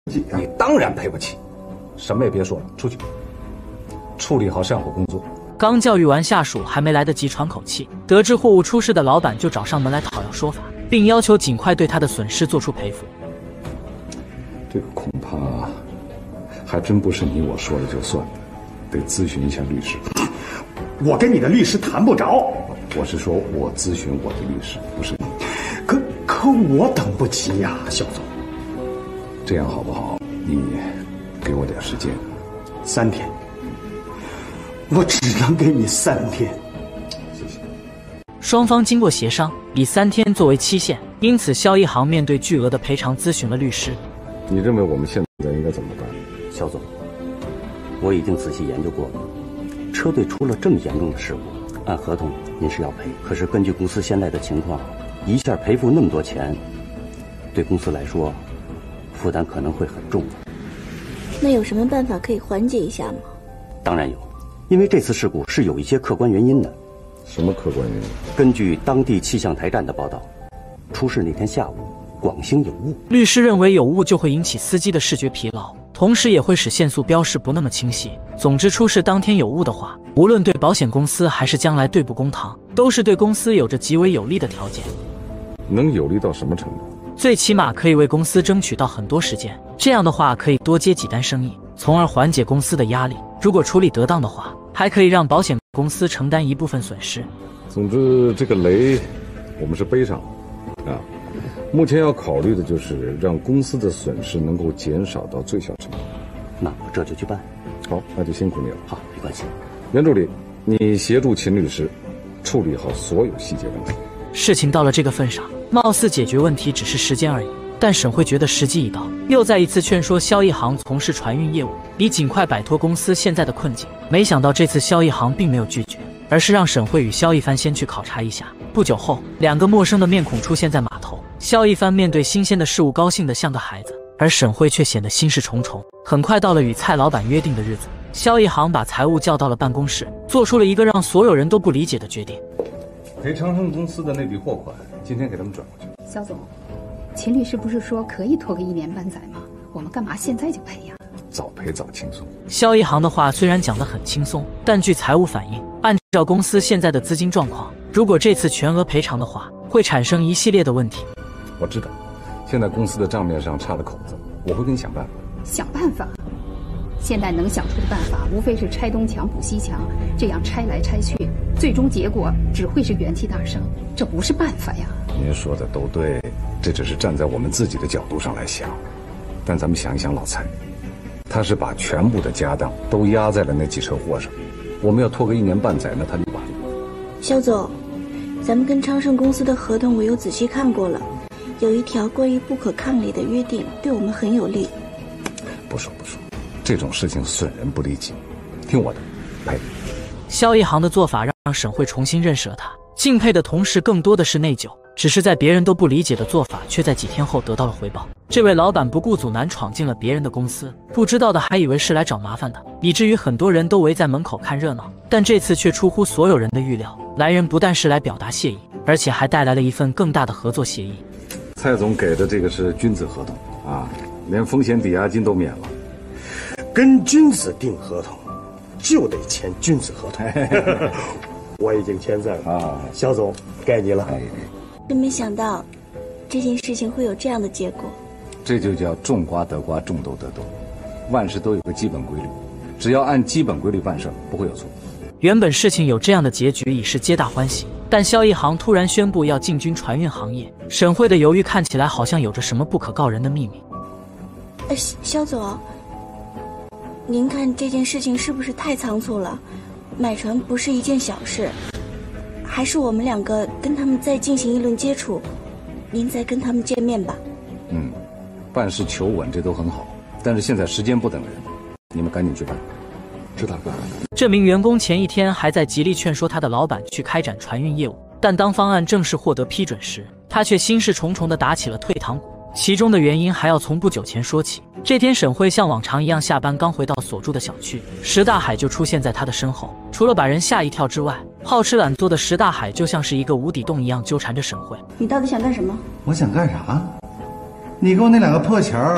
起啊！你当然赔不起，什么也别说了，出去，处理好善后工作。 刚教育完下属，还没来得及喘口气，得知货物出事的老板就找上门来讨要说法，并要求尽快对他的损失做出赔付。 这个恐怕还真不是你我说了就算的，得咨询一下律师。 我跟你的律师谈不着。 我是说，我咨询我的律师，不是你。 可可我等不及呀，肖总。 这样好不好？你给我点时间， 三天。我只能给你三天。 谢谢。 双方经过协商，以三天作为期限，因此肖一航面对巨额的赔偿咨询了律师。 你认为我们现在应该怎么办？ 肖总，我已经仔细研究过了，车队出了这么严重的事故，按合同您是要赔，可是根据公司现在的情况，一下赔付那么多钱，对公司来说负担可能会很重的。 那有什么办法可以缓解一下吗？ 当然有，因为这次事故是有一些客观原因的。 什么客观原因？ 根据当地气象台站的报道，出事那天下午广兴有雾。 律师认为有雾就会引起司机的视觉疲劳，同时也会使限速标识不那么清晰。总之，出事当天有雾的话，无论对保险公司还是将来对簿公堂，都是对公司有着极为有利的条件。 能有利到什么程度？ 最起码可以为公司争取到很多时间，这样的话可以多接几单生意，从而缓解公司的压力。如果处理得当的话，还可以让保险公司承担一部分损失。 总之，这个雷我们是背上了啊。目前要考虑的就是让公司的损失能够减少到最小程度。 那我这就去办。 好，那就辛苦你了。 好，没关系。 袁助理，你协助秦律师处理好所有细节问题。 事情到了这个份上，貌似解决问题只是时间而已。但沈慧觉得时机已到，又再一次劝说肖一航从事船运业务，以尽快摆脱公司现在的困境。没想到这次肖一航并没有拒绝，而是让沈慧与肖一帆先去考察一下。不久后，两个陌生的面孔出现在码头。肖一帆面对新鲜的事物高兴得像个孩子，而沈慧却显得心事重重。很快到了与蔡老板约定的日子，肖一航把财务叫到了办公室，做出了一个让所有人都不理解的决定。 赔长盛公司的那笔货款，今天给他们转过去。 肖总，秦律师不是说可以拖个一年半载吗？我们干嘛现在就赔呀？ 早赔早轻松。 肖一航的话虽然讲得很轻松，但据财务反映，按照公司现在的资金状况，如果这次全额赔偿的话，会产生一系列的问题。 我知道，现在公司的账面上差了口子，我会给你想办法。 想办法？现在能想出的办法，无非是拆东墙补西墙，这样拆来拆去，最终结果只会是元气大伤，这不是办法呀。 您说的都对，这只是站在我们自己的角度上来想，但咱们想一想老蔡，他是把全部的家当都压在了那几车货上，我们要拖个一年半载，那他就完了。 肖总，咱们跟昌盛公司的合同我又仔细看过了，有一条关于不可抗力的约定，对我们很有利。 不说不说，这种事情损人不利己，听我的，赔。 肖一航的做法让沈慧重新认识了他，敬佩的同时更多的是内疚。只是在别人都不理解的做法，却在几天后得到了回报。这位老板不顾阻拦闯进了别人的公司，不知道的还以为是来找麻烦的，以至于很多人都围在门口看热闹。但这次却出乎所有人的预料，来人不但是来表达谢意，而且还带来了一份更大的合作协议。 蔡总给的这个是君子合同啊，连风险抵押金都免了。 跟君子订合同，就得签君子合同。我已经签字了啊，肖总，该你了。 真没想到，这件事情会有这样的结果。 这就叫种瓜得瓜，种豆得豆。万事都有个基本规律，只要按基本规律办事，不会有错。 原本事情有这样的结局已是皆大欢喜，但肖一航突然宣布要进军船运行业，沈慧的犹豫看起来好像有着什么不可告人的秘密。 呃，肖总，您看这件事情是不是太仓促了？买船不是一件小事。还是我们两个跟他们再进行一轮接触，您再跟他们见面吧。 嗯，办事求稳这都很好，但是现在时间不等人，你们赶紧去办。知道哥。 这名员工前一天还在极力劝说他的老板去开展船运业务，但当方案正式获得批准时，他却心事重重地打起了退堂鼓。其中的原因还要从不久前说起。这天，沈慧像往常一样下班，刚回到所住的小区，石大海就出现在他的身后。除了把人吓一跳之外，好吃懒做的石大海就像是一个无底洞一样纠缠着沈慧。 你到底想干什么？ 我想干啥？你给我那两个破钱儿，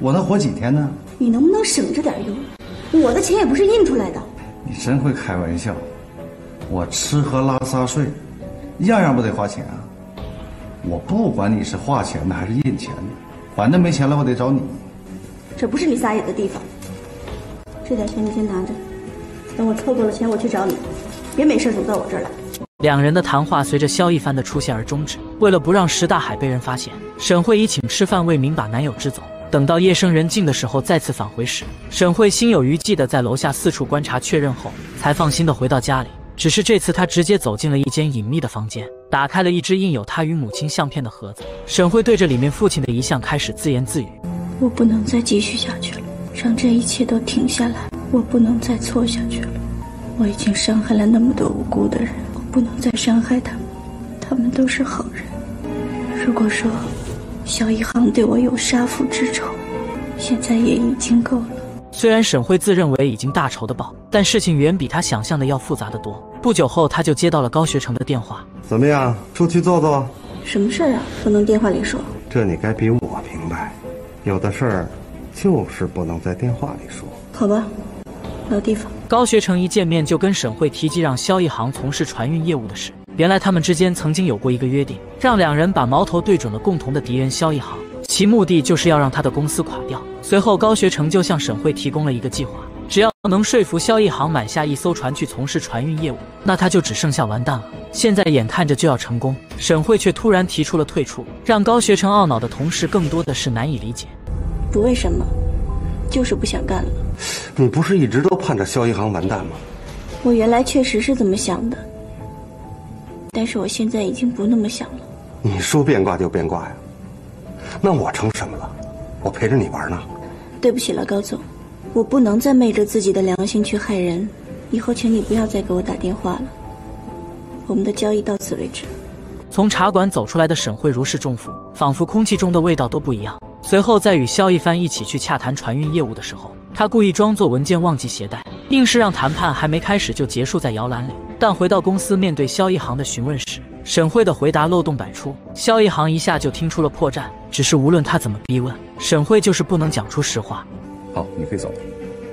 我能活几天呢？ 你能不能省着点用？我的钱也不是印出来的。 你真会开玩笑。我吃喝拉撒睡，样样不得花钱啊。我不管你是花钱的还是印钱的，反正没钱了我得找你。 这不是你撒野的地方。这点钱你先拿着，等我凑够了钱我去找你，别没事总到我这儿来。 两人的谈话随着萧一帆的出现而终止。为了不让石大海被人发现，沈慧以请吃饭为名把男友支走。等到夜深人静的时候再次返回时，沈慧心有余悸的在楼下四处观察确认后，才放心的回到家里。只是这次她直接走进了一间隐秘的房间，打开了一只印有她与母亲相片的盒子。沈慧对着里面父亲的遗像开始自言自语： 我不能再继续下去了，让这一切都停下来。我不能再错下去了，我已经伤害了那么多无辜的人，我不能再伤害他们，他们都是好人。如果说萧一航对我有杀父之仇，现在也已经够了。 虽然沈慧自认为已经大仇的报，但事情远比她想象的要复杂的多。不久后，她就接到了高学成的电话。 怎么样，出去坐坐？ 什么事儿啊？不能电话里说。 这你该比我明白，有的事儿就是不能在电话里说。 好吧，老地方。 高学成一见面就跟沈慧提及让萧一航从事船运业务的事。原来他们之间曾经有过一个约定，让两人把矛头对准了共同的敌人萧一航，其目的就是要让他的公司垮掉。随后高学成就向沈慧提供了一个计划，只要能说服萧一航买下一艘船去从事船运业务，那他就只剩下完蛋了。现在眼看着就要成功，沈慧却突然提出了退出，让高学成懊恼的同时更多的是难以理解。 不为什么，就是不想干了。 你不是一直都盼着萧一航完蛋吗？ 我原来确实是这么想的，但是我现在已经不那么想了。 你说变卦就变卦呀？那我成什么了？我陪着你玩呢。 对不起了，高总，我不能再昧着自己的良心去害人。以后请你不要再给我打电话了。我们的交易到此为止。 从茶馆走出来的沈慧如释重负，仿佛空气中的味道都不一样。随后在与萧一帆一起去洽谈船运业务的时候，他故意装作文件忘记携带，硬是让谈判还没开始就结束在摇篮里。但回到公司面对萧一航的询问时，沈慧的回答漏洞百出，萧一航一下就听出了破绽。只是无论他怎么逼问，沈慧就是不能讲出实话。 好，你可以走了。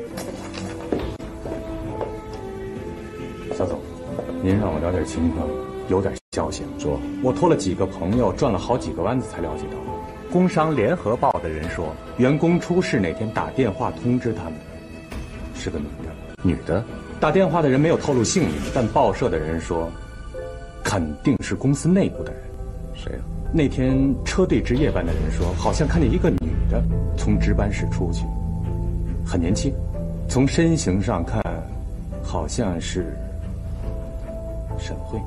肖总，您让我聊点情况，有点消息。 说， 我托了几个朋友，转了好几个弯子才了解到，工商联合报的人说，员工出事那天打电话通知他们，是个女的。 女的？ 打电话的人没有透露姓名，但报社的人说，肯定是公司内部的人。 谁呀？ 那天车队值夜班的人说，好像看见一个女的从值班室出去，很年轻，从身形上看，好像是沈慧。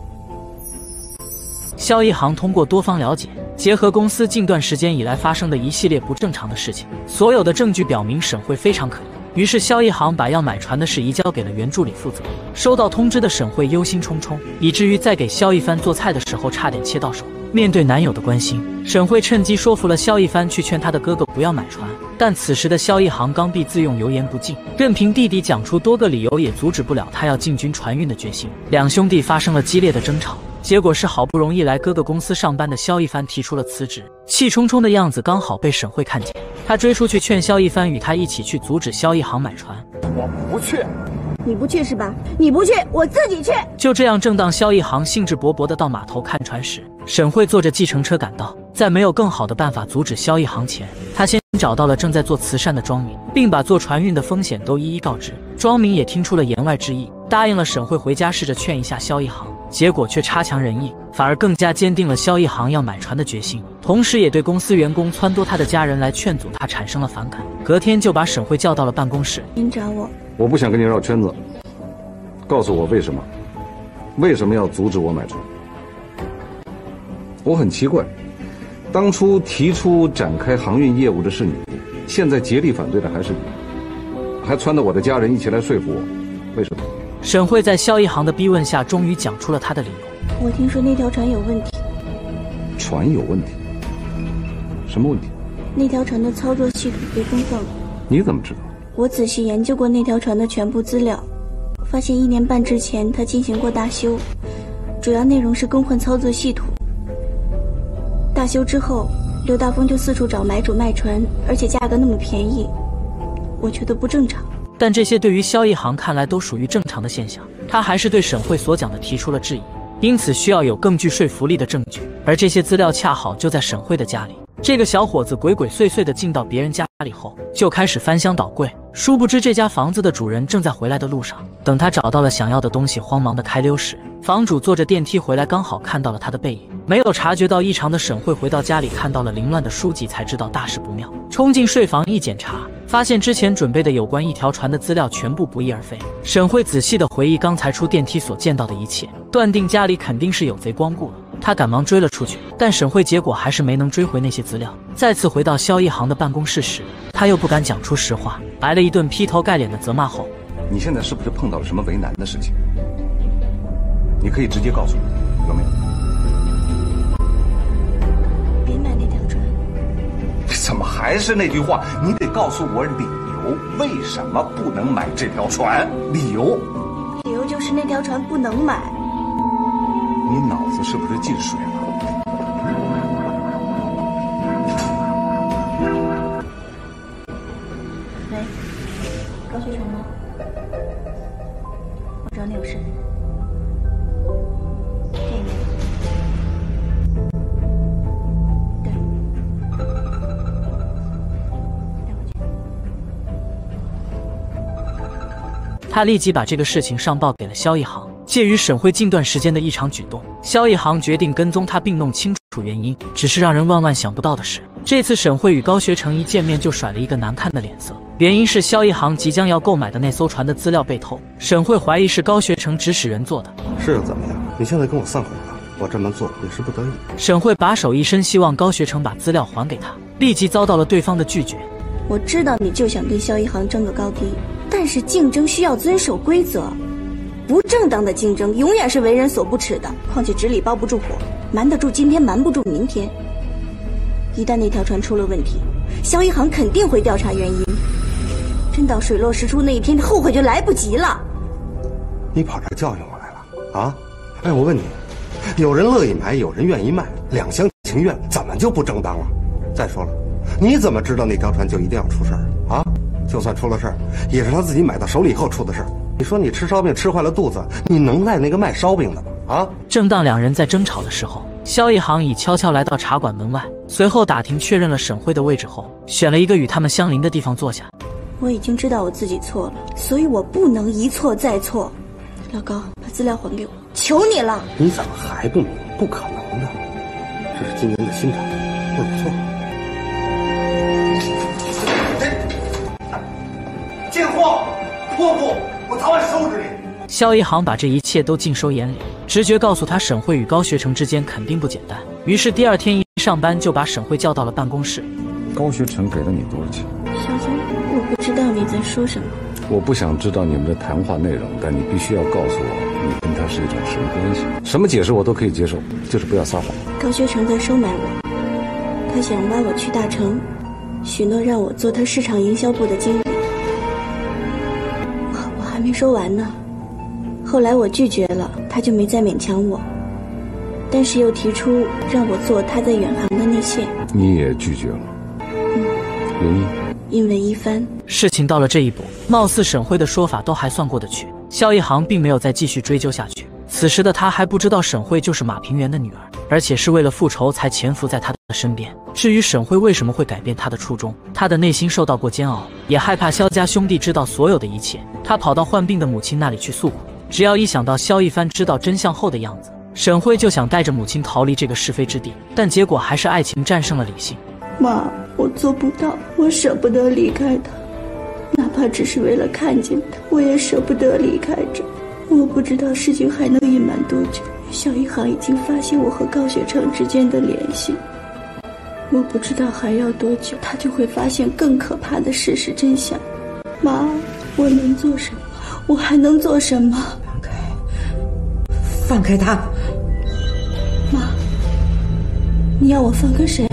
萧一航通过多方了解，结合公司近段时间以来发生的一系列不正常的事情，所有的证据表明沈慧非常可疑。于是萧一航把要买船的事移交给了原助理负责。收到通知的沈慧忧心忡忡，以至于在给萧一帆做菜的时候差点切到手。面对男友的关心，沈慧趁机说服了萧一帆去劝他的哥哥不要买船。但此时的萧一航刚愎自用，油盐不进，任凭弟弟讲出多个理由，也阻止不了他要进军船运的决心。两兄弟发生了激烈的争吵。结果是好不容易来哥哥公司上班的萧一帆提出了辞职，气冲冲的样子刚好被沈慧看见。他追出去劝萧一帆与他一起去阻止萧一航买船。 我不去。 你不去是吧？你不去，我自己去。 就这样，正当萧一航兴致勃勃地到码头看船时，沈慧坐着计程车赶到。在没有更好的办法阻止萧一航前，他先找到了正在做慈善的庄明，并把做船运的风险都一一告知。庄明也听出了言外之意，答应了沈慧回家试着劝一下萧一航。结果却差强人意，反而更加坚定了萧一航要买船的决心，同时也对公司员工撺掇他的家人来劝阻他产生了反感。隔天就把沈慧叫到了办公室。 您找我？ 我不想跟你绕圈子，告诉我为什么？为什么要阻止我买船？我很奇怪，当初提出展开航运业务的是你，现在竭力反对的还是你，还撺掇我的家人一起来说服我，为什么？ 沈慧在萧一航的逼问下，终于讲出了他的理由。 我听说那条船有问题。 船有问题？什么问题？ 那条船的操作系统被更换了。 你怎么知道？ 我仔细研究过那条船的全部资料，发现一年半之前它进行过大修，主要内容是更换操作系统。大修之后， 刘大峰就四处找买主卖船，而且价格那么便宜，我觉得不正常。 但这些对于萧一航看来都属于正常的现象，他还是对沈慧所讲的提出了质疑，因此需要有更具说服力的证据，而这些资料恰好就在沈慧的家里。这个小伙子鬼鬼祟祟地进到别人家里后，就开始翻箱倒柜，殊不知这家房子的主人正在回来的路上。等他找到了想要的东西，慌忙的开溜时，房主坐着电梯回来，刚好看到了他的背影。没有察觉到异常的沈慧回到家里，看到了凌乱的书籍，才知道大事不妙。冲进睡房一检查，发现之前准备的有关一条船的资料全部不翼而飞。沈慧仔细的回忆刚才出电梯所见到的一切，断定家里肯定是有贼光顾了。他赶忙追了出去，但沈慧结果还是没能追回那些资料。再次回到萧一航的办公室时，他又不敢讲出实话，挨了一顿劈头盖脸的责骂后， 你现在是不是碰到了什么为难的事情？你可以直接告诉我，有没有？ 别买那条船。 怎么还是那句话？你得告诉我理由，为什么不能买这条船？理由？ 理由就是那条船不能买。 你脑子是不是进水了？ 喂，高学成吗？我找你有事。这一面。对。带回去。 他立即把这个事情上报给了萧一航。鉴于沈慧近段时间的异常举动，萧一航决定跟踪他并弄清楚原因。只是让人万万想不到的是，这次沈慧与高学成一见面就甩了一个难看的脸色，原因是萧一航即将要购买的那艘船的资料被偷。沈慧怀疑是高学成指使人做的， 是又怎么样？你现在跟我散伙了，我这么做也是不得已。 沈慧把手一伸，希望高学成把资料还给他，立即遭到了对方的拒绝。 我知道你就想跟萧一航争个高低，但是竞争需要遵守规则。不正当的竞争永远是为人所不齿的，况且纸里包不住火，瞒得住今天，瞒不住明天。一旦那条船出了问题，萧一航肯定会调查原因，真到水落石出那一天，后悔就来不及了。 你跑这儿教训我来了啊？哎，我问你，有人乐意买，有人愿意卖，两厢情愿，怎么就不正当了？再说了，你怎么知道那条船就一定要出事儿啊？就算出了事儿，也是他自己买到手里以后出的事儿。你说你吃烧饼吃坏了肚子，你能赖那个卖烧饼的吗？啊！ 正当两人在争吵的时候，萧一航已悄悄来到茶馆门外，随后打听确认了沈慧的位置后，选了一个与他们相邻的地方坐下。 我已经知道我自己错了，所以我不能一错再错。老高，把资料还给我，求你了！ 你怎么还不明白？不可能的，这是今年的新产品，不是错。 贱货，泼妇！我早晚收拾你！ 萧一航把这一切都尽收眼里，直觉告诉他沈慧与高学成之间肯定不简单，于是第二天一上班就把沈慧叫到了办公室。 高学成给了你多少钱？ 小松，我不知道你在说什么。 我不想知道你们的谈话内容，但你必须要告诉我，你跟他是一种什么关系？什么解释我都可以接受，就是不要撒谎。 高学成在收买我，他想挖我去大成，许诺让我做他市场营销部的经理。还没说完呢，后来我拒绝了，他就没再勉强我，但是又提出让我做他在远航的内线。 你也拒绝了？ 嗯， 原因？ 因为一帆。 事情到了这一步，貌似沈慧的说法都还算过得去，萧一航并没有再继续追究下去。此时的他还不知道沈慧就是马平原的女儿，而且是为了复仇才潜伏在他的身边。至于沈慧为什么会改变他的初衷，他的内心受到过煎熬，也害怕萧家兄弟知道所有的一切。他跑到患病的母亲那里去诉苦，只要一想到萧一帆知道真相后的样子，沈慧就想带着母亲逃离这个是非之地，但结果还是爱情战胜了理性。 妈，我做不到，我舍不得离开他，哪怕只是为了看见他，我也舍不得离开这。我不知道事情还能隐瞒多久，萧一航已经发现我和高学成之间的联系，我不知道还要多久，他就会发现更可怕的事实真相。妈，我能做什么？我还能做什么？ 放开他！ 妈，你要我放开谁？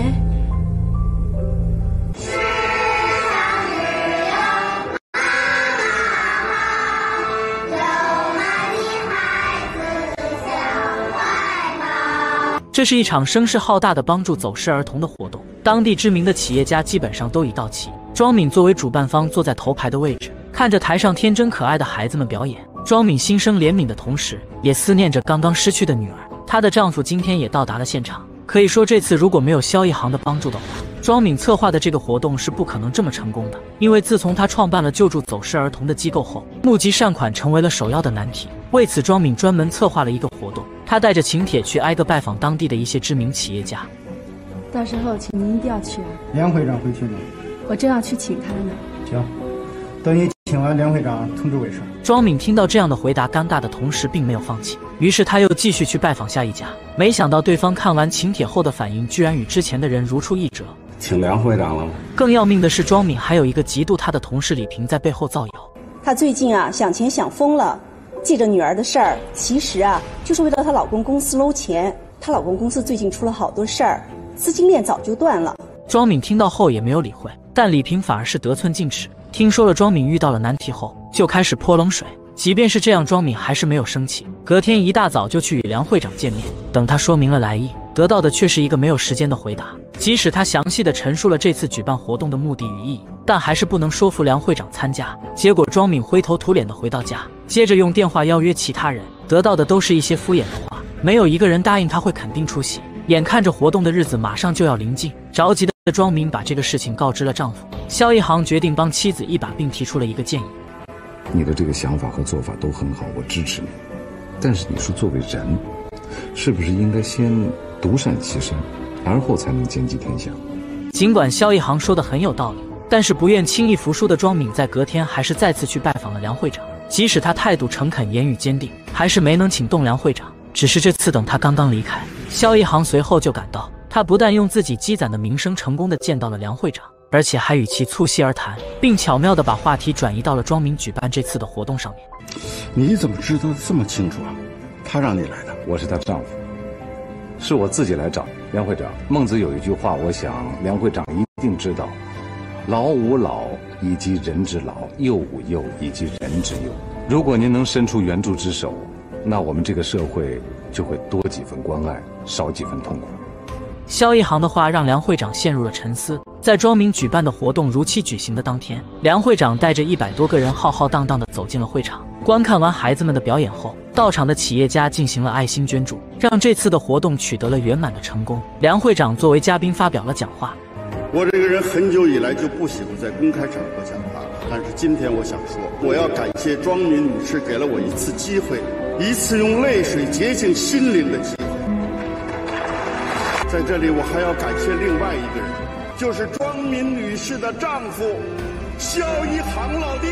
这是一场声势浩大的帮助走失儿童的活动，当地知名的企业家基本上都已到齐。庄敏作为主办方坐在头排的位置，看着台上天真可爱的孩子们表演，庄敏心生怜悯的同时，也思念着刚刚失去的女儿。她的丈夫今天也到达了现场，可以说这次如果没有萧一航的帮助的话，庄敏策划的这个活动是不可能这么成功的。因为自从她创办了救助走失儿童的机构后，募集善款成为了首要的难题。为此，庄敏专门策划了一个活动，她带着请帖去挨个拜访当地的一些知名企业家。 到时候请您一定要去啊！ 梁会长会去吗？ 我正要去请他呢。 行，等你请完梁会长通知我一声。 庄敏听到这样的回答，尴尬的同时并没有放弃，于是他又继续去拜访下一家。没想到对方看完请帖后的反应，居然与之前的人如出一辙。 请梁会长了吗？ 更要命的是，庄敏还有一个嫉妒他的同事李萍在背后造谣。 她最近啊想钱想疯了，借着女儿的事儿，其实啊就是为了她老公公司搂钱。她老公公司最近出了好多事儿，资金链早就断了。 庄敏听到后也没有理会，但李萍反而是得寸进尺。听说了庄敏遇到了难题后，就开始泼冷水。即便是这样，庄敏还是没有生气。隔天一大早就去与梁会长见面，等他说明了来意，得到的却是一个没有时间的回答。即使他详细的陈述了这次举办活动的目的与意义，但还是不能说服梁会长参加。结果庄敏灰头土脸的回到家，接着用电话邀约其他人，得到的都是一些敷衍的话，没有一个人答应他会肯定出席。眼看着活动的日子马上就要临近，着急的庄敏把这个事情告知了丈夫。萧一航决定帮妻子一把，并提出了一个建议。 你的这个想法和做法都很好，我支持你。但是你说作为人，是不是应该先独善其身，而后才能兼济天下？ 尽管萧一航说的很有道理，但是不愿轻易服输的庄敏在隔天还是再次去拜访了梁会长。即使他态度诚恳，言语坚定，还是没能请动梁会长。只是这次等他刚刚离开，萧一航随后就赶到。他不但用自己积攒的名声成功的见到了梁会长，而且还与其促膝而谈，并巧妙地把话题转移到了庄敏举办这次的活动上面。 你怎么知道这么清楚啊？他让你来的？ 我是她丈夫，是我自己来找梁会长。孟子有一句话，我想梁会长一定知道：老吾老以及人之老，幼吾幼以及人之幼。如果您能伸出援助之手，那我们这个社会就会多几分关爱，少几分痛苦。 萧一航的话让梁会长陷入了沉思。在庄敏举办的活动如期举行的当天，梁会长带着一百多个人浩浩荡荡地走进了会场。观看完孩子们的表演后，到场的企业家进行了爱心捐助，让这次的活动取得了圆满的成功。梁会长作为嘉宾发表了讲话。 我这个人很久以来就不喜欢在公开场合讲话了，但是今天我想说，我要感谢庄敏女士给了我一次机会，一次用泪水洁净心灵的机会。在这里，我还要感谢另外一个人，就是庄敏女士的丈夫萧一航老弟。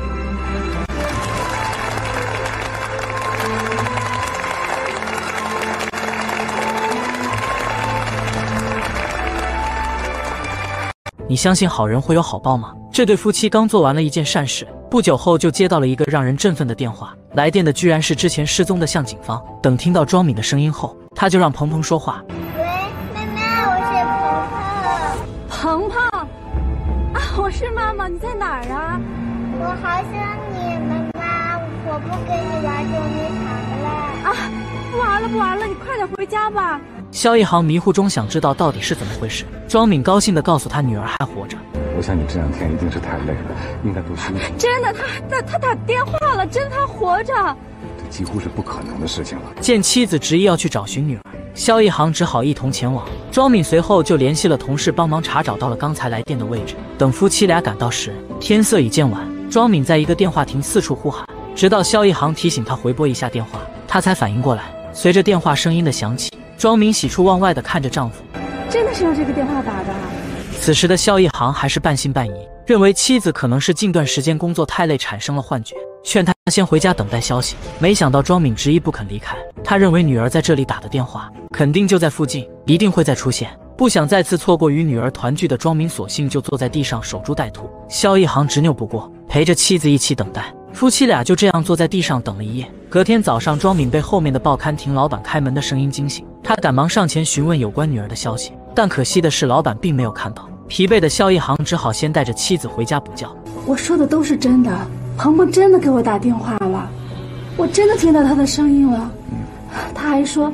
你相信好人会有好报吗？这对夫妻刚做完了一件善事，不久后就接到了一个让人振奋的电话。来电的居然是之前失踪的向警方。等听到庄敏的声音后，他就让鹏鹏说话。 喂，妈妈，我是鹏鹏。 鹏鹏，啊，我是妈妈，你在哪儿啊？ 我好想你，妈妈，我不跟你玩捉迷藏了。 啊，不玩了不玩了，你快点回家吧。 萧一航迷糊中想知道到底是怎么回事。庄敏高兴地告诉他女儿还活着。 我想你这两天一定是太累了，应该多休息。 真的，他他他打电话了，真他活着。 这几乎是不可能的事情了。 见妻子执意要去找寻女儿，萧一航只好一同前往。庄敏随后就联系了同事帮忙查找到了刚才来电的位置。等夫妻俩赶到时，天色已渐晚。庄敏在一个电话亭四处呼喊，直到萧一航提醒他回拨一下电话，他才反应过来。随着电话声音的响起，庄敏喜出望外地看着丈夫。 真的是用这个电话打的？ 此时的萧一航还是半信半疑，认为妻子可能是近段时间工作太累产生了幻觉，劝他先回家等待消息。没想到庄敏执意不肯离开，他认为女儿在这里打的电话肯定就在附近，一定会再出现。不想再次错过与女儿团聚的庄敏，索性就坐在地上守株待兔。萧一航执拗不过，陪着妻子一起等待。夫妻俩就这样坐在地上等了一夜。隔天早上，庄敏被后面的报刊亭老板开门的声音惊醒，他赶忙上前询问有关女儿的消息，但可惜的是老板并没有看到。疲惫的萧一航只好先带着妻子回家补觉。 我说的都是真的，鹏鹏真的给我打电话了，我真的听到他的声音了。他还说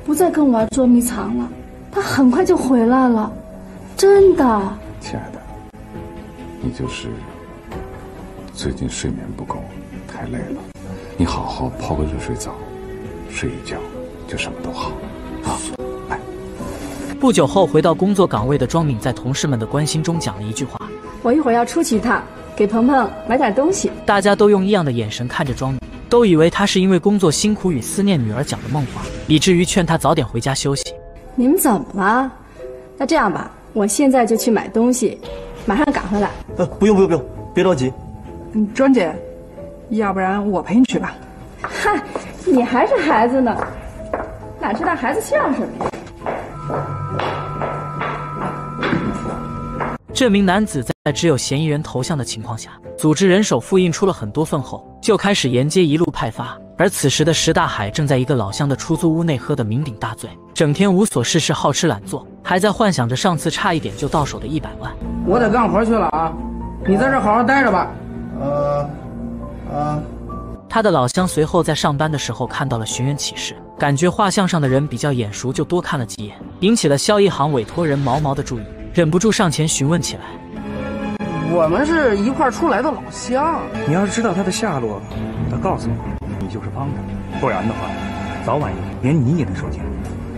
不再跟我玩捉迷藏了，他很快就回来了，真的。 亲爱的，你就是最近睡眠不够，太累了，你好好泡个热水澡，睡一觉就什么都好啊。来。 不久后回到工作岗位的庄敏，在同事们的关心中讲了一句话： 我一会儿要出去一趟，给鹏鹏买点东西。 大家都用异样的眼神看着庄敏，都以为他是因为工作辛苦与思念女儿讲的梦话，以至于劝他早点回家休息。 你们怎么了？那这样吧，我现在就去买东西，马上赶回来。 呃，不用不用不用，别着急。 嗯，庄姐，要不然我陪你去吧。 嗨，你还是孩子呢，哪知道孩子像什么呀？ 这名男子在只有嫌疑人头像的情况下，组织人手复印出了很多份后，就开始沿街一路派发。而此时的石大海正在一个老乡的出租屋内喝得酩酊大醉，整天无所事事，好吃懒做，还在幻想着上次差一点就到手的一百万。 我得干活去了啊，你在这好好待着吧。 呃，呃。 他的老乡随后在上班的时候看到了寻人启事，感觉画像上的人比较眼熟，就多看了几眼，引起了萧一航委托人毛毛的注意，忍不住上前询问起来。 我们是一块出来的老乡， 你要是知道他的下落，他告诉你，你就是帮他，不然的话，早晚连你也得受惊。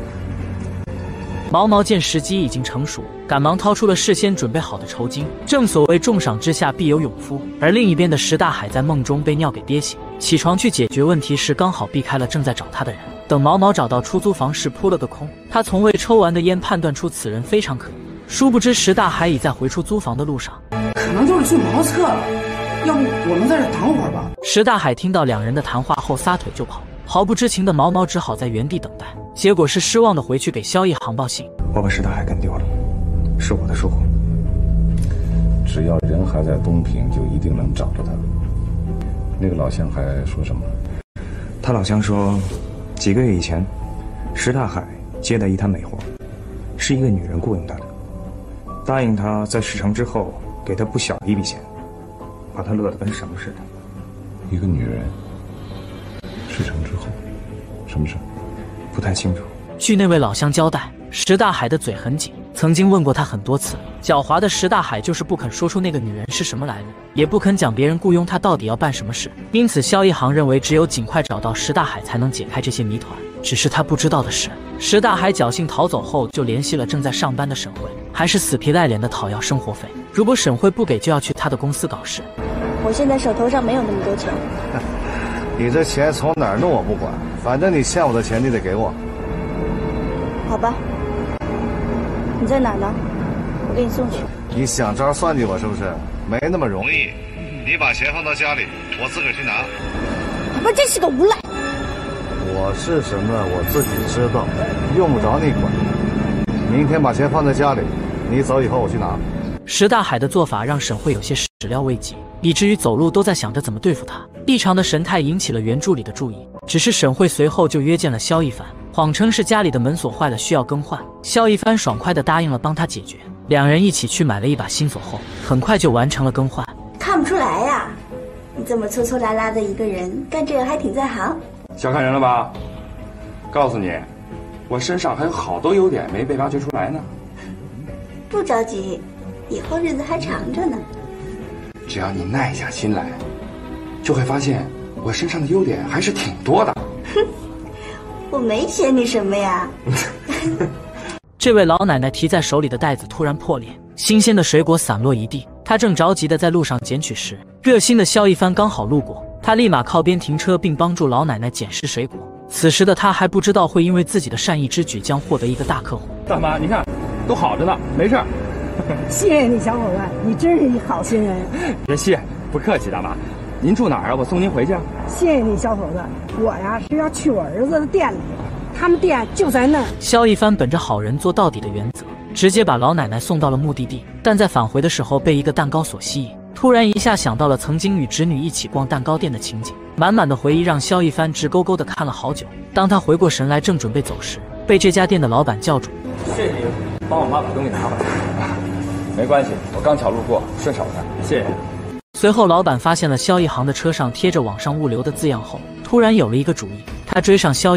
毛毛见时机已经成熟，赶忙掏出了事先准备好的酬金。正所谓重赏之下必有勇夫，而另一边的石大海在梦中被尿给憋醒，起床去解决问题时，刚好避开了正在找他的人。等毛毛找到出租房时，扑了个空。他从未抽完的烟判断出此人非常可疑，殊不知石大海已在回出租房的路上。 可能就是去茅厕了，要不我们在这等会儿吧。 石大海听到两人的谈话后撒腿就跑，毫不知情的毛毛只好在原地等待，结果是失望的回去给萧一航报信。 我把石大海干丢了，是我的疏忽。 只要人还在东平，就一定能找着他。那个老乡还说什么？ 他老乡说，几个月以前，石大海接待一摊美活，是一个女人雇佣他的，答应他在事成之后给他不小一笔钱，把他乐得跟什么似的。 一个女人，事成之后，什么事？ 不太清楚。 据那位老乡交代，石大海的嘴很紧，曾经问过他很多次。狡猾的石大海就是不肯说出那个女人是什么来历，也不肯讲别人雇佣他到底要办什么事。因此萧一航认为只有尽快找到石大海才能解开这些谜团。只是他不知道的是，石大海侥幸逃走后就联系了正在上班的沈慧，还是死皮赖脸的讨要生活费。如果沈慧不给，就要去他的公司搞事。 我现在手头上没有那么多钱。 你这钱从哪儿弄我不管，反正你欠我的钱你得给我。 好吧，你在哪儿呢？我给你送去。 你想招算计我是不是？没那么容易。你把钱放到家里，我自个儿去拿。 爸爸真是个无赖。 我是什么我自己知道，用不着你管。明天把钱放在家里，你走以后我去拿。 石大海的做法让沈慧有些始料未及，以至于走路都在想着怎么对付他。异常的神态引起了原助理的注意，只是沈慧随后就约见了萧一帆，谎称是家里的门锁坏了需要更换。萧一帆爽快地答应了帮他解决，两人一起去买了一把新锁后，很快就完成了更换。 看不出来呀，你这么粗粗拉拉的一个人，干这个还挺在行。 小看人了吧？告诉你，我身上还有好多优点没被挖掘出来呢。 不着急，以后日子还长着呢。 只要你耐下心来，就会发现我身上的优点还是挺多的。 哼，我没嫌你什么呀。 这位老奶奶提在手里的袋子突然破裂，新鲜的水果散落一地。她正着急地在路上捡取时，热心的萧一帆刚好路过，他立马靠边停车，并帮助老奶奶捡拾水果。此时的他还不知道会因为自己的善意之举将获得一个大客户。 大妈，你看，都好着呢，没事。 谢谢你，小伙子，你真是一好心人。 别谢，不客气，大妈。您住哪儿啊？我送您回去。 谢谢你，小伙子。我呀是要去我儿子的店里，他们店就在那儿。 萧一帆本着好人做到底的原则，直接把老奶奶送到了目的地。但在返回的时候被一个蛋糕所吸引，突然一下想到了曾经与侄女一起逛蛋糕店的情景，满满的回忆让萧一帆直勾勾地看了好久。当他回过神来，正准备走时，被这家店的老板叫住。 谢谢你帮我妈把东西拿回来。没关系，我刚巧路过，顺手的。谢谢。 随后，老板发现了萧一航的车上贴着网上物流的字样后，突然有了一个主意。他追上萧一帆，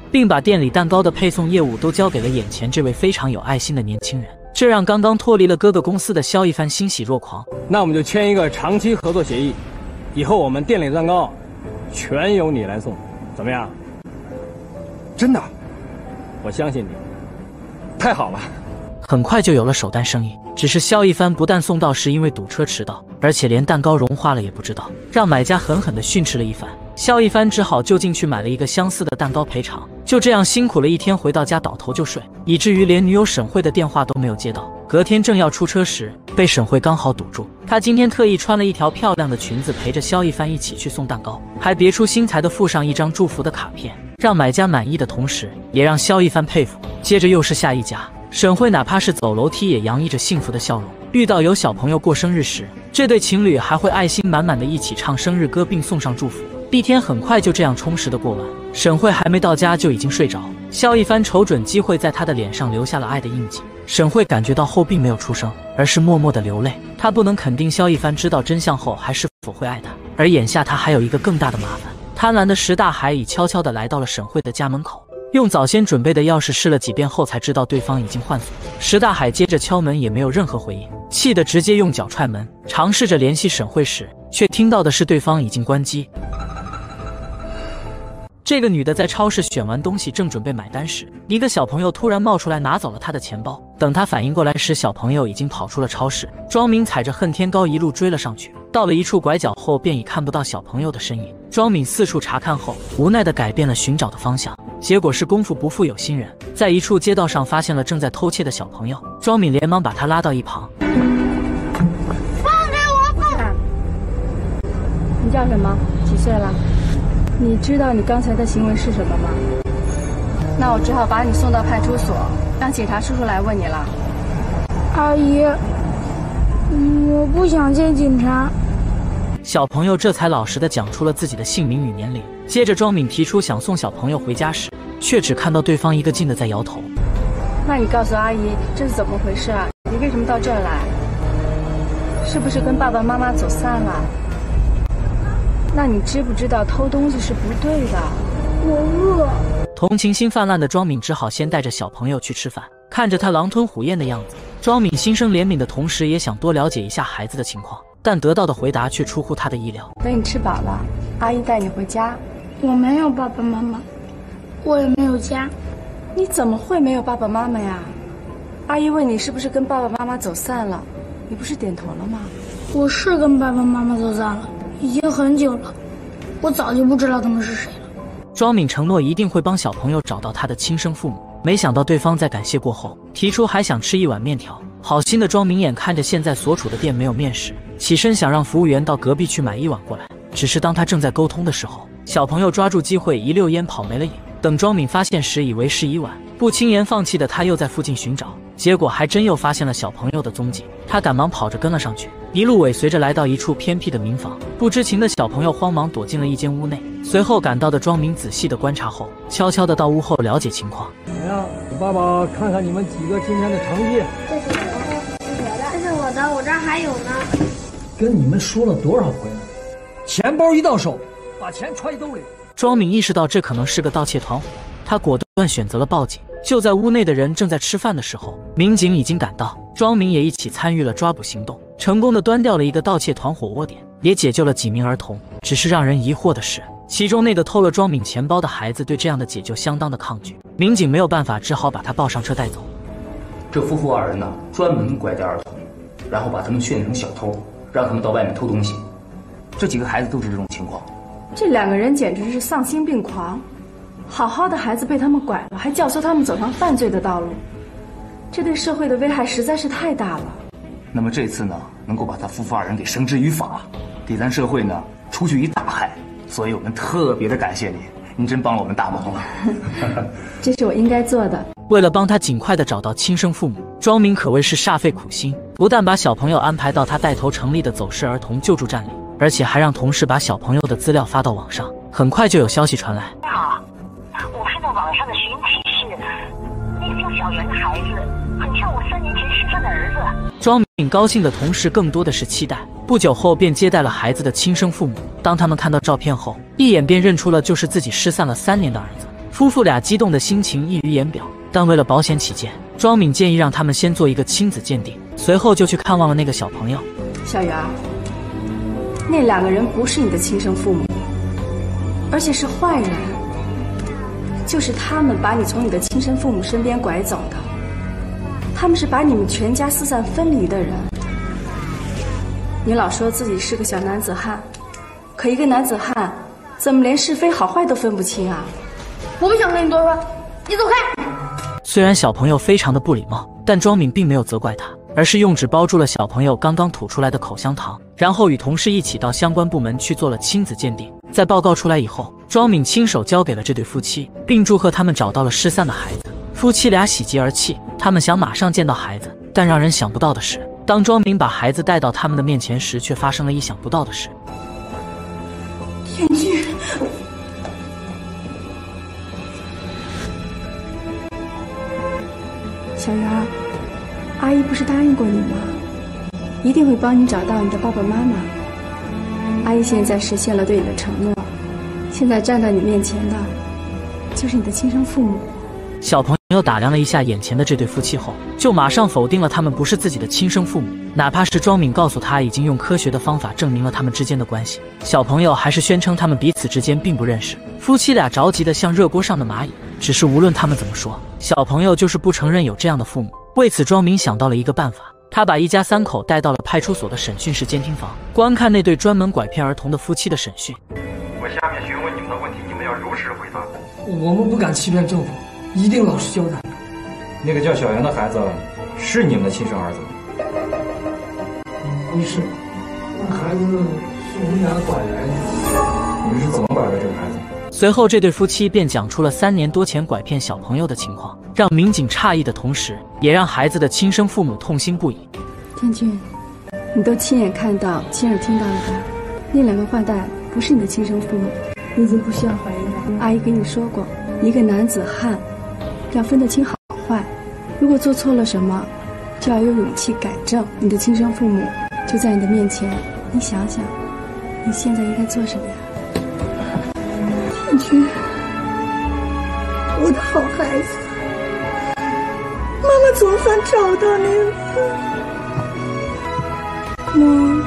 并把店里蛋糕的配送业务都交给了眼前这位非常有爱心的年轻人。这让刚刚脱离了哥哥公司的肖一帆欣喜若狂。 那我们就签一个长期合作协议，以后我们店里蛋糕全由你来送，怎么样？ 真的？ 我相信你。太好了。 很快就有了首单生意，只是肖一帆不但送到时因为堵车迟到，而且连蛋糕融化了也不知道，让买家狠狠地训斥了一番。肖一帆只好就近去买了一个相似的蛋糕赔偿。就这样辛苦了一天，回到家倒头就睡，以至于连女友沈慧的电话都没有接到。隔天正要出车时，被沈慧刚好堵住。她今天特意穿了一条漂亮的裙子，陪着肖一帆一起去送蛋糕，还别出心裁地附上一张祝福的卡片，让买家满意的同时，也让肖一帆佩服。接着又是下一家。沈慧哪怕是走楼梯也洋溢着幸福的笑容。遇到有小朋友过生日时，这对情侣还会爱心满满的一起唱生日歌并送上祝福。一天很快就这样充实的过完，沈慧还没到家就已经睡着。肖一帆瞅准机会在她的脸上留下了爱的印记。沈慧感觉到后并没有出声，而是默默的流泪。她不能肯定肖一帆知道真相后还是否会爱她，而眼下她还有一个更大的麻烦。贪婪的石大海已悄悄地来到了沈慧的家门口，用早先准备的钥匙试了几遍后才知道对方已经换锁。石大海接着敲门也没有任何回应，气得直接用脚踹门。尝试着联系沈慧时，却听到的是对方已经关机。这个女的在超市选完东西正准备买单时，一个小朋友突然冒出来拿走了她的钱包。等她反应过来时，小朋友已经跑出了超市。庄敏踩着恨天高一路追了上去，到了一处拐角后便已看不到小朋友的身影。庄敏四处查看后，无奈地改变了寻找的方向，结果是功夫不负有心人，在一处街道上发现了正在偷窃的小朋友。庄敏连忙把他拉到一旁。 放开我！放开！ 你叫什么？几岁了？你知道你刚才的行为是什么吗？ 那我只好把你送到派出所，让警察叔叔来问你了。 阿姨，我不想见警察。 小朋友这才老实地讲出了自己的姓名与年龄。接着庄敏提出想送小朋友回家时，却只看到对方一个劲地在摇头。 那你告诉阿姨这是怎么回事啊？你为什么到这儿来？是不是跟爸爸妈妈走散了？那你知不知道偷东西是不对的？ 我饿。 同情心泛滥的庄敏只好先带着小朋友去吃饭。看着他狼吞虎咽的样子，庄敏心生怜悯的同时，也想多了解一下孩子的情况，但得到的回答却出乎他的意料。 等你吃饱了，阿姨带你回家。 我没有爸爸妈妈，我也没有家。 你怎么会没有爸爸妈妈呀？阿姨问你是不是跟爸爸妈妈走散了，你不是点头了吗？ 我是跟爸爸妈妈走散了，已经很久了，我早就不知道他们是谁了。 庄敏承诺一定会帮小朋友找到他的亲生父母，没想到对方在感谢过后，提出还想吃一碗面条。好心的庄敏眼看着现在所处的店没有面食，起身想让服务员到隔壁去买一碗过来。只是当他正在沟通的时候，小朋友抓住机会一溜烟跑没了影。等庄敏发现时，以为是已晚，不轻言放弃的他又在附近寻找，结果还真又发现了小朋友的踪迹。他赶忙跑着跟了上去，一路尾随着来到一处偏僻的民房。不知情的小朋友慌忙躲进了一间屋内，随后赶到的庄敏仔细的观察后，悄悄的到屋后了解情况。 怎么样？我爸爸看看你们几个今天的成绩。 这是我的，这是我的，我这儿还有呢。 跟你们说了多少回了？钱包一到手，把钱揣兜里。 庄敏意识到这可能是个盗窃团伙，他果断选择了报警。就在屋内的人正在吃饭的时候，民警已经赶到，庄敏也一起参与了抓捕行动，成功的端掉了一个盗窃团伙窝点，也解救了几名儿童。只是让人疑惑的是，其中那个偷了庄敏钱包的孩子对这样的解救相当的抗拒，民警没有办法，只好把他抱上车带走。 这夫妇二人呢，专门拐带儿童，然后把他们训练成小偷，让他们到外面偷东西。这几个孩子都是这种情况。 这两个人简直是丧心病狂，好好的孩子被他们拐了，还教唆他们走上犯罪的道路，这对社会的危害实在是太大了。 那么这次呢，能够把他夫妇二人给绳之于法，给咱社会呢除去一大害，所以我们特别的感谢你，您真帮了我们大忙了。 这是我应该做的。 为了帮他尽快的找到亲生父母，庄敏可谓是煞费苦心，不但把小朋友安排到他带头成立的走失儿童救助站里，而且还让同事把小朋友的资料发到网上。很快就有消息传来， 你好，我是那网上的寻体士，那个叫小袁的孩子，很像我三年前失散的儿子。 庄敏高兴的同时更多的是期待。不久后便接待了孩子的亲生父母，当他们看到照片后，一眼便认出了就是自己失散了三年的儿子。 夫妇俩激动的心情溢于言表，但为了保险起见，庄敏建议让他们先做一个亲子鉴定，随后就去看望了那个小朋友。 小圆，那两个人不是你的亲生父母，而且是坏人，就是他们把你从你的亲生父母身边拐走的，他们是把你们全家四散分离的人。你老说自己是个小男子汉，可一个男子汉怎么连是非好坏都分不清啊？ 我不想跟你多说，你走开。 虽然小朋友非常的不礼貌，但庄敏并没有责怪他，而是用纸包住了小朋友刚刚吐出来的口香糖，然后与同事一起到相关部门去做了亲子鉴定。在报告出来以后，庄敏亲手交给了这对夫妻，并祝贺他们找到了失散的孩子。夫妻俩喜极而泣，他们想马上见到孩子，但让人想不到的是，当庄敏把孩子带到他们的面前时，却发生了意想不到的事。 天君， 小圆，阿姨不是答应过你吗？一定会帮你找到你的爸爸妈妈。阿姨现在实现了对你的承诺，现在站在你面前的，就是你的亲生父母。 小朋友打量了一下眼前的这对夫妻后，就马上否定了他们不是自己的亲生父母，哪怕是庄敏告诉他已经用科学的方法证明了他们之间的关系，小朋友还是宣称他们彼此之间并不认识。夫妻俩着急得像热锅上的蚂蚁，只是无论他们怎么说，小朋友就是不承认有这样的父母。为此，庄敏想到了一个办法，他把一家三口带到了派出所的审讯室监听房，观看那对专门拐骗儿童的夫妻的审讯。 我下面询问你们的问题，你们要如实回答。 我们不敢欺骗政府，一定老实交代。 那个叫小袁的孩子是你们的亲生儿子吗？ 不是，那孩子是我们俩拐来的。 你们是怎么拐的这个孩子？ 随后，这对夫妻便讲出了三年多前拐骗小朋友的情况，让民警诧异的同时，也让孩子的亲生父母痛心不已。 天君，你都亲眼看到、亲耳听到了吧？那两个坏蛋不是你的亲生父母，你已经不需要怀疑了。阿姨跟你说过，一个男子汉要分得清好坏，如果做错了什么，就要有勇气改正。你的亲生父母就在你的面前，你想想，你现在应该做什么呀？ 天君，我的好孩子，妈妈总算找到你了，妈。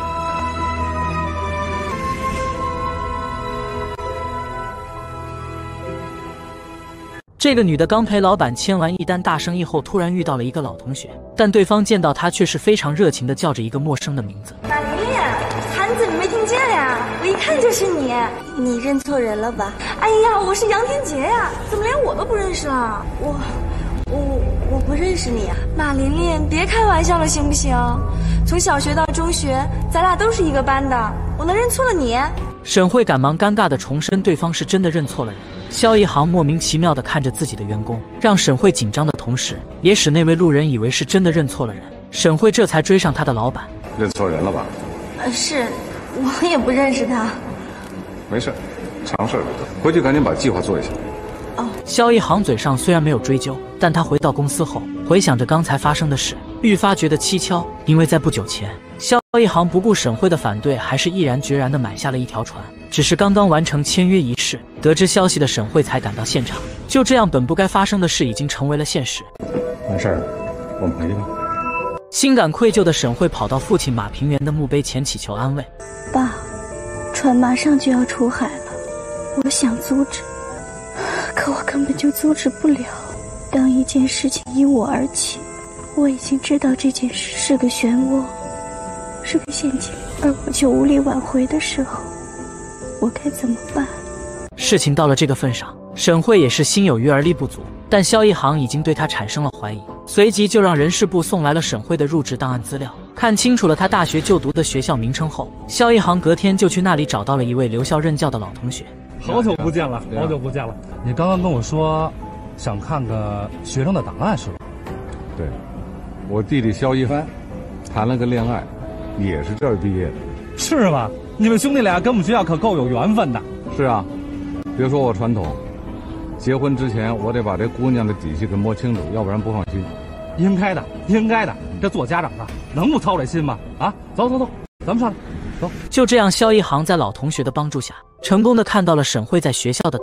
这个女的刚陪老板签完一单大生意后，突然遇到了一个老同学，但对方见到她却是非常热情的叫着一个陌生的名字。 马琳琳，韩子你没听见呀？我一看就是你，你认错人了吧？哎呀，我是杨天杰呀，怎么连我都不认识了？我，我，我不认识你。马琳琳，别开玩笑了行不行？从小学到中学，咱俩都是一个班的，我能认错了你？ 沈慧赶忙尴尬地重申对方是真的认错了人。肖一航莫名其妙地看着自己的员工，让沈慧紧张的同时，也使那位路人以为是真的认错了人。沈慧这才追上他的老板。 认错人了吧？ 呃，是，我也不认识他。 没事，常事儿，回去赶紧把计划做一下。 哦。 肖一航嘴上虽然没有追究，但他回到公司后，回想着刚才发生的事，愈发觉得蹊跷，因为在不久前，肖一航不顾沈慧的反对，还是毅然决然地买下了一条船。只是刚刚完成签约仪式，得知消息的沈慧才赶到现场。就这样，本不该发生的事已经成为了现实。 完事儿了，我们回去吧。 心感愧疚的沈慧跑到父亲马平原的墓碑前祈求安慰。 爸，船马上就要出海了，我想阻止，可我根本就阻止不了。当一件事情因我而起，我已经知道这件事是个漩涡，是个陷阱，而我却无力挽回的时候，我该怎么办？ 事情到了这个份上，沈慧也是心有余而力不足，但肖一航已经对他产生了怀疑，随即就让人事部送来了沈慧的入职档案资料。看清楚了他大学就读的学校名称后，肖一航隔天就去那里找到了一位留校任教的老同学。 好久不见了，好久不见了！你刚刚跟我说想看个学生的档案是吧？ 对，我弟弟肖一帆谈了个恋爱，也是这儿毕业的。 是吗？你们兄弟俩跟我们学校可够有缘分的。 是啊，别说我传统，结婚之前我得把这姑娘的底细给摸清楚，要不然不放心。 应该的，应该的，这做家长的能不操这心吗？啊，走走走，咱们上来，走。 就这样，肖一航在老同学的帮助下，成功的看到了沈慧在学校的档案。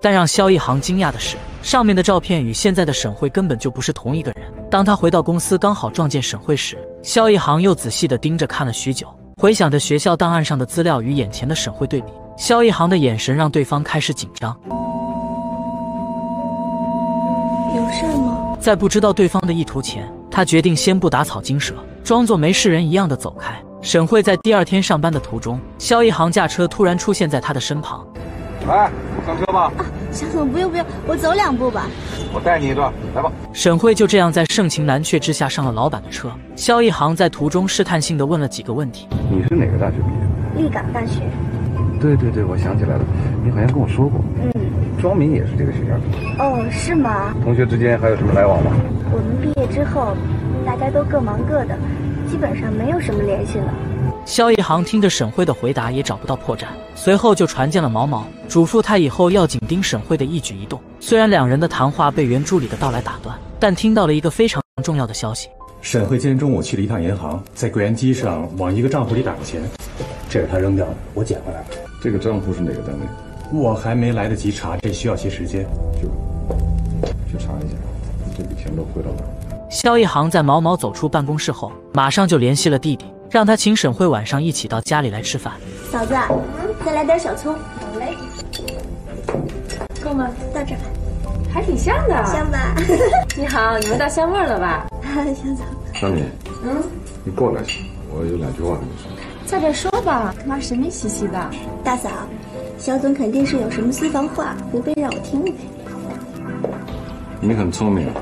但让萧一航惊讶的是，上面的照片与现在的沈慧根本就不是同一个人。当他回到公司刚好撞见沈慧时，萧一航又仔细地盯着看了许久，回想着学校档案上的资料与眼前的沈慧对比，萧一航的眼神让对方开始紧张。 有事吗？ 在不知道对方的意图前，他决定先不打草惊蛇，装作没事人一样的走开。沈慧在第二天上班的途中，萧一航驾车突然出现在他的身旁。 来，上车吧。 啊，小总不用不用，我走两步吧。 我带你一段，来吧。 沈慧就这样在盛情难却之下上了老板的车。萧一航在途中试探性地问了几个问题。 你是哪个大学毕业？ 立港大学。 对对对，我想起来了，你好像跟我说过。 嗯。 庄敏也是这个学校毕业。 哦，是吗？ 同学之间还有什么来往吗？ 我们毕业之后，大家都各忙各的，基本上没有什么联系了。 萧一航听着沈慧的回答也找不到破绽，随后就传见了毛毛，嘱咐他以后要紧盯沈慧的一举一动。虽然两人的谈话被原助理的到来打断，但听到了一个非常重要的消息： 沈慧今天中午去了一趟银行，在柜员机上往一个账户里打过钱，这是他扔掉的，我捡回来了。 这个账户是哪个单位？ 我还没来得及查，这需要些时间。 去吧，去查一下，这笔钱都汇到哪儿？ 萧一航在毛毛走出办公室后，马上就联系了弟弟，让他请沈慧晚上一起到家里来吃饭。 嫂子，再来点小葱。 好嘞。够吗？ 到这儿吧。 还挺像的。 香吧？ 你好，你闻到香味了吧？ 香嫂。 小米， 嗯， 你过来，我有两句话跟你说。 在这说吧，干嘛神秘兮兮的？ 大嫂，肖总肯定是有什么私房话，不被让我听呗。 你很聪明。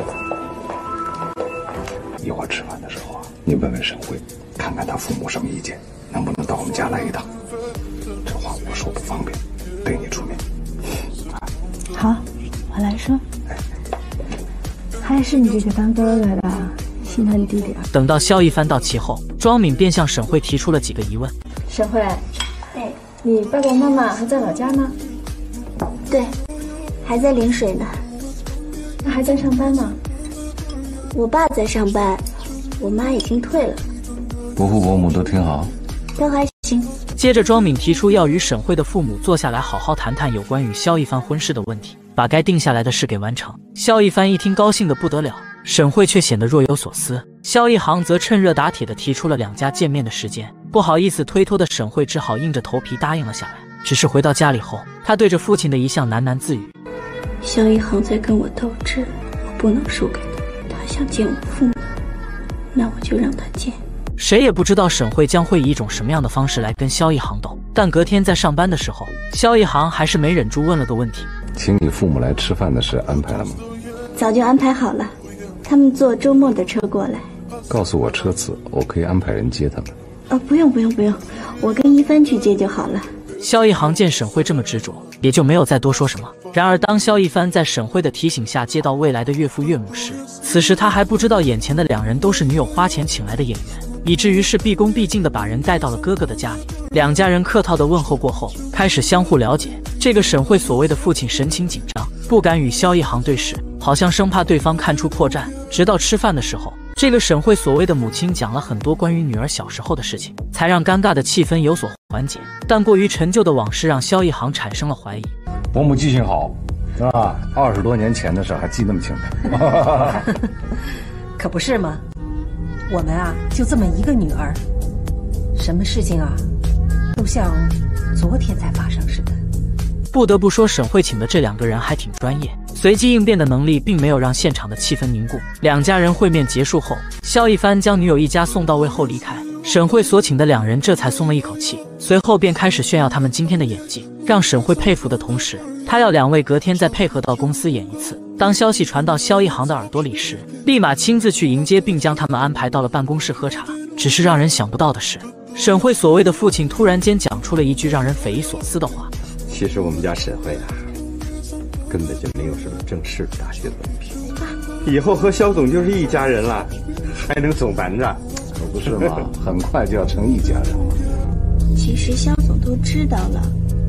一会儿吃饭的时候啊，你问问沈慧，看看她父母什么意见，能不能到我们家来一趟？这话我说不方便，得你出面。 好，我来说。还是你这个当哥哥的心疼弟弟啊。 等到萧一帆到齐后，庄敏便向沈慧提出了几个疑问。 沈慧， 哎， 你爸爸妈妈还在老家吗？ 对，还在陵水呢。 那还在上班吗？ 我爸在上班，我妈已经退了。 伯父伯母都挺好， 都还行。 接着，庄敏提出要与沈慧的父母坐下来好好谈谈有关于萧一帆婚事的问题，把该定下来的事给完成。萧一帆一听高兴得不得了，沈慧却显得若有所思。萧一航则趁热打铁地提出了两家见面的时间，不好意思推脱的沈慧只好硬着头皮答应了下来。只是回到家里后，他对着父亲的遗像喃喃自语： 萧一航在跟我斗智，我不能输给他。他想见我父母，那我就让他见。 谁也不知道沈慧将会以一种什么样的方式来跟萧一航斗，但隔天在上班的时候，萧一航还是没忍住问了个问题： 请你父母来吃饭的事安排了吗？ 早就安排好了，他们坐周末的车过来。 告诉我车次，我可以安排人接他们。 呃，不用不用不用，我跟一帆去接就好了。 萧一航见沈慧这么执着，也就没有再多说什么。然而当萧一帆在沈慧的提醒下接到未来的岳父岳母时，此时他还不知道眼前的两人都是女友花钱请来的演员，以至于是毕恭毕敬地把人带到了哥哥的家里。两家人客套的问候过后，开始相互了解。这个沈慧所谓的父亲神情紧张，不敢与萧一航对视，好像生怕对方看出破绽。直到吃饭的时候，这个沈慧所谓的母亲讲了很多关于女儿小时候的事情，才让尴尬的气氛有所缓解。但过于陈旧的往事让萧一航产生了怀疑。 伯母记性好，是吧？二十多年前的事还记那么清楚。 可不是嘛，我们啊就这么一个女儿，什么事情啊都像昨天才发生似的。 不得不说，沈慧请的这两个人还挺专业，随机应变的能力并没有让现场的气氛凝固。两家人会面结束后，萧一帆将女友一家送到位后离开，沈慧所请的两人这才松了一口气，随后便开始炫耀他们今天的演技。让沈慧佩服的同时，他要两位隔天再配合到公司演一次。当消息传到萧一航的耳朵里时，立马亲自去迎接，并将他们安排到了办公室喝茶。只是让人想不到的是，沈慧所谓的父亲突然间讲出了一句让人匪夷所思的话。 其实我们家沈慧啊，根本就没有什么正式的大学文凭，以后和肖总就是一家人了，还能总瞒着？ 可不是嘛，很快就要成一家人了。 其实肖总都知道了。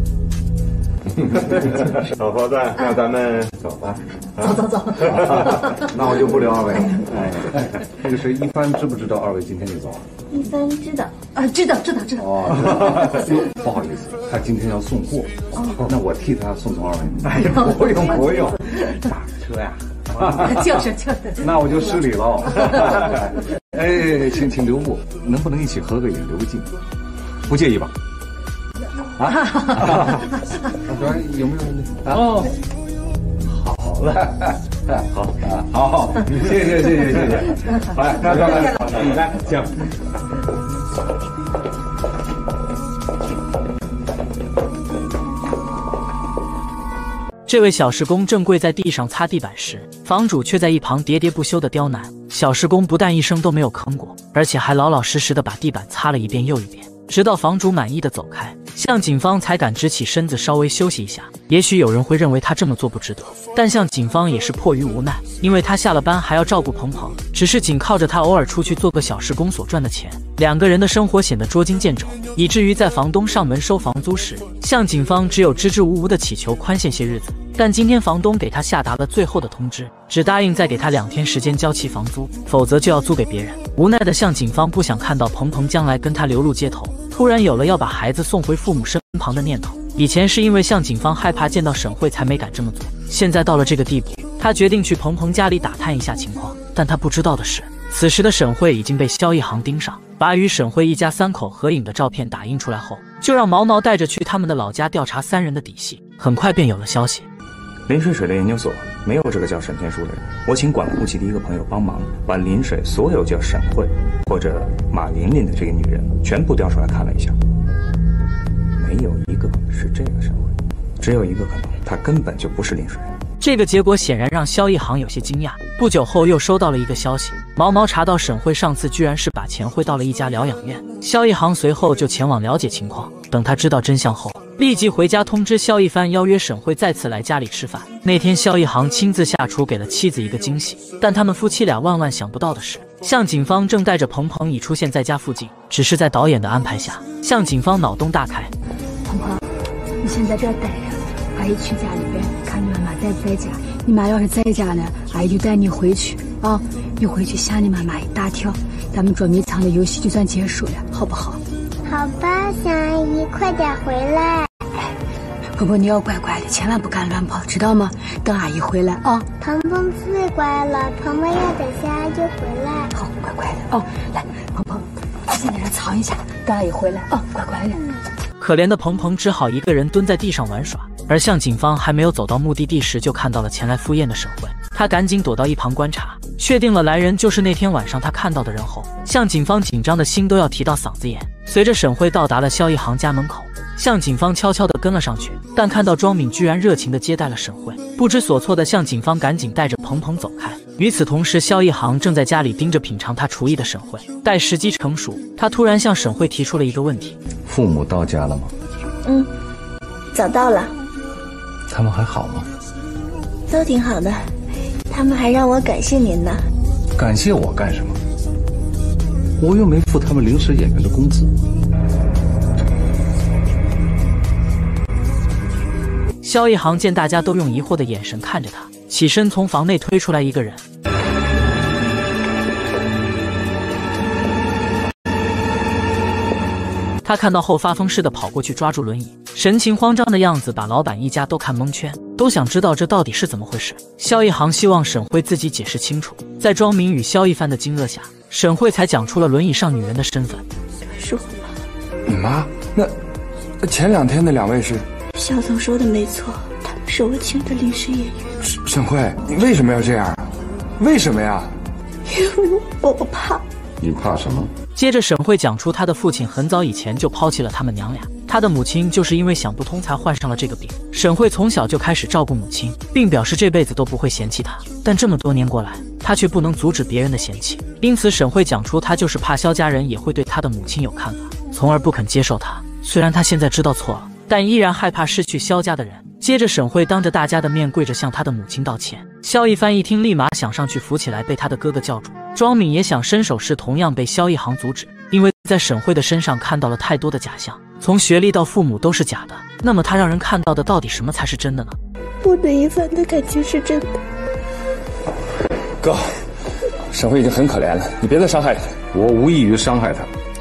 老婆子，那咱们走吧。 走走走。 那我就不留二位了。哎，那个谁，一帆知不知道二位今天就走？ 一帆知道。 啊，知道知道知道。 哦，不好意思，他今天要送货，哦、那我替他送送二位。哎呀，不用不用，打车呀。 就是就是。 那我就失礼了。哎，请请留步，能不能一起合个影留个镜？不介意吧？啊，有没有那？哦，好了，好，好好，谢谢谢谢谢谢，来，来来来，你来，请。 这位小时工正跪在地上擦地板时，房主却在一旁喋喋不休的刁难。小时工不但一声都没有吭过，而且还老老实实的把地板擦了一遍又一遍，直到房主满意的走开，向警方才敢直起身子稍微休息一下。也许有人会认为他这么做不值得，但向警方也是迫于无奈，因为他下了班还要照顾鹏鹏，只是仅靠着他偶尔出去做个小时工所赚的钱，两个人的生活显得捉襟见肘，以至于在房东上门收房租时，向警方只有支支吾吾的祈求宽限些日子。但今天房东给他下达了最后的通知，只答应再给他两天时间交齐房租，否则就要租给别人。无奈的向警方不想看到鹏鹏将来跟他流入街头，突然有了要把孩子送回父母身旁的念头。以前是因为向警方害怕见到沈慧才没敢这么做，现在到了这个地步，他决定去鹏鹏家里打探一下情况。但他不知道的是，此时的沈慧已经被萧一航盯上，把与沈慧一家三口合影的照片打印出来后，就让毛毛带着去他们的老家调查三人的底细。很快便有了消息， 临水水类研究所没有这个叫沈天书的人，我请管户籍的一个朋友帮忙，把临水所有叫沈慧或者马琳琳的这个女人全部调出来看了一下，没有一个是这个沈慧，只有一个可能，她根本就不是临水人。 这个结果显然让萧一航有些惊讶。不久后又收到了一个消息，毛毛查到沈慧上次居然是把钱汇到了一家疗养院。萧一航随后就前往了解情况，等他知道真相后，立即回家通知萧一帆，邀约沈慧再次来家里吃饭。那天萧一航亲自下厨给了妻子一个惊喜，但他们夫妻俩万万想不到的是，向警方正带着鹏鹏已出现在家附近。只是在导演的安排下，向警方脑洞大开。 鹏鹏，你先在这儿待着，阿姨去家里边看你妈妈在不在家。你妈要是在家呢，阿姨就带你回去啊。你回去想你妈妈一大跳，咱们捉迷藏的游戏就算结束了，好不好？ 好吧，向阿姨，快点回来。 婆婆，你要乖乖的，千万不敢乱跑，知道吗？等阿姨回来啊。 鹏鹏最乖了，鹏鹏要等下阿姨回来。 好，乖乖的哦。来，鹏鹏，先在这藏一下，等阿姨回来啊，乖乖的。 可怜的鹏鹏只好一个人蹲在地上玩耍，而向警方还没有走到目的地时，就看到了前来赴宴的沈慧。他赶紧躲到一旁观察，确定了来人就是那天晚上他看到的人后，向警方紧张的心都要提到嗓子眼。随着沈慧到达了萧一航家门口，向警方悄悄地跟了上去，但看到庄敏居然热情地接待了沈慧，不知所措的向警方赶紧带着鹏鹏走开。与此同时，萧一航正在家里盯着品尝他厨艺的沈慧。待时机成熟，他突然向沈慧提出了一个问题： 父母到家了吗？ 嗯，早到了。 他们还好吗？ 都挺好的，他们还让我感谢您呢。 感谢我干什么？我又没付他们临时演员的工资。 萧一航见大家都用疑惑的眼神看着他，起身从房内推出来一个人。他看到后发疯似的跑过去抓住轮椅，神情慌张的样子把老板一家都看蒙圈，都想知道这到底是怎么回事。萧一航希望沈慧自己解释清楚，在庄敏与萧一帆的惊愕下，沈慧才讲出了轮椅上女人的身份。 是我你妈？那前两天那两位是？ 肖总说的没错，他们是我请的临时演员。 沈慧，你为什么要这样啊？为什么呀？ 因为我怕。 你怕什么？ 接着沈慧讲出她的父亲很早以前就抛弃了他们娘俩，她的母亲就是因为想不通才患上了这个病。沈慧从小就开始照顾母亲，并表示这辈子都不会嫌弃她，但这么多年过来，她却不能阻止别人的嫌弃。因此沈慧讲出她就是怕萧家人也会对她的母亲有看法，从而不肯接受她。虽然她现在知道错了，但依然害怕失去萧家的人。接着沈慧当着大家的面跪着向她的母亲道歉。萧一帆一听，立马想上去扶起来被他的哥哥叫住。庄敏也想伸手时，同样被萧一航阻止，因为在沈慧的身上看到了太多的假象，从学历到父母都是假的，那么他让人看到的到底什么才是真的呢？ 我对一帆的感情是真的。 哥，沈慧已经很可怜了，你别再伤害她。 我无异于伤害她，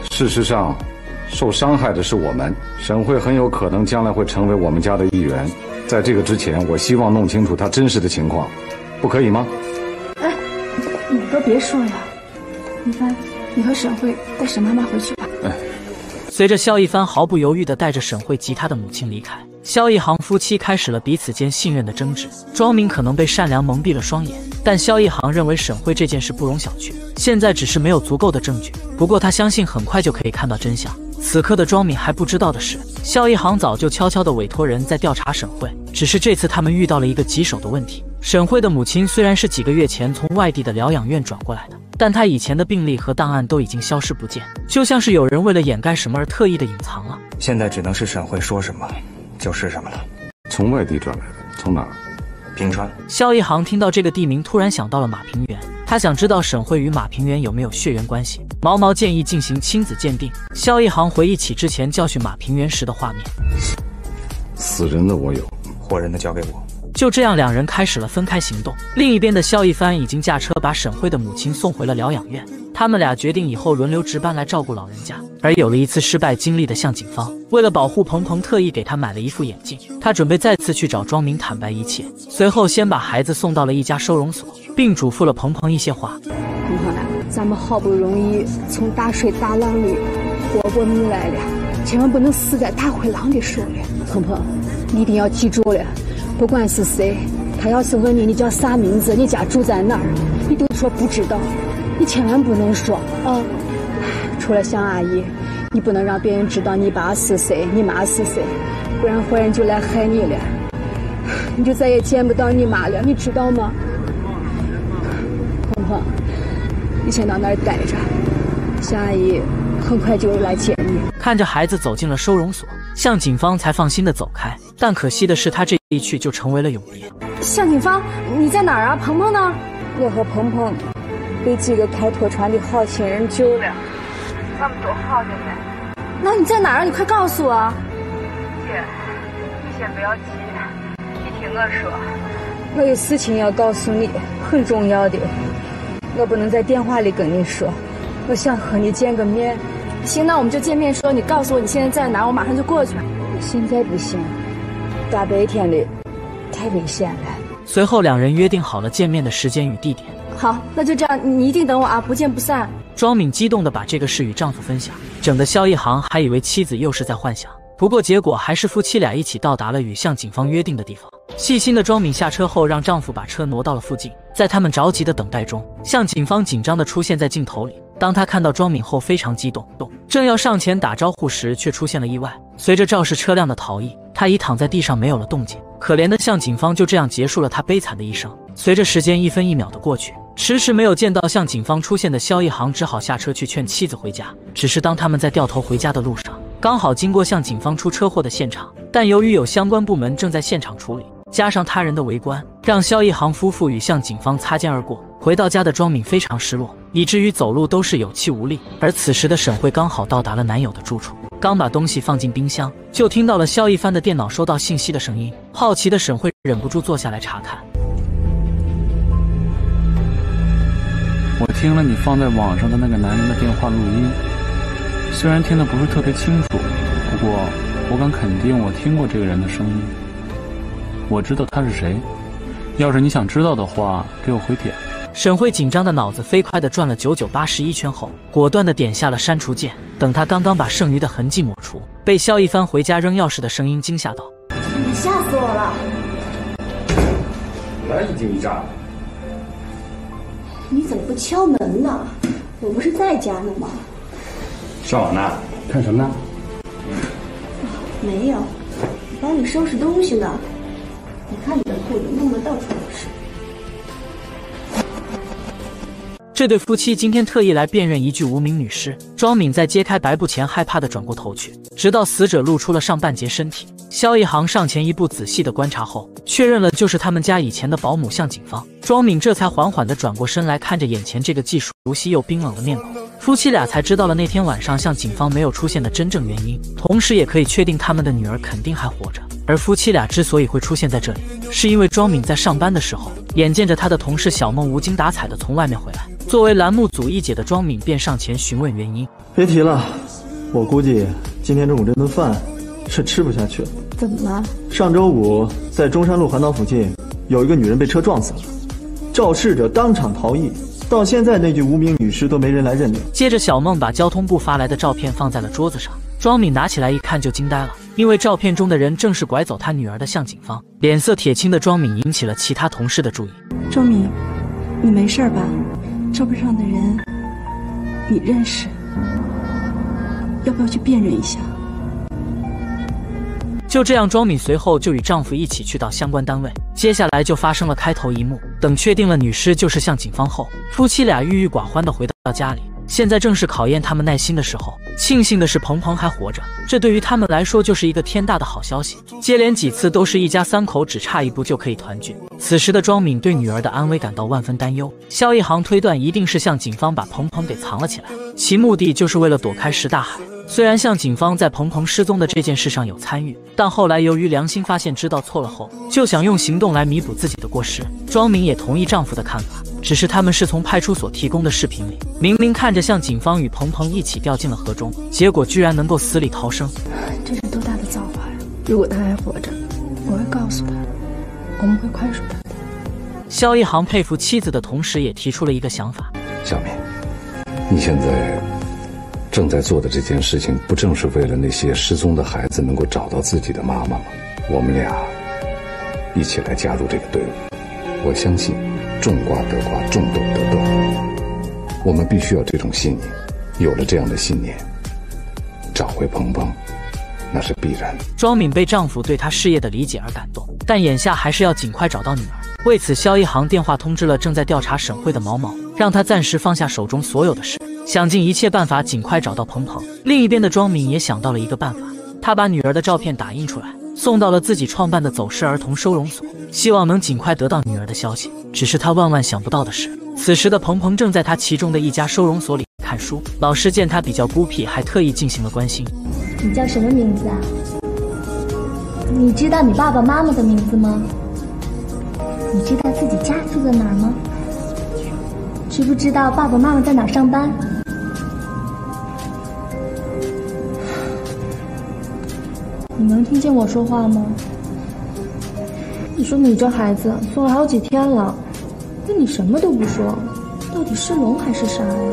事实上，受伤害的是我们。沈慧很有可能将来会成为我们家的一员。在这个之前，我希望弄清楚她真实的情况，不可以吗？ 哎，你都别说了，一帆，你和沈慧带沈妈妈回去吧。 哎。 随着萧一帆毫不犹豫地带着沈慧及她的母亲离开，萧一航夫妻开始了彼此间信任的争执。庄敏可能被善良蒙蔽了双眼，但萧一航认为沈慧这件事不容小觑，现在只是没有足够的证据。不过他相信很快就可以看到真相。此刻的庄敏还不知道的是，萧一航早就悄悄地委托人在调查沈慧，只是这次他们遇到了一个棘手的问题。沈慧的母亲虽然是几个月前从外地的疗养院转过来的，但她以前的病历和档案都已经消失不见，就像是有人为了掩盖什么而特意的隐藏了。 现在只能是沈慧说什么就是什么了。 从外地转来的，从哪儿？ 平川。 萧一航听到这个地名，突然想到了马平原，他想知道沈慧与马平原有没有血缘关系。毛毛建议进行亲子鉴定。萧一航回忆起之前教训马平原时的画面， 死人的我有， 活人的交给我。 就这样，两人开始了分开行动。另一边的萧一帆已经驾车把沈慧的母亲送回了疗养院，他们俩决定以后轮流值班来照顾老人家。而有了一次失败经历的向警方，为了保护鹏鹏，特意给他买了一副眼镜。他准备再次去找庄明坦白一切，随后先把孩子送到了一家收容所，并嘱咐了鹏鹏一些话。 鹏鹏啊，咱们好不容易从大水大浪里活过命来了，千万不能死在大灰狼的手里。鹏鹏，你一定要记住了，不管是谁，他要是问你你叫啥名字，你家住在哪儿，你都说不知道，你千万不能说啊。除了向阿姨，你不能让别人知道你爸是谁，你妈是谁，不然坏人就来害你了，你就再也见不到你妈了，你知道吗？鹏鹏，你先到那儿待着，向阿姨很快就来接你。 看着孩子走进了收容所，向警方才放心的走开。但可惜的是，他这一去就成为了永别。 向警方，你在哪儿啊？鹏鹏呢？ 我和鹏鹏被几个开拖船的好心人救了。 他们多好着呢。那你在哪儿？你快告诉我。 姐，你先不要急，你听我说。 我有事情要告诉你，很重要的，我不能在电话里跟你说，我想和你见个面。 行，那我们就见面说。你告诉我你现在在哪儿，我马上就过去。 现在不行，大白天的太危险了。 随后两人约定好了见面的时间与地点。 好，那就这样，你一定等我啊，不见不散。 庄敏激动地把这个事与丈夫分享，整的萧一航还以为妻子又是在幻想，不过结果还是夫妻俩一起到达了与向警方约定的地方。细心的庄敏下车后，让丈夫把车挪到了附近。在他们着急的等待中，向警方紧张地出现在镜头里。当他看到庄敏后，非常激动，正要上前打招呼时，却出现了意外。随着肇事车辆的逃逸，他已躺在地上没有了动静。可怜的向警方就这样结束了他悲惨的一生。随着时间一分一秒的过去，迟迟没有见到向警方出现的萧一航只好下车去劝妻子回家。只是当他们在掉头回家的路上，刚好经过向警方出车祸的现场，但由于有相关部门正在现场处理，加上他人的围观，让萧一航夫妇与向警方擦肩而过。回到家的庄敏非常失落，以至于走路都是有气无力。而此时的沈慧刚好到达了男友的住处，刚把东西放进冰箱，就听到了萧一帆的电脑收到信息的声音。好奇的沈慧忍不住坐下来查看。 我听了你放在网上的那个男人的电话录音，虽然听得不是特别清楚，不过我敢肯定我听过这个人的声音，我知道他是谁。要是你想知道的话，给我回帖。 沈慧紧张的脑子飞快地转了九九八十一圈后，果断地点下了删除键。等他刚刚把剩余的痕迹抹除，被萧一帆回家扔钥匙的声音惊吓到。 你吓死我了！ 来一惊一乍。 你怎么不敲门呢？我不是在家呢吗？ 上网呢？看什么呢？ 没有，我帮你收拾东西呢。你看你的裤子弄得到处都是。 这对夫妻今天特意来辨认一具无名女尸。庄敏在揭开白布前害怕地转过头去，直到死者露出了上半截身体。萧一航上前一步仔细地观察后，确认了就是他们家以前的保姆向警方。庄敏这才缓缓地转过身来，看着眼前这个既熟悉又冰冷的面孔。夫妻俩才知道了那天晚上向警方没有出现的真正原因，同时也可以确定他们的女儿肯定还活着。而夫妻俩之所以会出现在这里，是因为庄敏在上班的时候，眼见着他的同事小梦无精打采地从外面回来。作为栏目组一姐的庄敏便上前询问原因。 别提了，我估计今天中午这顿饭是吃不下去了。 怎么了？ 上周五在中山路环岛附近，有一个女人被车撞死了，肇事者当场逃逸，到现在那具无名女尸都没人来认领。 接着，小梦把交通部发来的照片放在了桌子上，庄敏拿起来一看就惊呆了，因为照片中的人正是拐走他女儿的向警方。脸色铁青的庄敏引起了其他同事的注意。 庄敏，你没事吧？照片上的人你认识，要不要去辨认一下？ 就这样，庄敏随后就与丈夫一起去到相关单位。接下来就发生了开头一幕。等确定了女尸就是向警方后，夫妻俩郁郁寡欢地回到家里。现在正是考验他们耐心的时候。庆幸的是，鹏鹏还活着，这对于他们来说就是一个天大的好消息。接连几次都是一家三口只差一步就可以团聚。此时的庄敏对女儿的安危感到万分担忧。肖一航推断，一定是向警方把鹏鹏给藏了起来，其目的就是为了躲开石大海。虽然向警方在鹏鹏失踪的这件事上有参与，但后来由于良心发现知道错了后，就想用行动来弥补自己的过失。庄敏也同意丈夫的看法，只是他们是从派出所提供的视频里，明明看着向警方与鹏鹏一起掉进了河中，结果居然能够死里逃生。 这是多大的造化呀！如果他还活着，我会告诉他，我们会宽恕他的。 肖一航佩服妻子的同时，也提出了一个想法： 小敏，你现在正在做的这件事情，不正是为了那些失踪的孩子能够找到自己的妈妈吗？我们俩一起来加入这个队伍。我相信种瓜得瓜，种豆得豆。我们必须要这种信念，有了这样的信念，找回鹏鹏那是必然。 庄敏被丈夫对她事业的理解而感动，但眼下还是要尽快找到女儿。为此，肖一航电话通知了正在调查沈慧的毛毛，让他暂时放下手中所有的事，想尽一切办法尽快找到鹏鹏。另一边的庄敏也想到了一个办法，她把女儿的照片打印出来，送到了自己创办的走失儿童收容所，希望能尽快得到女儿的消息。只是她万万想不到的是，此时的鹏鹏正在他其中的一家收容所里看书。老师见他比较孤僻，还特意进行了关心。 你叫什么名字啊？你知道你爸爸妈妈的名字吗？你知道自己家住在哪儿吗？知不知道爸爸妈妈在哪儿上班？你能听见我说话吗？你说你这孩子送了好几天了，那你什么都不说，到底是聋还是傻呀？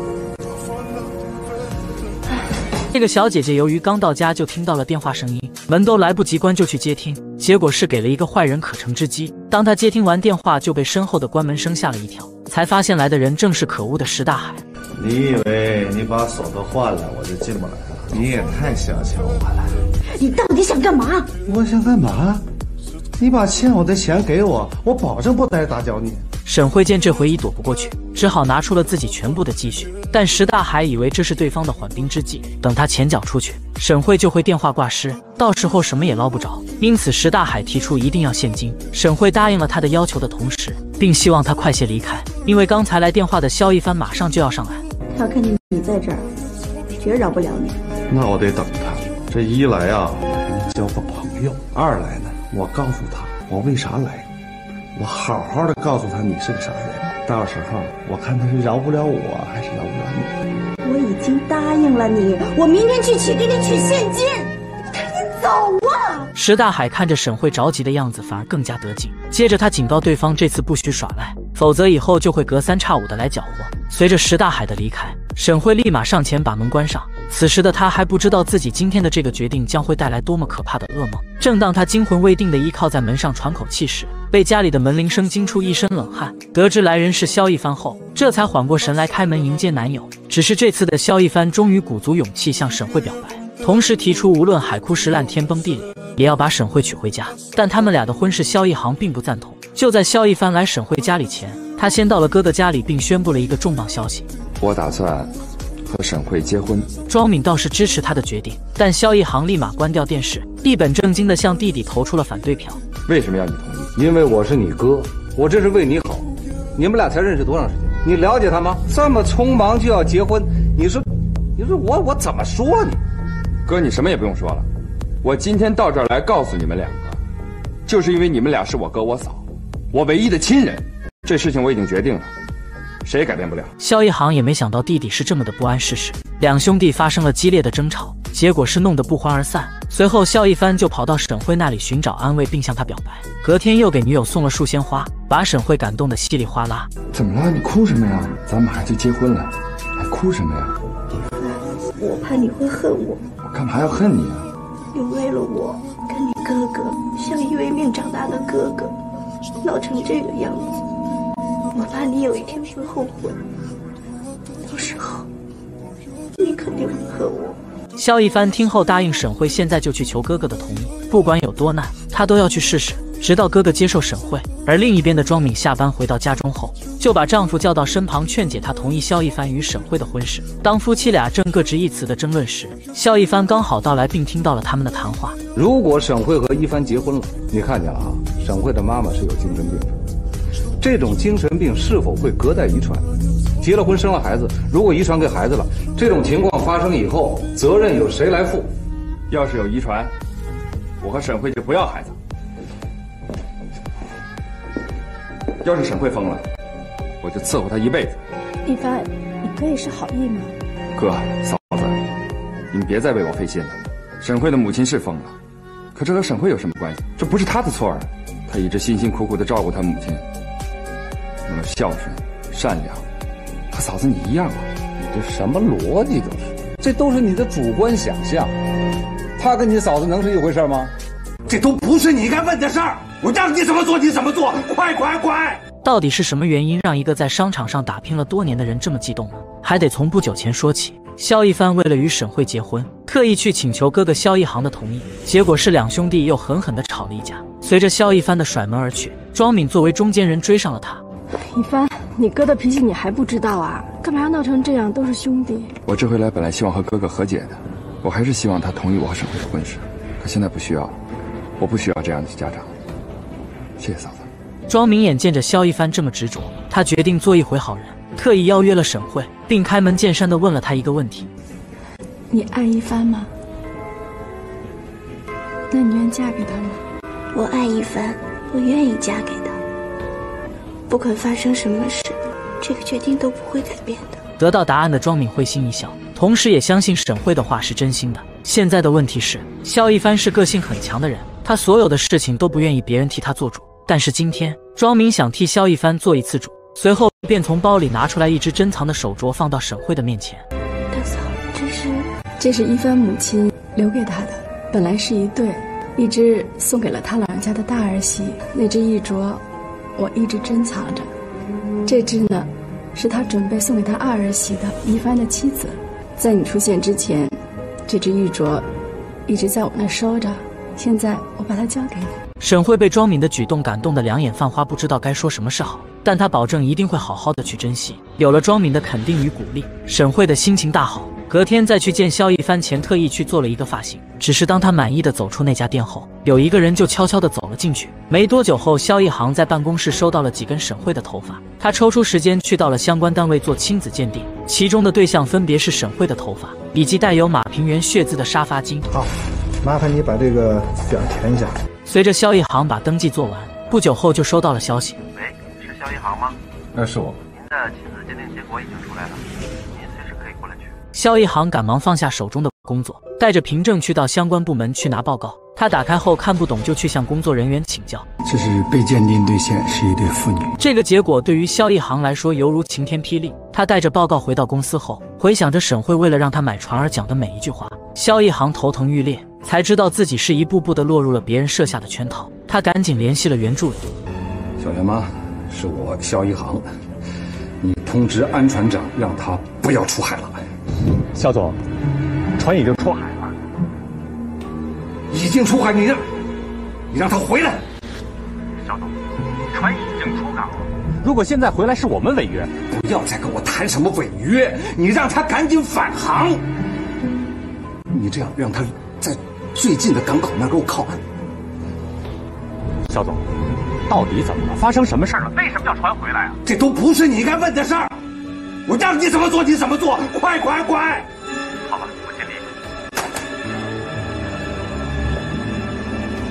这个小姐姐由于刚到家就听到了电话声音，门都来不及关就去接听，结果是给了一个坏人可乘之机。当她接听完电话，就被身后的关门声吓了一跳，才发现来的人正是可恶的石大海。 你以为你把锁都换了我就进不来了？你也太小瞧我了。 你到底想干嘛？ 我想干嘛？你把欠我的钱给我，我保证不再打搅你。 沈慧见这回已躲不过去，只好拿出了自己全部的积蓄，但石大海以为这是对方的缓兵之计，等他前脚出去，沈慧就会电话挂失，到时候什么也捞不着。因此石大海提出一定要现金。沈慧答应了他的要求的同时，并希望他快些离开，因为刚才来电话的肖一帆马上就要上来。 他看见你在这儿，绝饶不了你。 那我得等他。这一来啊，交个朋友；二来呢，我告诉他我为啥来，我好好的告诉他你是个啥人。到时候我看他是饶不了我，还是饶不了你。 我已经答应了你，我明天去取，给你取现金。赶紧走啊！ 石大海看着沈慧着急的样子，反而更加得劲。接着他警告对方，这次不许耍赖，否则以后就会隔三差五的来搅和。随着石大海的离开，沈慧立马上前把门关上。此时的他还不知道自己今天的这个决定将会带来多么可怕的噩梦。正当他惊魂未定的依靠在门上喘口气时，被家里的门铃声惊出一身冷汗。得知来人是肖一帆后，这才缓过神来开门迎接男友。只是这次的肖一帆终于鼓足勇气向沈慧表白，同时提出无论海枯石烂天崩地裂，也要把沈慧娶回家。但他们俩的婚事肖一航并不赞同。就在肖一帆来沈慧家里前，他先到了哥哥家里，并宣布了一个重磅消息： 我打算和沈慧结婚。 庄敏倒是支持他的决定，但肖一航立马关掉电视，一本正经地向弟弟投出了反对票。 为什么要你同意？ 因为我是你哥，我这是为你好。你们俩才认识多长时间？你了解他吗？这么匆忙就要结婚，你说，你说我我怎么说你？ 哥，你什么也不用说了。我今天到这儿来告诉你们两个，就是因为你们俩是我哥我嫂，我唯一的亲人。这事情我已经决定了。 谁也改变不了。 萧一航也没想到弟弟是这么的不谙世事，两兄弟发生了激烈的争吵，结果是弄得不欢而散。随后萧一帆就跑到沈慧那里寻找安慰，并向她表白。隔天又给女友送了束鲜花，把沈慧感动得稀里哗啦。 怎么了？你哭什么呀？咱们还就结婚了，还哭什么呀？ 我怕你会恨我。 我干嘛要恨你啊？ 因为了我跟你哥哥像依偎命长大的哥哥，闹成这个样子，我怕你有一天会后悔，到时候你肯定会恨我。 萧一帆听后答应沈慧现在就去求哥哥的同意，不管有多难，他都要去试试，直到哥哥接受沈慧。而另一边的庄敏下班回到家中后，就把丈夫叫到身旁，劝解他同意萧一帆与沈慧的婚事。当夫妻俩正各执一词的争论时，萧一帆刚好到来，并听到了他们的谈话。 如果沈慧和一帆结婚了，你看见了啊？沈慧的妈妈是有精神病的，这种精神病是否会隔代遗传？结了婚生了孩子，如果遗传给孩子了，这种情况发生以后，责任由谁来负？ 要是有遗传，我和沈慧就不要孩子。要是沈慧疯了，我就伺候她一辈子。 一帆，你哥也是好意吗？ 哥，嫂子，你们别再为我费心了。沈慧的母亲是疯了，可这和沈慧有什么关系？这不是她的错啊！她一直辛辛苦苦地照顾她母亲，那么孝顺、善良，和嫂子你一样啊！ 你这什么逻辑都是？这都是你的主观想象。她跟你嫂子能是一回事吗？ 这都不是你该问的事儿。我让你怎么做你怎么做，快快快！ 到底是什么原因让一个在商场上打拼了多年的人这么激动呢？还得从不久前说起。萧一帆为了与沈慧结婚，特意去请求哥哥萧一航的同意，结果是两兄弟又狠狠地吵了一架。随着萧一帆的甩门而去，庄敏作为中间人追上了他。 一帆，你哥的脾气你还不知道啊？干嘛要闹成这样？都是兄弟。 我这回来本来希望和哥哥和解的，我还是希望他同意我和沈慧的婚事，可现在不需要，我不需要这样的家长。谢谢嫂子。 庄敏眼见着萧一帆这么执着，他决定做一回好人，特意邀约了沈慧，并开门见山地问了他一个问题： 你爱一帆吗？那你愿嫁给他吗？ 我爱一帆，我愿意嫁给他。不管发生什么事，这个决定都不会改变的。 得到答案的庄敏会心一笑，同时也相信沈慧的话是真心的。现在的问题是，萧一帆是个性很强的人，他所有的事情都不愿意别人替他做主。但是今天，庄敏想替萧一帆做一次主，随后便从包里拿出来一只珍藏的手镯，放到沈慧的面前。 大嫂，这是这是一帆母亲留给他的，本来是一对，一只送给了他老人家的大儿媳，那只玉镯我一直珍藏着，这只呢是他准备送给他二儿媳的一帆的妻子。在你出现之前，这只玉镯一直在我那收着，现在我把它交给你。 沈慧被庄敏的举动感动得两眼泛花，不知道该说什么是好，但她保证一定会好好的去珍惜。有了庄敏的肯定与鼓励，沈慧的心情大好。隔天再去见萧一帆前，特意去做了一个发型。只是当他满意的走出那家店后，有一个人就悄悄地走了进去。没多久后，萧一航在办公室收到了几根沈慧的头发，他抽出时间去到了相关单位做亲子鉴定，其中的对象分别是沈慧的头发以及带有马平原血渍的沙发巾。 好，麻烦你把这个表填一下。 随着萧一航把登记做完，不久后就收到了消息。 喂，是萧一航吗？ 那是我。 您的亲子鉴定结果已经出来了，您随时可以过来取。 萧一航赶忙放下手中的工作，带着凭证去到相关部门去拿报告。他打开后看不懂，就去向工作人员请教。 这是被鉴定对象是一对父女。 这个结果对于萧一航来说犹如晴天霹雳。他带着报告回到公司后，回想着沈慧为了让他买船而讲的每一句话，萧一航头疼欲裂，才知道自己是一步步的落入了别人设下的圈套。他赶紧联系了原助理。 小袁妈，是我萧一航，你通知安船长让他不要出海了。 肖总，船已经出海了。 已经出海，你让，你让他回来。 肖总，船已经出港了。 如果现在回来是我们违约， 不要再跟我谈什么违约，你让他赶紧返航。你这样让他在最近的港口那儿给我靠岸。 肖总，到底怎么了？发生什么事了？ 为什么要船回来啊？ 这都不是你该问的事儿。我让你怎么做你怎么做，快快快！ 好吧，我尽力。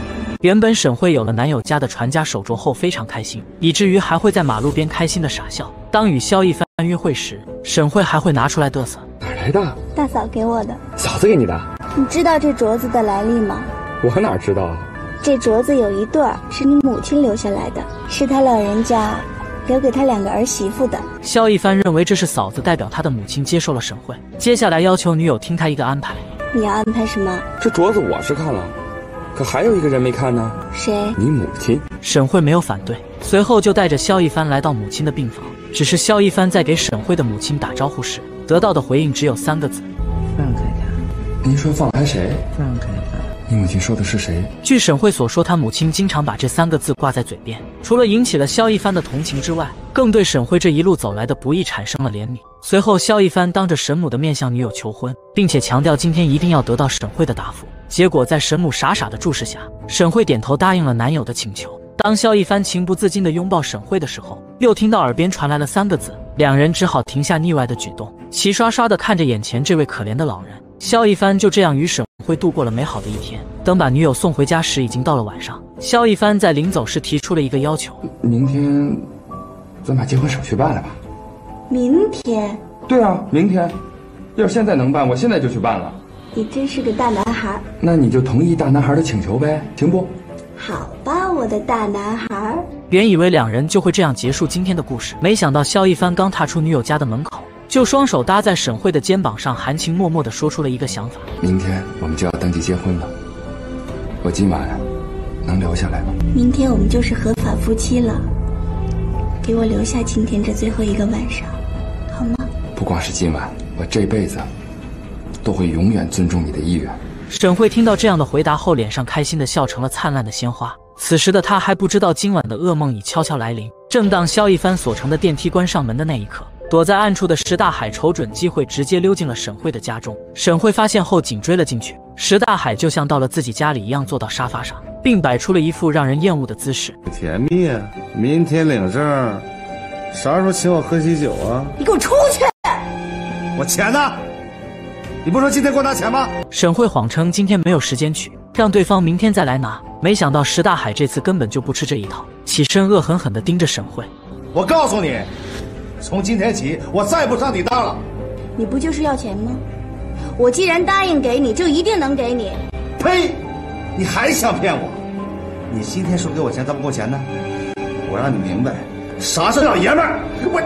原本沈慧有了男友家的传家手镯后非常开心，以至于还会在马路边开心的傻笑。当与萧一帆约会时，沈慧还会拿出来嘚瑟。 哪来的？ 大嫂给我的。 嫂子给你的？ 你知道这镯子的来历吗？ 我哪知道啊？ 这镯子有一对儿是你母亲留下来的，是她老人家留给她两个儿媳妇的。 萧一帆认为这是嫂子代表他的母亲接受了沈慧，接下来要求女友听他一个安排。 你要安排什么？ 这镯子我是看了，可还有一个人没看呢。 谁？ 你母亲。 沈慧没有反对，随后就带着萧一帆来到母亲的病房。只是萧一帆在给沈慧的母亲打招呼时，得到的回应只有三个字： 放开他。您说放开谁？放开他。你母亲说的是谁？ 据沈慧所说，她母亲经常把这三个字挂在嘴边，除了引起了萧一帆的同情之外，更对沈慧这一路走来的不易产生了怜悯。随后，萧一帆当着沈母的面向女友求婚，并且强调今天一定要得到沈慧的答复。结果在沈母傻傻的注视下，沈慧点头答应了男友的请求。当萧一帆情不自禁地拥抱沈慧的时候，又听到耳边传来了三个字，两人只好停下腻歪的举动，齐刷刷地看着眼前这位可怜的老人。萧一帆就这样与沈慧度过了美好的一天。等把女友送回家时，已经到了晚上。萧一帆在临走时提出了一个要求： 明天咱把结婚手续办了吧。 明天？ 对啊，明天。要是现在能办，我现在就去办了。 你真是个大男孩。 那你就同意大男孩的请求呗，行不？ 好吧，我的大男孩。 原以为两人就会这样结束今天的故事，没想到萧一帆刚踏出女友家的门口，就双手搭在沈慧的肩膀上，含情脉脉地说出了一个想法： 明天我们就要登记结婚了，我今晚能留下来吗？ 明天我们就是合法夫妻了，给我留下今天这最后一个晚上，好吗？ 不光是今晚，我这辈子都会永远尊重你的意愿。 沈慧听到这样的回答后，脸上开心的笑成了灿烂的鲜花。此时的她还不知道今晚的噩梦已悄悄来临。正当萧一帆所乘的电梯关上门的那一刻，躲在暗处的石大海瞅准机会，直接溜进了沈慧的家中。沈慧发现后紧追了进去，石大海就像到了自己家里一样坐到沙发上，并摆出了一副让人厌恶的姿势。 甜蜜啊！明天领证，啥时候请我喝喜酒啊？ 你给我出去！ 我钱呢？你不说今天给我拿钱吗？ 沈慧谎称今天没有时间取，让对方明天再来拿。没想到石大海这次根本就不吃这一套，起身恶狠狠地盯着沈慧。 我告诉你，从今天起我再不上你当了。 你不就是要钱吗？我既然答应给你，就一定能给你。 呸！你还想骗我？你今天说给我钱，咋不给我钱呢？我让你明白，啥是老爷们儿。我。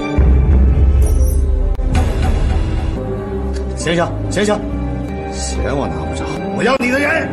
醒醒醒醒！钱我拿不着，我要你的人。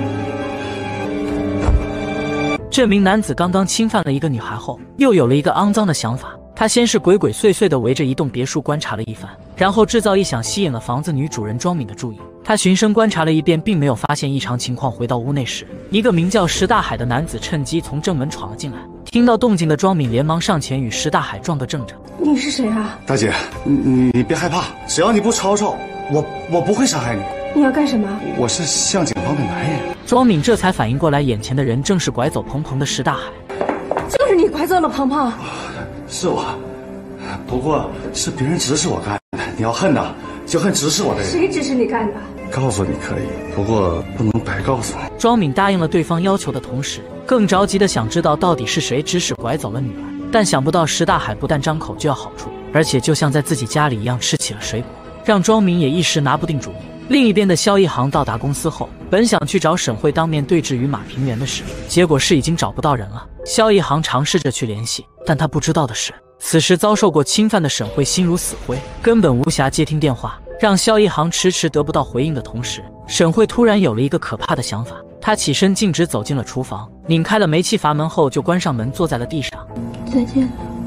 这名男子刚刚侵犯了一个女孩后，又有了一个肮脏的想法。他先是鬼鬼祟祟地围着一栋别墅观察了一番，然后制造异响吸引了房子女主人庄敏的注意。他循声观察了一遍，并没有发现异常情况。回到屋内时，一个名叫石大海的男子趁机从正门闯了进来。听到动静的庄敏连忙上前与石大海撞个正着。 你是谁啊？ 大姐，你你你别害怕，只要你不吵吵，我我不会伤害你。 你要干什么？ 我是向警方的男人。 庄敏这才反应过来，眼前的人正是拐走鹏鹏的石大海。 就是你拐走了鹏鹏。 是我，不过是别人指使我干的。你要恨呐，就恨指使我的人。 谁指使你干的？ 告诉你可以，不过不能白告诉你。 庄敏答应了对方要求的同时，更着急的想知道到底是谁指使拐走了女儿。但想不到石大海不但张口就要好处，而且就像在自己家里一样吃起了水果，让庄敏也一时拿不定主意。另一边的萧一航到达公司后，本想去找沈慧当面对质于马平原的事，结果是已经找不到人了。萧一航尝试着去联系，但他不知道的是，此时遭受过侵犯的沈慧心如死灰，根本无暇接听电话。让萧一航迟迟得不到回应的同时，沈慧突然有了一个可怕的想法。她起身径直走进了厨房，拧开了煤气阀门后就关上门，坐在了地上。 再见，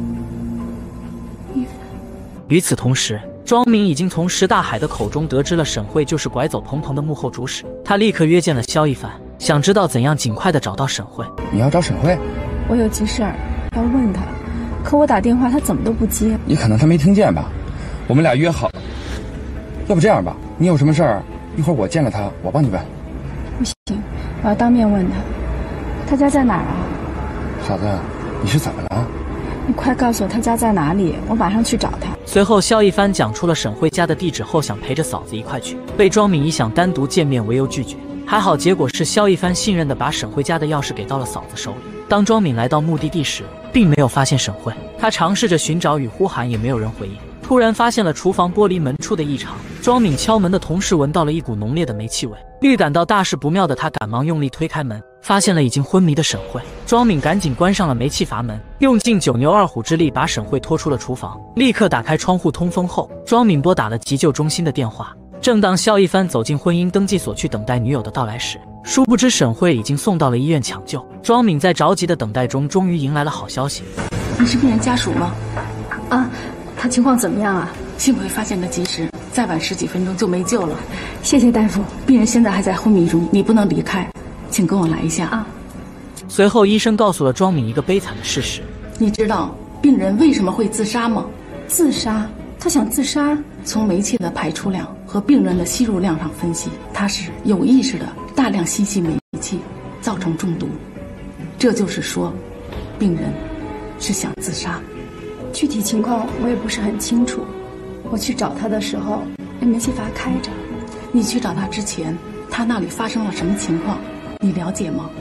一凡。 与此同时，庄敏已经从石大海的口中得知了沈慧就是拐走鹏鹏的幕后主使。他立刻约见了萧一凡，想知道怎样尽快的找到沈慧。 你要找沈慧？ 我有急事儿要问他，可我打电话他怎么都不接。 你可能他没听见吧？我们俩约好，要不这样吧，你有什么事儿，一会儿我见了他，我帮你问。 不行，我要当面问他。他家在哪儿啊？ 嫂子，你是怎么了？ 你快告诉我他家在哪里，我马上去找他。 随后萧一帆讲出了沈慧家的地址后，想陪着嫂子一块去，被庄敏以想单独见面为由拒绝。 还好结果是萧一帆信任的把沈慧家的钥匙给到了嫂子手里。当庄敏来到目的地时，并没有发现沈慧，他尝试着寻找与呼喊，也没有人回应。突然发现了厨房玻璃门处的异常，庄敏敲门的同时闻到了一股浓烈的煤气味，预感到大事不妙的他赶忙用力推开门，发现了已经昏迷的沈慧。庄敏赶紧关上了煤气阀门，用尽九牛二虎之力把沈慧拖出了厨房，立刻打开窗户通风后，庄敏拨打了急救中心的电话。正当萧一帆走进婚姻登记所去等待女友的到来时，殊不知沈慧已经送到了医院抢救。庄敏在着急的等待中，终于迎来了好消息。 你是病人家属吗？ 啊，他情况怎么样啊？ 幸亏发现的及时，再晚十几分钟就没救了。 谢谢大夫。 病人现在还在昏迷中，你不能离开，请跟我来一下啊。 随后医生告诉了庄敏一个悲惨的事实。 你知道病人为什么会自杀吗？ 自杀？他想自杀？ 从煤气的排出量和病人的吸入量上分析，他是有意识的大量吸吸煤气，造成中毒。这就是说，病人是想自杀。 具体情况我也不是很清楚。我去找他的时候，那煤气阀开着。 你去找他之前，他那里发生了什么情况？你了解吗？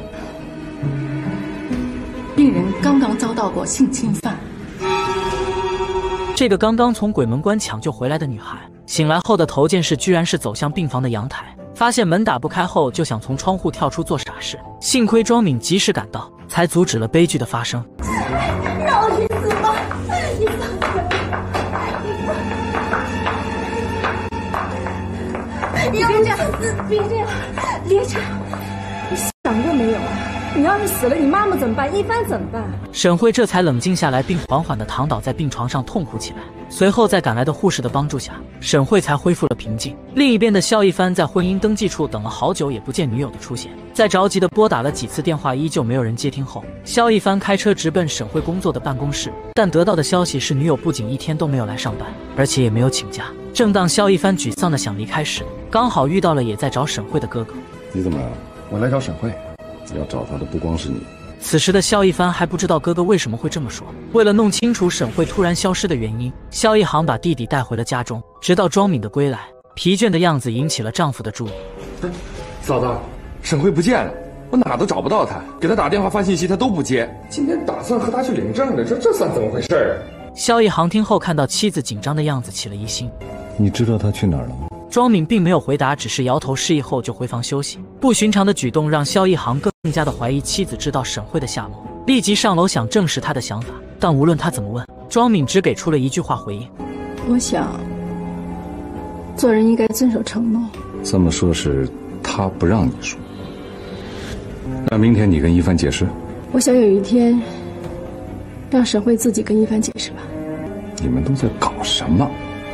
病人刚刚遭到过性侵犯。 这个刚刚从鬼门关抢救回来的女孩，醒来后的头件事居然是走向病房的阳台，发现门打不开后就想从窗户跳出做傻事。幸亏庄敏及时赶到，才阻止了悲剧的发生。 让我去死吧！你放你别这样，别这样，别这样！你想过没有啊？你要是死了，你妈妈怎么办？一帆怎么办？ 沈慧这才冷静下来，并缓缓地躺倒在病床上痛哭起来。随后在赶来的护士的帮助下，沈慧才恢复了平静。另一边的萧一帆在婚姻登记处等了好久，也不见女友的出现。在着急地拨打了几次电话，依旧没有人接听后，萧一帆开车直奔沈慧工作的办公室，但得到的消息是女友不仅一天都没有来上班，而且也没有请假。正当萧一帆沮丧地想离开时，刚好遇到了也在找沈慧的哥哥。 你怎么来了？ 我来找沈慧。 要找他的不光是你。 此时的萧一帆还不知道哥哥为什么会这么说。为了弄清楚沈慧突然消失的原因，萧一航把弟弟带回了家中。直到庄敏的归来，疲倦的样子引起了丈夫的注意。 嫂子，沈慧不见了，我哪都找不到她，给她打电话发信息她都不接。今天打算和她去领证的，这这算怎么回事啊？ 萧一航听后看到妻子紧张的样子，起了疑心。 你知道她去哪儿了吗？ 庄敏并没有回答，只是摇头示意后就回房休息。不寻常的举动让萧一航更加的怀疑妻子知道沈慧的下落，立即上楼想证实他的想法。但无论他怎么问，庄敏只给出了一句话回应： 我想，做人应该遵守承诺。 这么说是他不让你说，那明天你跟一帆解释。 我想有一天，让沈慧自己跟一帆解释吧。 你们都在搞什么？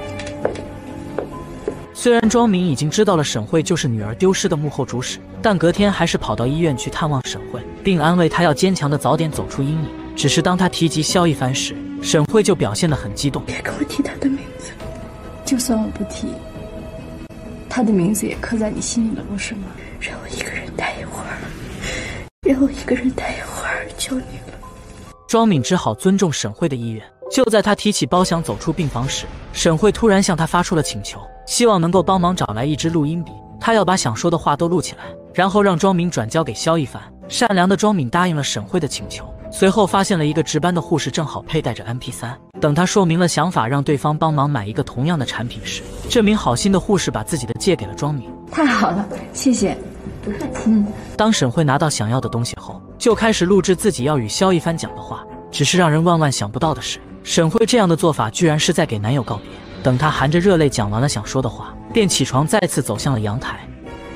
虽然庄敏已经知道了沈慧就是女儿丢失的幕后主使，但隔天还是跑到医院去探望沈慧，并安慰她要坚强的早点走出阴影。只是当她提及萧一帆时，沈慧就表现得很激动。 别跟我提他的名字，就算我不提，他的名字也刻在你心里了，不是吗？ 让我一个人待一会儿，让我一个人待一会儿，求你了。 庄敏只好尊重沈慧的意愿。就在他提起包想走出病房时，沈慧突然向他发出了请求，希望能够帮忙找来一支录音笔，他要把想说的话都录起来，然后让庄敏转交给萧一帆。善良的庄敏答应了沈慧的请求。随后发现了一个值班的护士正好佩戴着 M P 三， 等他说明了想法，让对方帮忙买一个同样的产品时，这名好心的护士把自己的借给了庄敏。 太好了，谢谢。不客气。嗯。 当沈慧拿到想要的东西后，就开始录制自己要与萧一帆讲的话。只是让人万万想不到的是，沈慧这样的做法居然是在给男友告别。等她含着热泪讲完了想说的话，便起床再次走向了阳台。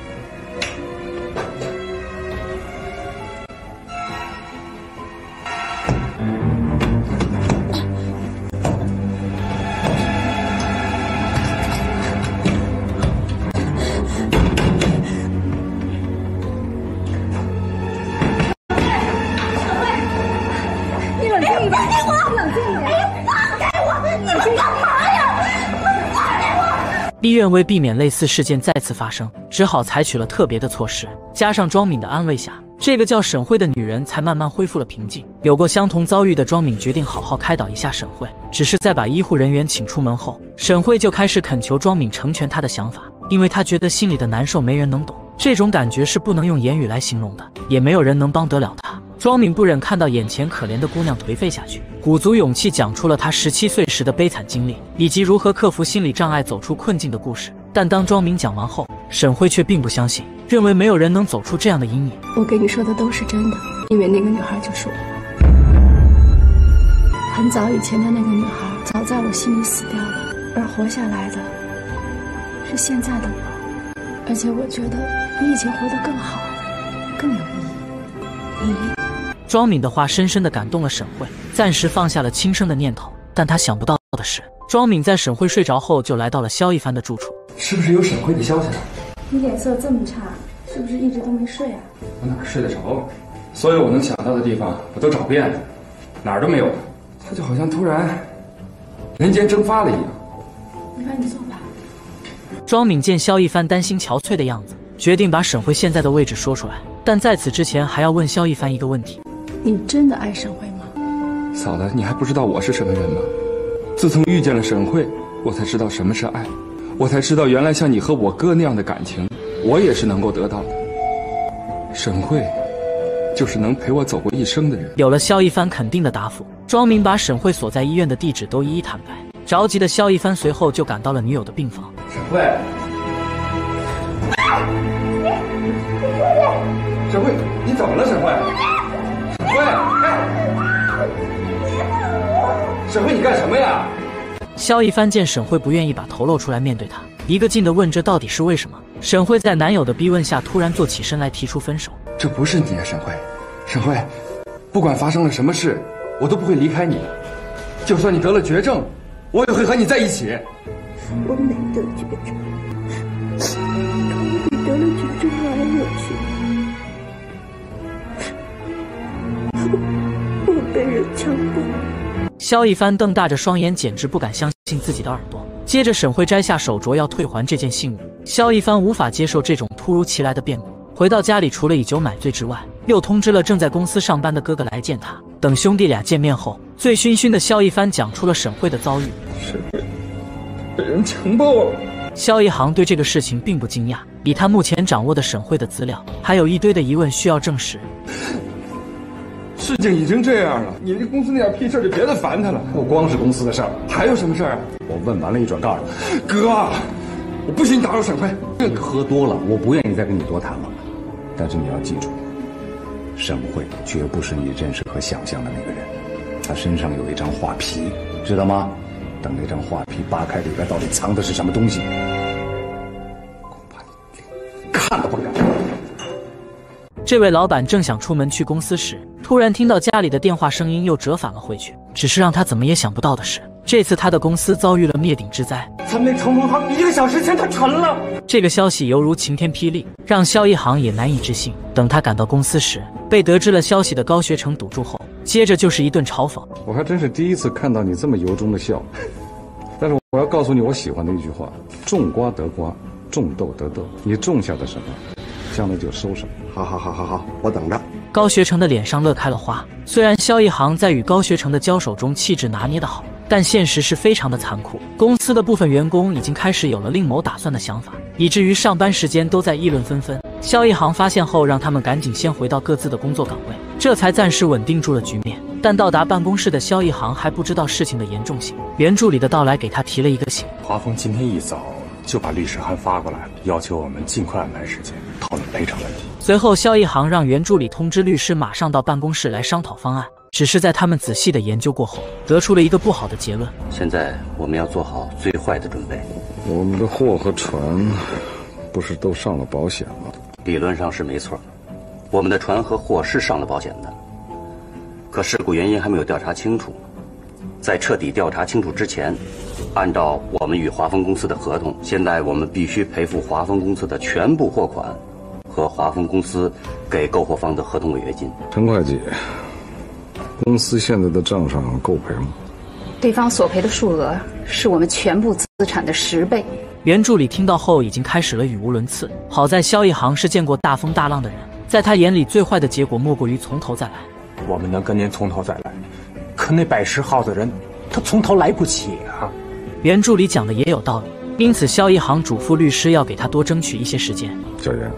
医院为避免类似事件再次发生，只好采取了特别的措施。加上庄敏的安慰下，这个叫沈慧的女人才慢慢恢复了平静。有过相同遭遇的庄敏决定好好开导一下沈慧。只是在把医护人员请出门后，沈慧就开始恳求庄敏成全她的想法，因为她觉得心里的难受没人能懂。 这种感觉是不能用言语来形容的，也没有人能帮得了他。庄敏不忍看到眼前可怜的姑娘颓废下去，鼓足勇气讲出了她十七岁时的悲惨经历，以及如何克服心理障碍走出困境的故事。但当庄敏讲完后，沈慧却并不相信，认为没有人能走出这样的阴影。 我跟你说的都是真的，因为那个女孩就是我。很早以前的那个女孩，早在我心里死掉了，而活下来的是现在的我。而且我觉得比以前活得更好，更有意义。意义。 庄敏的话深深地感动了沈慧，暂时放下了轻生的念头。但她想不到的是，庄敏在沈慧睡着后就来到了萧一帆的住处。 是不是有沈慧的消息了？ 你脸色这么差，是不是一直都没睡啊？ 我哪睡得着？所有我能想到的地方我都找遍了，哪儿都没有。他就好像突然人间蒸发了一样。 你赶紧坐吧。 庄敏见萧一帆担心憔悴的样子，决定把沈慧现在的位置说出来。但在此之前，还要问萧一帆一个问题： 你真的爱沈慧吗？ 嫂子，你还不知道我是什么人吗？自从遇见了沈慧，我才知道什么是爱，我才知道原来像你和我哥那样的感情，我也是能够得到的。沈慧就是能陪我走过一生的人。 有了萧一帆肯定的答复，庄敏把沈慧所在医院的地址都一一坦白。着急的萧一帆随后就赶到了女友的病房。 沈慧，沈慧，你怎么了？沈慧，沈慧，哎，沈慧，你干什么呀？ 萧一帆见沈慧不愿意把头露出来面对他，一个劲地问这到底是为什么。沈慧在男友的逼问下，突然坐起身来提出分手。 这不是你啊，沈慧，沈慧，不管发生了什么事，我都不会离开你。就算你得了绝症，我也会和你在一起。 我没得绝症，我比得了绝症还有趣。我被人强暴。 萧一帆瞪大着双眼，简直不敢相信自己的耳朵。接着，沈慧摘下手镯要退还这件信物。萧一帆无法接受这种突如其来的变故。回到家里，除了以酒买醉之外，又通知了正在公司上班的哥哥来见他。等兄弟俩见面后，醉醺醺的萧一帆讲出了沈慧的遭遇。 沈慧被人强暴了。 萧一航对这个事情并不惊讶，以他目前掌握的沈慧的资料，还有一堆的疑问需要证实。 事情已经这样了，你这公司那点屁事就别再烦他了。 不光是公司的事儿， 还有什么事儿啊？ 我问完了，一转告诉我， 哥，我不许你打扰沈慧。 你喝多了，我不愿意再跟你多谈了。但是你要记住，沈慧绝不是你认识和想象的那个人，她身上有一张画皮，知道吗？等那张画皮扒开，里边到底藏的是什么东西，恐怕你看都不敢。 这位老板正想出门去公司时，突然听到家里的电话声音，又折返了回去。只是让他怎么也想不到的是，这次他的公司遭遇了灭顶之灾。 咱们冲锋行一个小时前他沉了。 这个消息犹如晴天霹雳，让萧一航也难以置信。等他赶到公司时，被得知了消息的高学成堵住后，接着就是一顿嘲讽。 我还真是第一次看到你这么由衷的笑。但是我要告诉你我喜欢的一句话：种瓜得瓜，种豆得豆。你种下的什么，将来就收什么。 好好好好好，我等着。 高学成的脸上乐开了花。虽然萧一航在与高学成的交手中气质拿捏得好，但现实是非常的残酷。公司的部分员工已经开始有了另谋打算的想法，以至于上班时间都在议论纷纷。萧一航发现后，让他们赶紧先回到各自的工作岗位，这才暂时稳定住了局面。但到达办公室的萧一航还不知道事情的严重性，袁助理的到来给他提了一个醒。 华丰今天一早就把律师函发过来了，要求我们尽快安排时间讨论赔偿问题。 随后，萧一航让袁助理通知律师马上到办公室来商讨方案。只是在他们仔细的研究过后，得出了一个不好的结论。 现在我们要做好最坏的准备。 我们的货和船不是都上了保险吗？ 理论上是没错，我们的船和货是上了保险的，可事故原因还没有调查清楚。在彻底调查清楚之前，按照我们与华丰公司的合同，现在我们必须赔付华丰公司的全部货款和华丰公司给购货方的合同违约金。 陈会计，公司现在的账上够赔吗？ 对方索赔的数额是我们全部资产的十倍。 袁助理听到后已经开始了语无伦次。好在萧一航是见过大风大浪的人，在他眼里最坏的结果莫过于从头再来。 我们能跟您从头再来，可那百十号的人他从头来不起啊。 袁助理讲的也有道理，因此萧一航嘱咐律师要给他多争取一些时间。 小袁，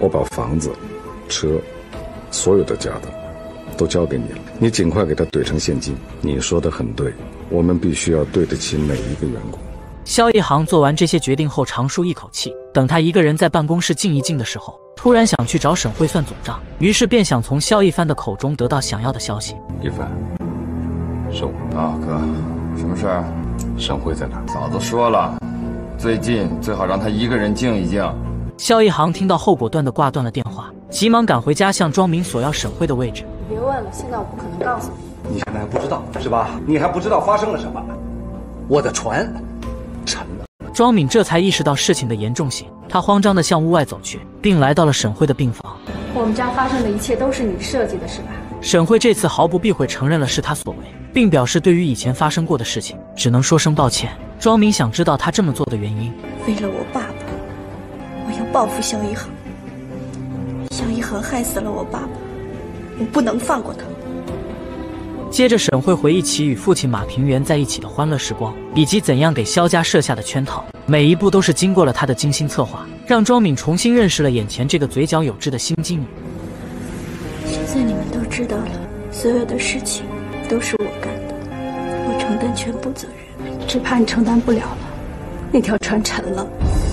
我把房子、车，所有的家当都交给你了，你尽快给他怼成现金。你说的很对，我们必须要对得起每一个员工。 肖一航做完这些决定后，长舒一口气。等他一个人在办公室静一静的时候，突然想去找沈慧算总账，于是便想从肖一帆的口中得到想要的消息。 一帆，沈慧啊，哥，什么事儿？ 沈慧在哪？ 早都说了，最近最好让他一个人静一静。 肖一航听到后果断地挂断了电话，急忙赶回家向庄明索要沈慧的位置。 你别问了，现在我不可能告诉你。 你现在还不知道是吧？你还不知道发生了什么？我的船沉了。 庄敏这才意识到事情的严重性，他慌张地向屋外走去，并来到了沈慧的病房。 我们家发生的一切都是你设计的，是吧？ 沈慧这次毫不避讳承认了是他所为，并表示对于以前发生过的事情，只能说声抱歉。庄敏想知道他这么做的原因。 为了我爸爸，我要报复肖一航。肖一航害死了我爸爸，我不能放过他。 接着，沈慧回忆起与父亲马平原在一起的欢乐时光，以及怎样给肖家设下的圈套，每一步都是经过了他的精心策划，让庄敏重新认识了眼前这个嘴角有痣的新经理。 现在你们都知道了，所有的事情都是我干的，我承担全部责任。 只怕你承担不了了，那条船沉了，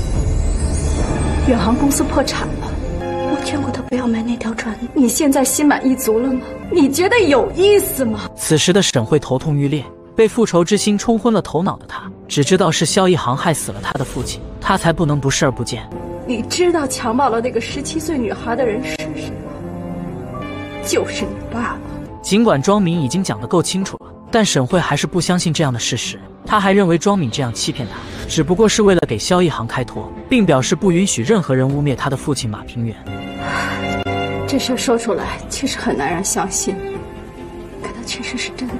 远航公司破产了。 我劝过他不要买那条船， 你现在心满意足了吗？你觉得有意思吗？ 此时的沈慧头痛欲裂，被复仇之心冲昏了头脑的她，只知道是肖一航害死了他的父亲，她才不能不视而不见。 你知道强暴了那个十七岁女孩的人是谁吗？就是你爸爸。 尽管庄敏已经讲得够清楚了，但沈慧还是不相信这样的事实。她还认为庄敏这样欺骗她，只不过是为了给肖一航开脱，并表示不允许任何人污蔑他的父亲马平原。 这事说出来其实很难让人相信，可它确实是真的。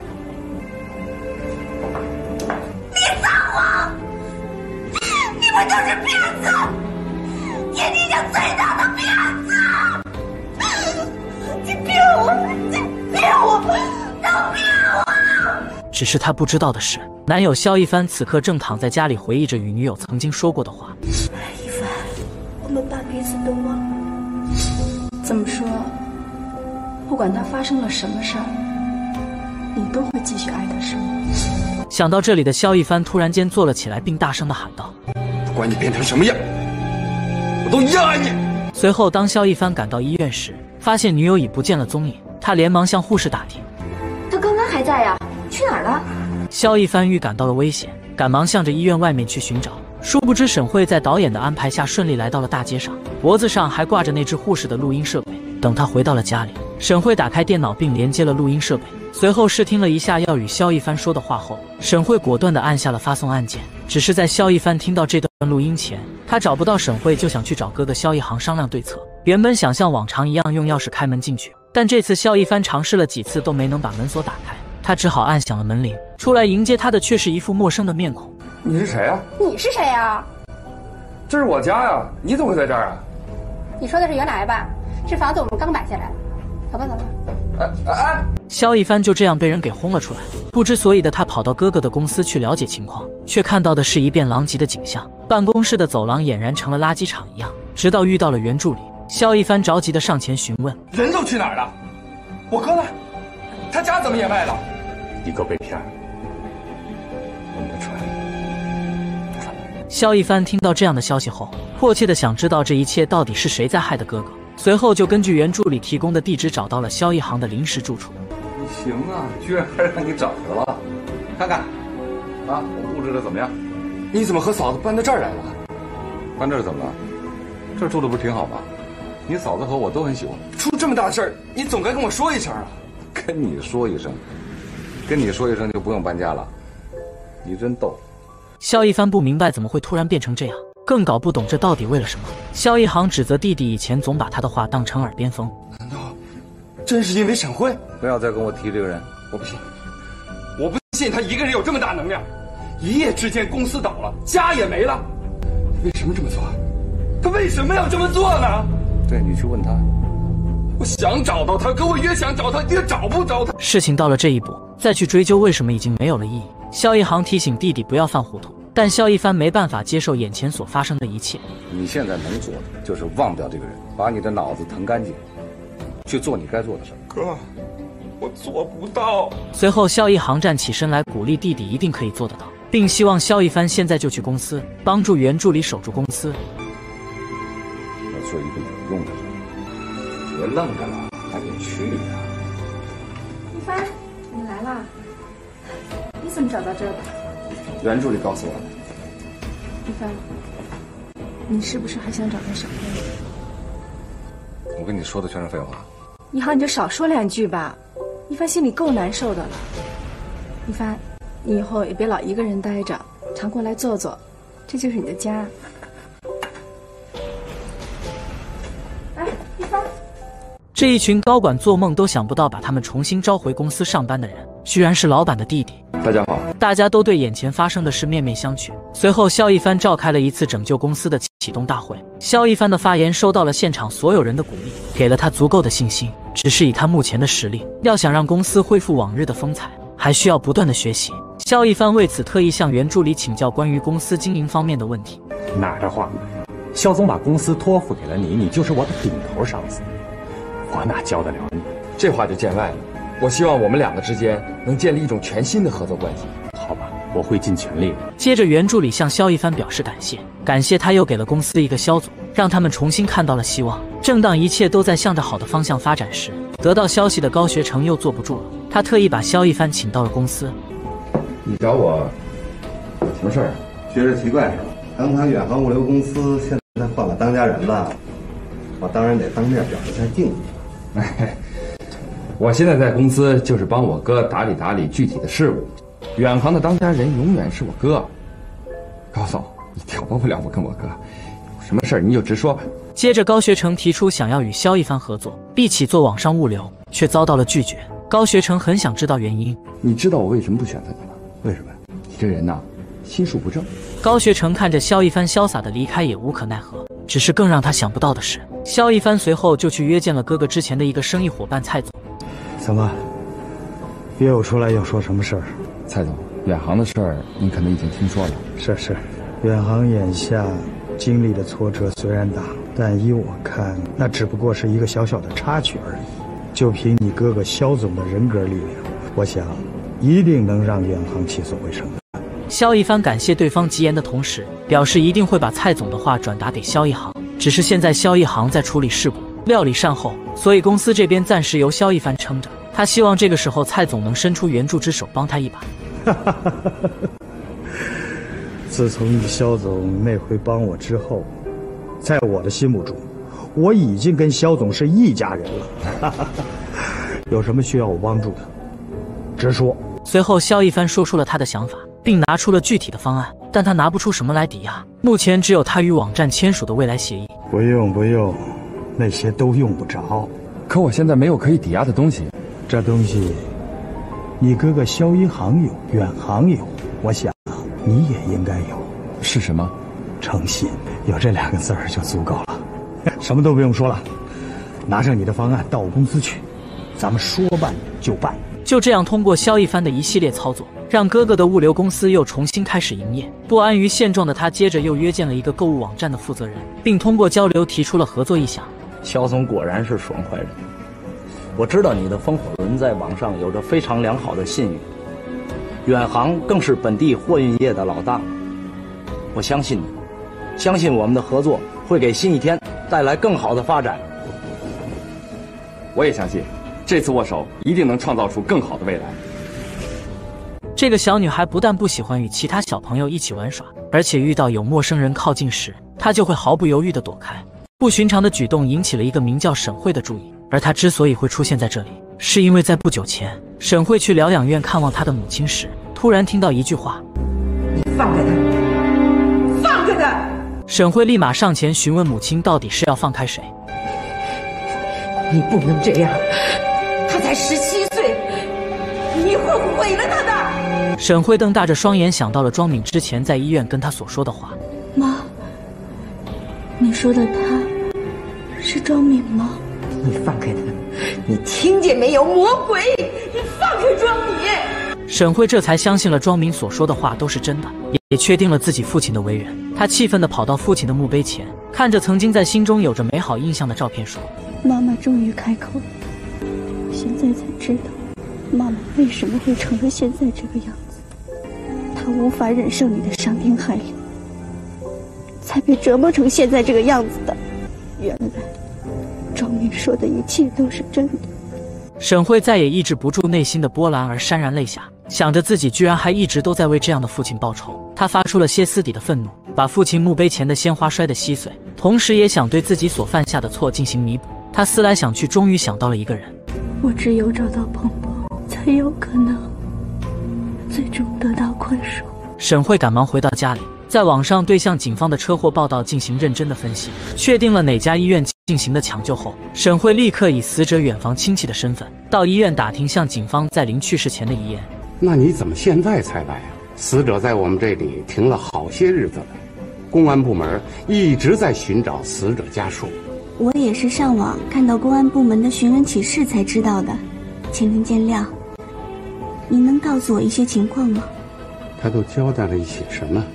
你撒谎！你们都是骗子！天底下最大的骗子！你骗我！你骗我！都骗我！ 只是他不知道的是，男友肖一帆此刻正躺在家里回忆着与女友曾经说过的话。 一帆，我们把彼此都忘了。 这么说，不管他发生了什么事儿，你都会继续爱他，是吗？ 想到这里的肖一帆突然间坐了起来，并大声地喊道：“ 不管你变成什么样，我都一样爱你！” 随后，当肖一帆赶到医院时，发现女友已不见了踪影，他连忙向护士打听：“ 他刚刚还在呀，去哪儿了？” 肖一帆预感到了危险，赶忙向着医院外面去寻找。殊不知，沈慧在导演的安排下顺利来到了大街上，脖子上还挂着那只护士的录音设备。等他回到了家里，沈慧打开电脑并连接了录音设备，随后试听了一下要与肖一帆说的话后，沈慧果断地按下了发送按键。只是在肖一帆听到这段录音前，他找不到沈慧，就想去找哥哥肖一航商量对策。原本想像往常一样用钥匙开门进去，但这次肖一帆尝试了几次都没能把门锁打开，他只好按响了门铃。出来迎接他的却是一副陌生的面孔。 你是谁啊？ 你是谁啊？ 这是我家呀，你怎么会在这儿啊？ 你说的是原来吧？这房子我们刚买下来，走吧走吧。 哎哎！ 肖一帆就这样被人给轰了出来，不知所以的他跑到哥哥的公司去了解情况，却看到的是一片狼藉的景象，办公室的走廊俨然成了垃圾场一样。直到遇到了袁助理，肖一帆着急的上前询问：“ 人都去哪儿了？我哥呢？他家怎么也卖了？” 你哥被骗了，我们的船。 肖一帆听到这样的消息后，迫切的想知道这一切到底是谁在害的哥哥。随后就根据原助理提供的地址找到了肖一航的临时住处。 你行啊，居然还让你找着了，看看，啊，我布置的怎么样？ 你怎么和嫂子搬到这儿来了？ 搬这儿怎么了？这儿住的不是挺好吗？你嫂子和我都很喜欢。 出这么大事儿，你总该跟我说一声啊！ 跟你说一声，跟你说一声就不用搬家了。你真逗。 肖一帆不明白怎么会突然变成这样，更搞不懂这到底为了什么。肖一航指责弟弟以前总把他的话当成耳边风。 难道真是因为沈慧？ 不要再跟我提这个人，我不信。 我不信他一个人有这么大能量，一夜之间公司倒了，家也没了。为什么这么做？他为什么要这么做呢？ 对，你去问他。 我想找到他，可我越想找他，越找不着他。 事情到了这一步，再去追究为什么已经没有了意义。肖一航提醒弟弟不要犯糊涂， 但肖一帆没办法接受眼前所发生的一切。 你现在能做的就是忘掉这个人，把你的脑子腾干净，去做你该做的事。 哥，我做不到。 随后，肖一航站起身来，鼓励弟弟一定可以做得到，并希望肖一帆现在就去公司，帮助原助理守住公司。 要做一个有用的人，别愣着了，赶紧去呀！ 一帆，你来啦？你怎么找到这儿的？ 原助理告诉我的。 一帆，你是不是还想找那小妹妹？ 我跟你说的全是废话。 你好，你就少说两句吧。一帆心里够难受的了。一帆，你以后也别老一个人待着，常过来坐坐，这就是你的家。哎，一帆。 这一群高管做梦都想不到把他们重新招回公司上班的人，居然是老板的弟弟。 大家好。 大家都对眼前发生的事面面相觑。随后，肖一帆召开了一次拯救公司的启动大会。肖一帆的发言收到了现场所有人的鼓励，给了他足够的信心。只是以他目前的实力，要想让公司恢复往日的风采，还需要不断的学习。肖一帆为此特意向原助理请教关于公司经营方面的问题。 哪儿的话？肖总把公司托付给了你，你就是我的顶头上司，我哪教得了你？ 这话就见外了。我希望我们两个之间能建立一种全新的合作关系。 好吧，我会尽全力的。 接着，原助理向肖一帆表示感谢，感谢他又给了公司一个肖总，让他们重新看到了希望。正当一切都在向着好的方向发展时，得到消息的高学成又坐不住了，他特意把肖一帆请到了公司。 你找我什么事儿啊？ 觉着奇怪是吧？刚才远航物流公司现在换了当家人了，我当然得当面表一下敬意。 哎，我现在在公司就是帮我哥打理打理具体的事务，远航的当家人永远是我哥。高总，你挑拨不了我跟我哥，有什么事儿你就直说吧。 接着，高学成提出想要与肖一帆合作，一起做网上物流，却遭到了拒绝。高学成很想知道原因。 你知道我为什么不选择你吗？为什么？你这人呐，心术不正。 高学成看着肖一帆潇洒的离开，也无可奈何。只是更让他想不到的是，肖一帆随后就去约见了哥哥之前的一个生意伙伴蔡总。 怎么约我出来要说什么事儿？ 蔡总，远航的事儿您可能已经听说了。 是是，远航眼下经历的挫折虽然大，但依我看，那只不过是一个小小的插曲而已。就凭你哥哥肖总的人格力量，我想一定能让远航起死回生的。 肖一帆感谢对方吉言的同时，表示一定会把蔡总的话转达给肖一航。只是现在肖一航在处理事故，料理善后，所以公司这边暂时由肖一帆撑着。他希望这个时候蔡总能伸出援助之手，帮他一把。 自从你肖总那回帮我之后，在我的心目中，我已经跟肖总是一家人了。有什么需要我帮助的，直说。 随后，肖一帆说出了他的想法，并拿出了具体的方案，但他拿不出什么来抵押。目前只有他与网站签署的未来协议。 不用不用，那些都用不着。 可我现在没有可以抵押的东西。 这东西，你哥哥肖一航有，远航有，我想你也应该有。 是什么？ 诚信。有这两个字儿就足够了。什么都不用说了，拿上你的方案到我公司去，咱们说办就办。 就这样，通过肖一帆的一系列操作，让哥哥的物流公司又重新开始营业。不安于现状的他，接着又约见了一个购物网站的负责人，并通过交流提出了合作意向。 肖总果然是爽快人，我知道你的风火轮在网上有着非常良好的信誉，远航更是本地货运业的老大。我相信你，相信我们的合作会给新一天带来更好的发展。 我也相信，这次握手一定能创造出更好的未来。 这个小女孩不但不喜欢与其他小朋友一起玩耍，而且遇到有陌生人靠近时，她就会毫不犹豫地躲开。不寻常的举动引起了一个名叫沈慧的注意，而她之所以会出现在这里，是因为在不久前，沈慧去疗养院看望她的母亲时，突然听到一句话：“ 你放开他，放开他！” 沈慧立马上前询问母亲到底是要放开谁。 你不能这样，他才十七岁，你会毁了他的。 沈慧瞪大着双眼，想到了庄敏之前在医院跟她所说的话。 妈，你说的他是庄敏吗？ 你放开他，你听见没有，魔鬼！你放开庄敏！ 沈慧这才相信了庄敏所说的话都是真的， 也确定了自己父亲的为人。他气愤地跑到父亲的墓碑前，看着曾经在心中有着美好印象的照片说：“ 妈妈终于开口了，现在才知道，妈妈为什么会成了现在这个样子。她无法忍受你的伤天害理，才被折磨成现在这个样子的。原来，庄敏说的一切都是真的。” 沈慧再也抑制不住内心的波澜而潸然泪下，想着自己居然还一直都在为这样的父亲报仇，他发出了歇斯底的愤怒，把父亲墓碑前的鲜花摔得稀碎，同时也想对自己所犯下的错进行弥补。他思来想去，终于想到了一个人， 我只有找到鹏鹏，才有可能最终得到宽恕。 沈慧赶忙回到家里，在网上对向警方的车祸报道进行认真的分析，确定了哪家医院进行的抢救后，沈慧立刻以死者远房亲戚的身份到医院打听向警方在临去世前的遗言。 那你怎么现在才来啊？死者在我们这里停了好些日子了，公安部门一直在寻找死者家属。 我也是上网看到公安部门的寻人启事才知道的，请您见谅。您能告诉我一些情况吗？ 他都交代了一些什么？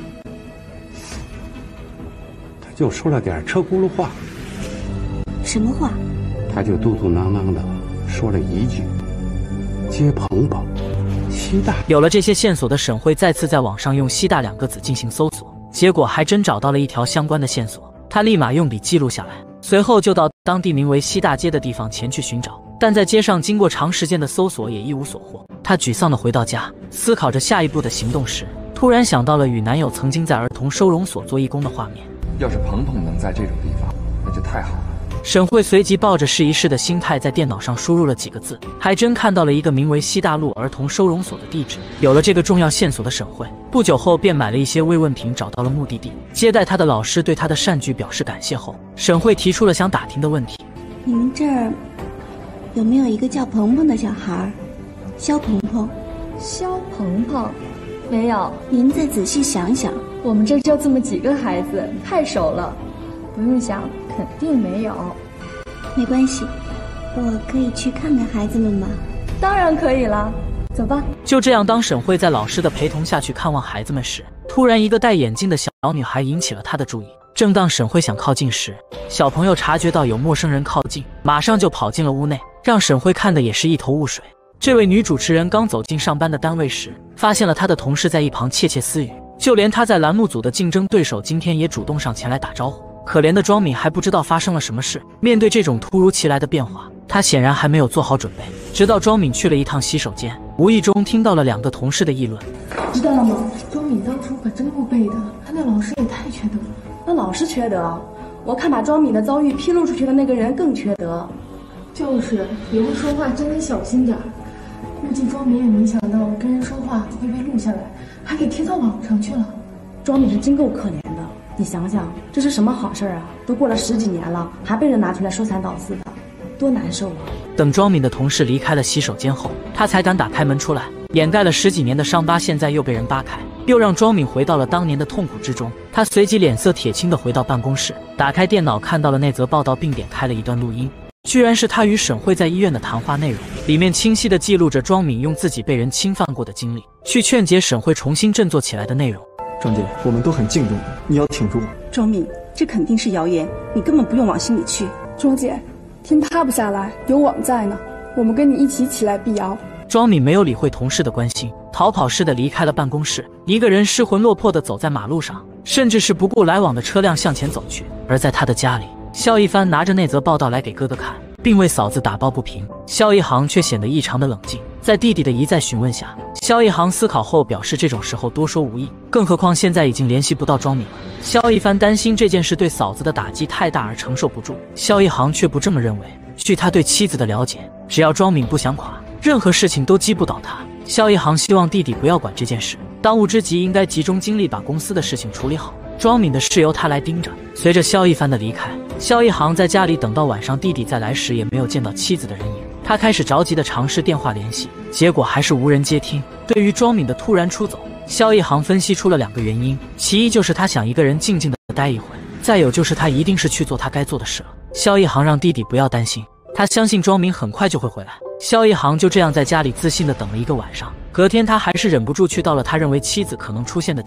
他就说了点车轱辘话。 什么话？ 他就嘟嘟囔囔的说了一句：“接鹏鹏，西大。” 有了这些线索的沈慧再次在网上用西大两个字进行搜索，结果还真找到了一条相关的线索。他立马用笔记录下来，随后就到当地名为西大街的地方前去寻找，但在街上经过长时间的搜索也一无所获。他沮丧地回到家，思考着下一步的行动时，突然想到了与男友曾经在儿童收容所做义工的画面。 要是鹏鹏能在这种地方，那就太好了。 沈慧随即抱着试一试的心态在电脑上输入了几个字，还真看到了一个名为西大路儿童收容所的地址。有了这个重要线索的沈慧，不久后便买了一些慰问品，找到了目的地。接待她的老师对她的善举表示感谢后，沈慧提出了想打听的问题： 你们这儿有没有一个叫鹏鹏的小孩？肖鹏鹏。 肖鹏鹏，没有。 您再仔细想想， 我们这就这么几个孩子，太熟了，不用想，肯定没有。 没关系，我可以去看看孩子们吗？ 当然可以了，走吧。 就这样，当沈慧在老师的陪同下去看望孩子们时，突然一个戴眼镜的小女孩引起了她的注意。正当沈慧想靠近时，小朋友察觉到有陌生人靠近，马上就跑进了屋内，让沈慧看的也是一头雾水。这位女主持人刚走进上班的单位时，发现了她的同事在一旁窃窃私语，就连她在栏目组的竞争对手今天也主动上前来打招呼。可怜的庄敏还不知道发生了什么事，面对这种突如其来的变化，她显然还没有做好准备。直到庄敏去了一趟洗手间，无意中听到了两个同事的议论。 知道了吗？庄敏当初可真不背的，他那老师也太缺德了。 那老师缺德，我看把庄敏的遭遇披露出去的那个人更缺德。 就是，以后说话真得小心点儿。估计庄敏也没想到跟人说话会被录下来，还给贴到网上去了。 庄敏是真够可怜的，你想想，这是什么好事啊？都过了十几年了，还被人拿出来说三道四的，多难受啊！ 等庄敏的同事离开了洗手间后，他才敢打开门出来，掩盖了十几年的伤疤，现在又被人扒开，又让庄敏回到了当年的痛苦之中。他随即脸色铁青地回到办公室，打开电脑看到了那则报道，并点开了一段录音。居然是他与沈慧在医院的谈话内容，里面清晰地记录着庄敏用自己被人侵犯过的经历，去劝解沈慧重新振作起来的内容。 庄姐，我们都很敬重你，你要挺住。 庄敏，这肯定是谣言，你根本不用往心里去。 庄姐，天塌不下来，有网在呢，我们跟你一起起来辟谣。 庄敏没有理会同事的关心，逃跑似的离开了办公室，一个人失魂落魄地走在马路上，甚至是不顾来往的车辆向前走去。而在他的家里，萧一帆拿着那则报道来给哥哥看，并为嫂子打抱不平。萧一航却显得异常的冷静，在弟弟的一再询问下，萧一航思考后表示这种时候多说无益，更何况现在已经联系不到庄敏了。萧一帆担心这件事对嫂子的打击太大而承受不住，萧一航却不这么认为。据他对妻子的了解，只要庄敏不想垮，任何事情都击不倒他。萧一航希望弟弟不要管这件事，当务之急应该集中精力把公司的事情处理好，庄敏的事由他来盯着。随着萧一帆的离开，萧一航在家里等到晚上弟弟再来时，也没有见到妻子的人影。他开始着急地尝试电话联系，结果还是无人接听。对于庄敏的突然出走，萧一航分析出了两个原因，其一就是他想一个人静静地待一会，再有就是他一定是去做他该做的事了。萧一航让弟弟不要担心，他相信庄敏很快就会回来。萧一航就这样在家里自信地等了一个晚上，隔天他还是忍不住去到了他认为妻子可能出现的地方。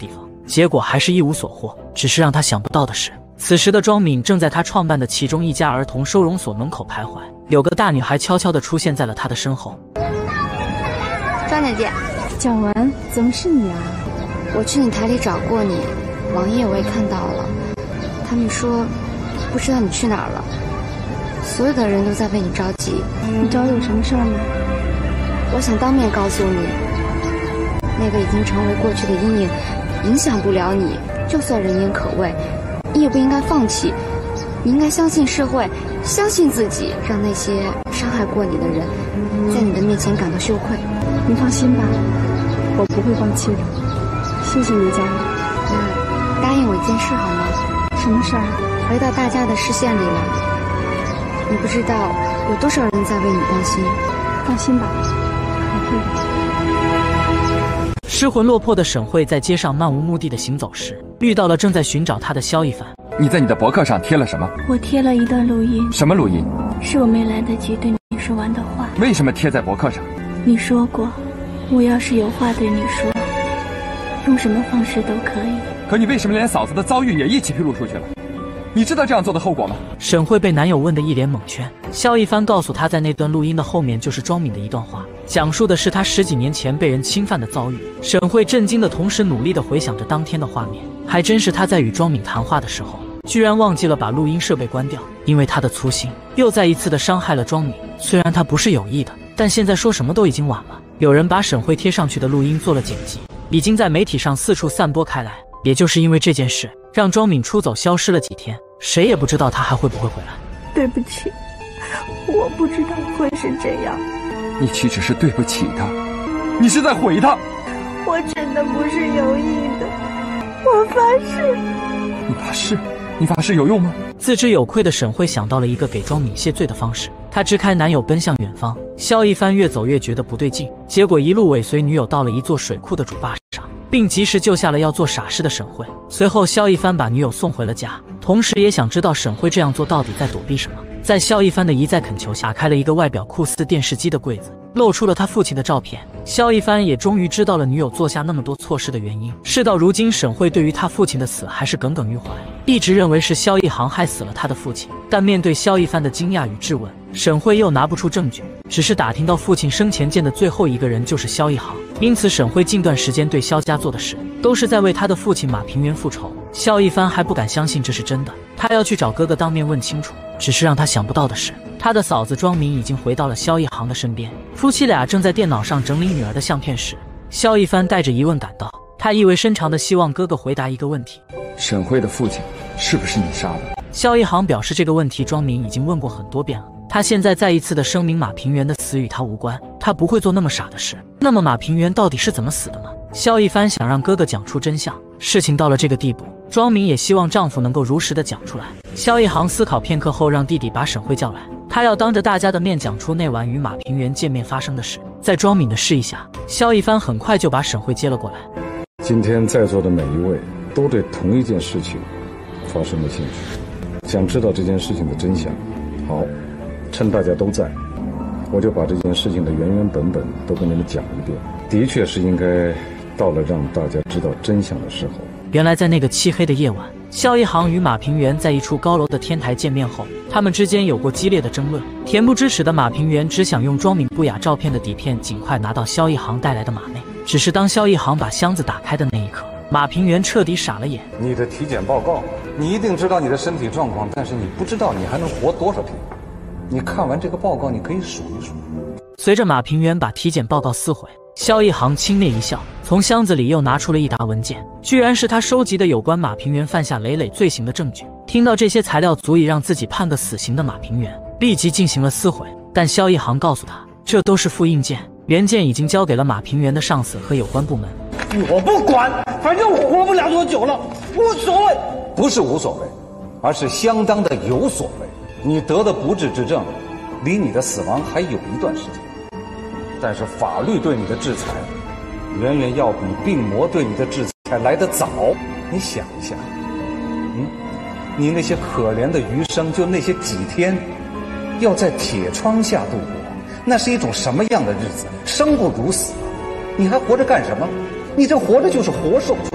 结果还是一无所获。只是让他想不到的是，此时的庄敏正在他创办的其中一家儿童收容所门口徘徊，有个大女孩悄悄地出现在了他的身后。 庄姐姐， 蒋雯，怎么是你啊？ 我去你台里找过你，网页我也看到了，他们说不知道你去哪儿了，所有的人都在为你着急。 你找我有什么事儿吗？ 我想当面告诉你，那个已经成为过去的阴影，影响不了你。就算人言可畏，你也不应该放弃。你应该相信社会，相信自己，让那些伤害过你的人，在你的面前感到羞愧。 你放心吧，我不会放弃的。谢谢你，家人。 那答应我一件事好吗？ 什么事儿？ 回到大家的视线里来。你不知道有多少人在为你担心。 放心吧，我会的。 失魂落魄的沈慧在街上漫无目的的行走时，遇到了正在寻找她的萧一凡。 你在你的博客上贴了什么？ 我贴了一段录音。 什么录音？ 是我没来得及对你说完的话。 为什么贴在博客上？ 你说过，我要是有话对你说，用什么方式都可以。 可你为什么连嫂子的遭遇也一起披露出去了？你知道这样做的后果吗？ 沈慧被男友问得一脸懵圈。萧一帆告诉她，在那段录音的后面就是庄敏的一段话，讲述的是她十几年前被人侵犯的遭遇。沈慧震惊的同时努力地回想着当天的画面，还真是她在与庄敏谈话的时候，居然忘记了把录音设备关掉，因为她的粗心又再一次的伤害了庄敏。虽然她不是有意的，但现在说什么都已经晚了。有人把沈慧贴上去的录音做了剪辑，已经在媒体上四处散播开来。也就是因为这件事，让庄敏出走消失了几天，谁也不知道她还会不会回来。 对不起，我不知道会是这样。 你岂止是对不起他，你是在毁他。 我真的不是有意的，我发誓。 你发誓？你发誓有用吗？ 自知有愧的沈慧想到了一个给庄敏谢罪的方式，她支开男友奔向远方。萧一帆越走越觉得不对劲，结果一路尾随女友到了一座水库的主坝上，并及时救下了要做傻事的沈慧。随后萧一帆把女友送回了家，同时也想知道沈慧这样做到底在躲避什么。在萧一帆的一再恳求下，打开了一个外表酷似电视机的柜子，露出了他父亲的照片。萧一帆也终于知道了女友做下那么多错事的原因。事到如今，沈慧对于他父亲的死还是耿耿于怀，一直认为是萧一航害死了他的父亲。但面对萧一帆的惊讶与质问，沈慧又拿不出证据，只是打听到父亲生前见的最后一个人就是萧一航。因此沈慧近段时间对萧家做的事，都是在为他的父亲马平原复仇。萧一帆还不敢相信这是真的，他要去找哥哥当面问清楚。只是让他想不到的是，他的嫂子庄敏已经回到了萧一航的身边。夫妻俩正在电脑上整理女儿的相片时，萧一帆带着疑问赶到，他意味深长地希望哥哥回答一个问题： 沈慧的父亲是不是你杀的？ 萧一航表示这个问题庄敏已经问过很多遍了，他现在再一次的声明马平原的死与他无关，他不会做那么傻的事。那么马平原到底是怎么死的呢？萧一帆想让哥哥讲出真相，事情到了这个地步，庄敏也希望丈夫能够如实的讲出来。萧一航思考片刻后，让弟弟把沈慧叫来，他要当着大家的面讲出那晚与马平原见面发生的事。在庄敏的示意下，萧一帆很快就把沈慧接了过来。 今天在座的每一位都对同一件事情发生了兴趣，想知道这件事情的真相。好，趁大家都在，我就把这件事情的原原本本都跟你们讲一遍。的确是应该到了让大家知道真相的时候。 原来在那个漆黑的夜晚，萧一航与马平原在一处高楼的天台见面后，他们之间有过激烈的争论。恬不知耻的马平原只想用庄敏不雅照片的底片尽快拿到萧一航带来的马内。只是当萧一航把箱子打开的那一刻，马平原彻底傻了眼。 你的体检报告，你一定知道你的身体状况，但是你不知道你还能活多少天。你看完这个报告，你可以数一数。 随着马平原把体检报告撕毁，萧一航轻蔑一笑，从箱子里又拿出了一沓文件，居然是他收集的有关马平原犯下累累罪行的证据。听到这些材料足以让自己判个死刑的马平原，立即进行了撕毁。但萧一航告诉他，这都是复印件，原件已经交给了马平原的上司和有关部门。 我不管，反正我活不了多久了，无所谓。 不是无所谓，而是相当的有所谓。你得的不治之症，离你的死亡还有一段时间。但是法律对你的制裁，远远要比病魔对你的制裁来得早。你想一下，嗯，你那些可怜的余生，就那些几天，要在铁窗下度过，那是一种什么样的日子？生不如死，你还活着干什么？你这活着就是活受罪。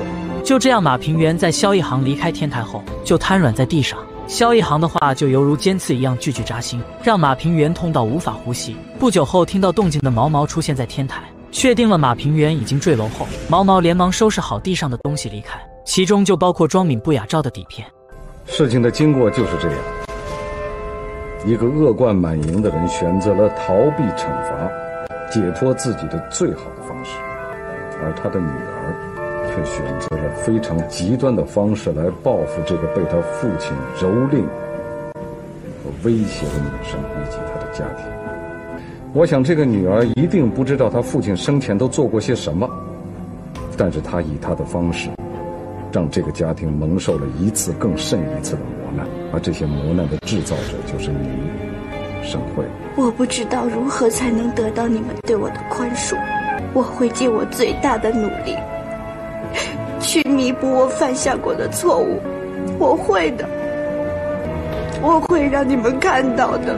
就这样，马平原在萧一航离开天台后就瘫软在地上。萧一航的话就犹如尖刺一样句句扎心，让马平原痛到无法呼吸。不久后，听到动静的毛毛出现在天台，确定了马平原已经坠楼后，毛毛连忙收拾好地上的东西离开，其中就包括庄敏不雅照的底片。 事情的经过就是这样，一个恶贯满盈的人选择了逃避惩罚，解脱自己的最好的方式，而他的女儿却选择了非常极端的方式来报复这个被他父亲蹂躏和威胁的女生以及她的家庭。我想这个女儿一定不知道她父亲生前都做过些什么，但是她以她的方式让这个家庭蒙受了一次更甚一次的磨难，而这些磨难的制造者就是你，沈慧。 我不知道如何才能得到你们对我的宽恕，我会尽我最大的努力去弥补我犯下过的错误，我会的，我会让你们看到的。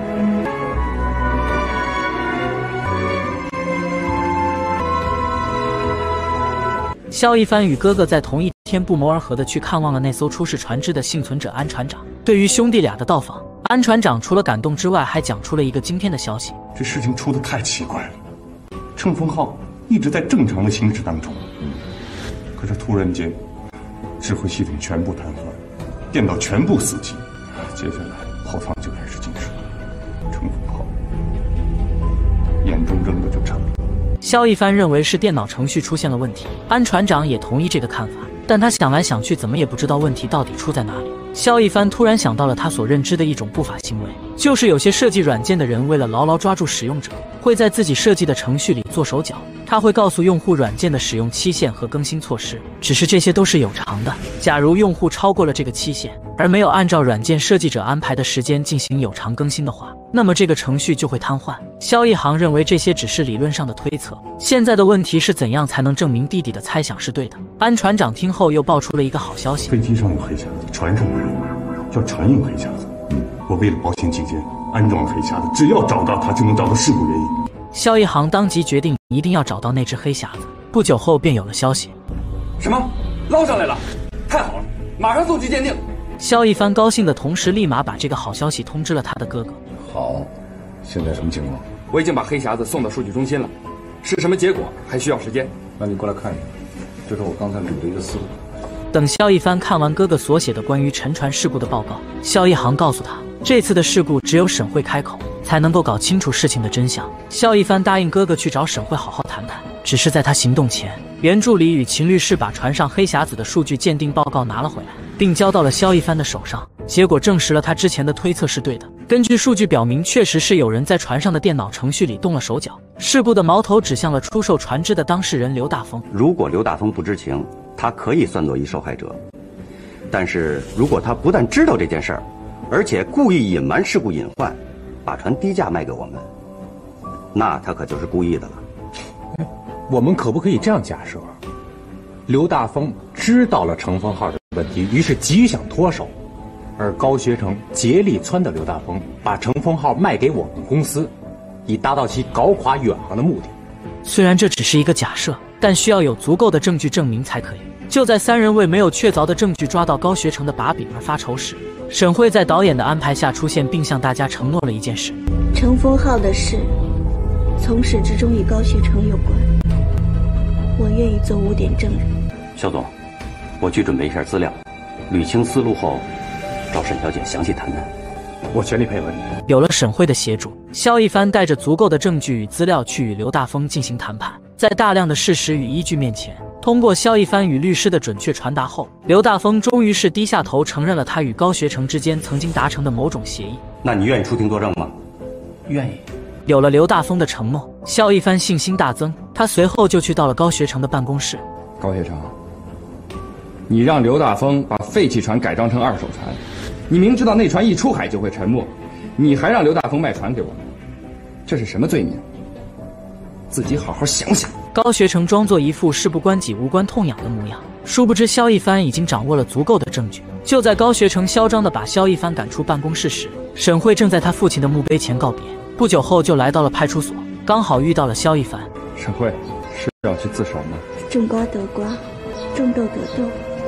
萧一帆与哥哥在同一天不谋而合的去看望了那艘出事船只的幸存者安船长。对于兄弟俩的到访，安船长除了感动之外，还讲出了一个惊天的消息： 这事情出得太奇怪了，乘风号一直在正常的行驶当中，嗯，可是突然间，指挥系统全部瘫痪，电脑全部死机，接下来后舱就开始进水，乘风号眼睁睁的就沉了。 萧一帆认为是电脑程序出现了问题，安船长也同意这个看法，但他想来想去，怎么也不知道问题到底出在哪里。萧一帆突然想到了他所认知的一种不法行为，就是有些设计软件的人为了牢牢抓住使用者，会在自己设计的程序里做手脚。他会告诉用户软件的使用期限和更新措施，只是这些都是有偿的。假如用户超过了这个期限，而没有按照软件设计者安排的时间进行有偿更新的话，那么这个程序就会瘫痪。萧一航认为这些只是理论上的推测，现在的问题是怎样才能证明弟弟的猜想是对的。安船长听后又爆出了一个好消息： 飞机上有黑匣子，船上没有，叫船用黑匣子。嗯，我为了保险起见，安装了黑匣子，只要找到它，就能找到事故原因。 萧一航当即决定一定要找到那只黑匣子。不久后便有了消息： 什么？捞上来了！太好了，马上送去鉴定。 萧一帆高兴的同时，立马把这个好消息通知了他的哥哥。 好，现在什么情况？ 我已经把黑匣子送到数据中心了，是什么结果还需要时间。 那你过来看一下，这是我刚才捋的一个思路。 等萧一帆看完哥哥所写的关于沉船事故的报告，萧一航告诉他，这次的事故只有沈慧开口才能够搞清楚事情的真相。萧一帆答应哥哥去找沈慧好好谈谈，只是在他行动前，袁助理与秦律师把船上黑匣子的数据鉴定报告拿了回来，并交到了萧一帆的手上。结果证实了他之前的推测是对的，根据数据表明，确实是有人在船上的电脑程序里动了手脚。事故的矛头指向了出售船只的当事人刘大峰。 如果刘大峰不知情，他可以算作一受害者；但是如果他不但知道这件事儿，而且故意隐瞒事故隐患，把船低价卖给我们，那他可就是故意的了。 哎，我们可不可以这样假设：刘大峰知道了乘风号的问题，于是急于想脱手，而高学成竭力撺掇刘大峰把乘风号卖给我们公司，以达到其搞垮远航的目的。 虽然这只是一个假设，但需要有足够的证据证明才可以。就在三人为没有确凿的证据抓到高学成的把柄而发愁时，沈慧在导演的安排下出现，并向大家承诺了一件事： 乘风号的事从始至终与高学成有关，我愿意做污点证人。 肖总，我去准备一下资料，捋清思路后找沈小姐详细谈谈。 我全力配合你。 有了沈慧的协助，萧一帆带着足够的证据与资料去与刘大峰进行谈判。在大量的事实与依据面前，通过萧一帆与律师的准确传达后，刘大峰终于是低下头承认了他与高学成之间曾经达成的某种协议。 那你愿意出庭作证吗？ 愿意。 有了刘大峰的承诺，萧一帆信心大增，他随后就去到了高学成的办公室。 高学成，你让刘大峰把废弃船改装成二手船，你明知道那船一出海就会沉没，你还让刘大峰卖船给我们，这是什么罪名？自己好好想想。 高学成装作一副事不关己无关痛痒的模样，殊不知萧一帆已经掌握了足够的证据。就在高学成嚣张地把萧一帆赶出办公室时，沈慧正在他父亲的墓碑前告别，不久后就来到了派出所，刚好遇到了萧一帆。 沈慧，是要去自首吗？ 种瓜得瓜，种豆得豆，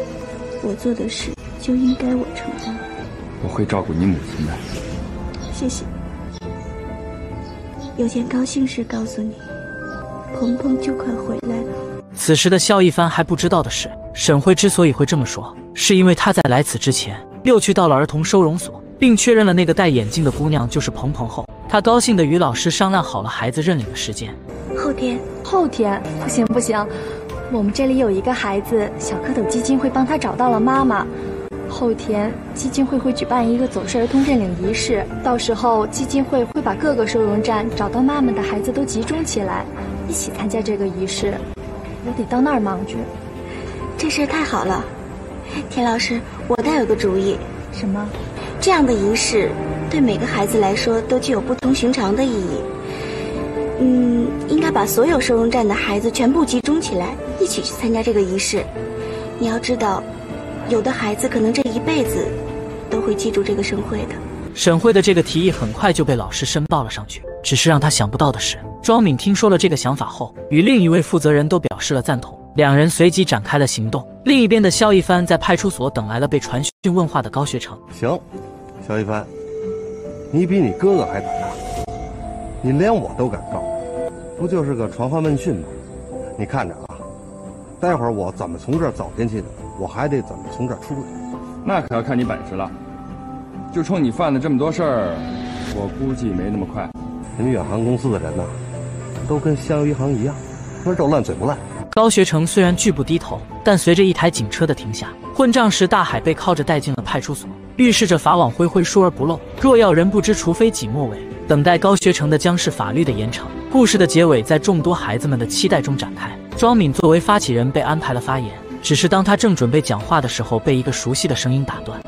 我做的事就应该我承担。 我会照顾你母亲的。 谢谢。有件高兴事告诉你，鹏鹏就快回来了。 此时的萧一帆还不知道的是，沈慧之所以会这么说，是因为他在来此之前又去到了儿童收容所，并确认了那个戴眼镜的姑娘就是鹏鹏后，他高兴地与老师商量好了孩子认领的时间。 后天， 后天不行不行，我们这里有一个孩子，小蝌蚪基金会帮他找到了妈妈。后天基金会会举办一个走失儿童认领仪式，到时候基金会会把各个收容站找到妈妈的孩子都集中起来，一起参加这个仪式。我得到那儿忙去。 这事太好了，田老师，我倒有个主意。 什么？ 这样的仪式对每个孩子来说都具有不同寻常的意义。嗯，应该把所有收容站的孩子全部集中起来，一起去参加这个仪式。你要知道，有的孩子可能这一辈子都会记住这个盛会的。 沈慧的这个提议很快就被老师申报了上去，只是让他想不到的是，庄敏听说了这个想法后，与另一位负责人都表示了赞同，两人随即展开了行动。另一边的萧一帆在派出所等来了被传讯问话的高学成。 行，萧一帆，你比你哥哥还胆大，你连我都敢告，不就是个传话问讯吗？你看着啊，待会儿我怎么从这儿走进去的，我还得怎么从这儿出来。 那可要看你本事了。就冲你犯了这么多事儿，我估计没那么快。 人远航公司的人呐、啊，都跟香鱼行一样，说肉烂嘴不烂。 高学成虽然拒不低头，但随着一台警车的停下，混账时大海被铐着带进了派出所，预示着法网恢恢，疏而不漏。若要人不知，除非己莫为。等待高学成的将是法律的严惩。故事的结尾在众多孩子们的期待中展开。庄敏作为发起人被安排了发言，只是当他正准备讲话的时候，被一个熟悉的声音打断。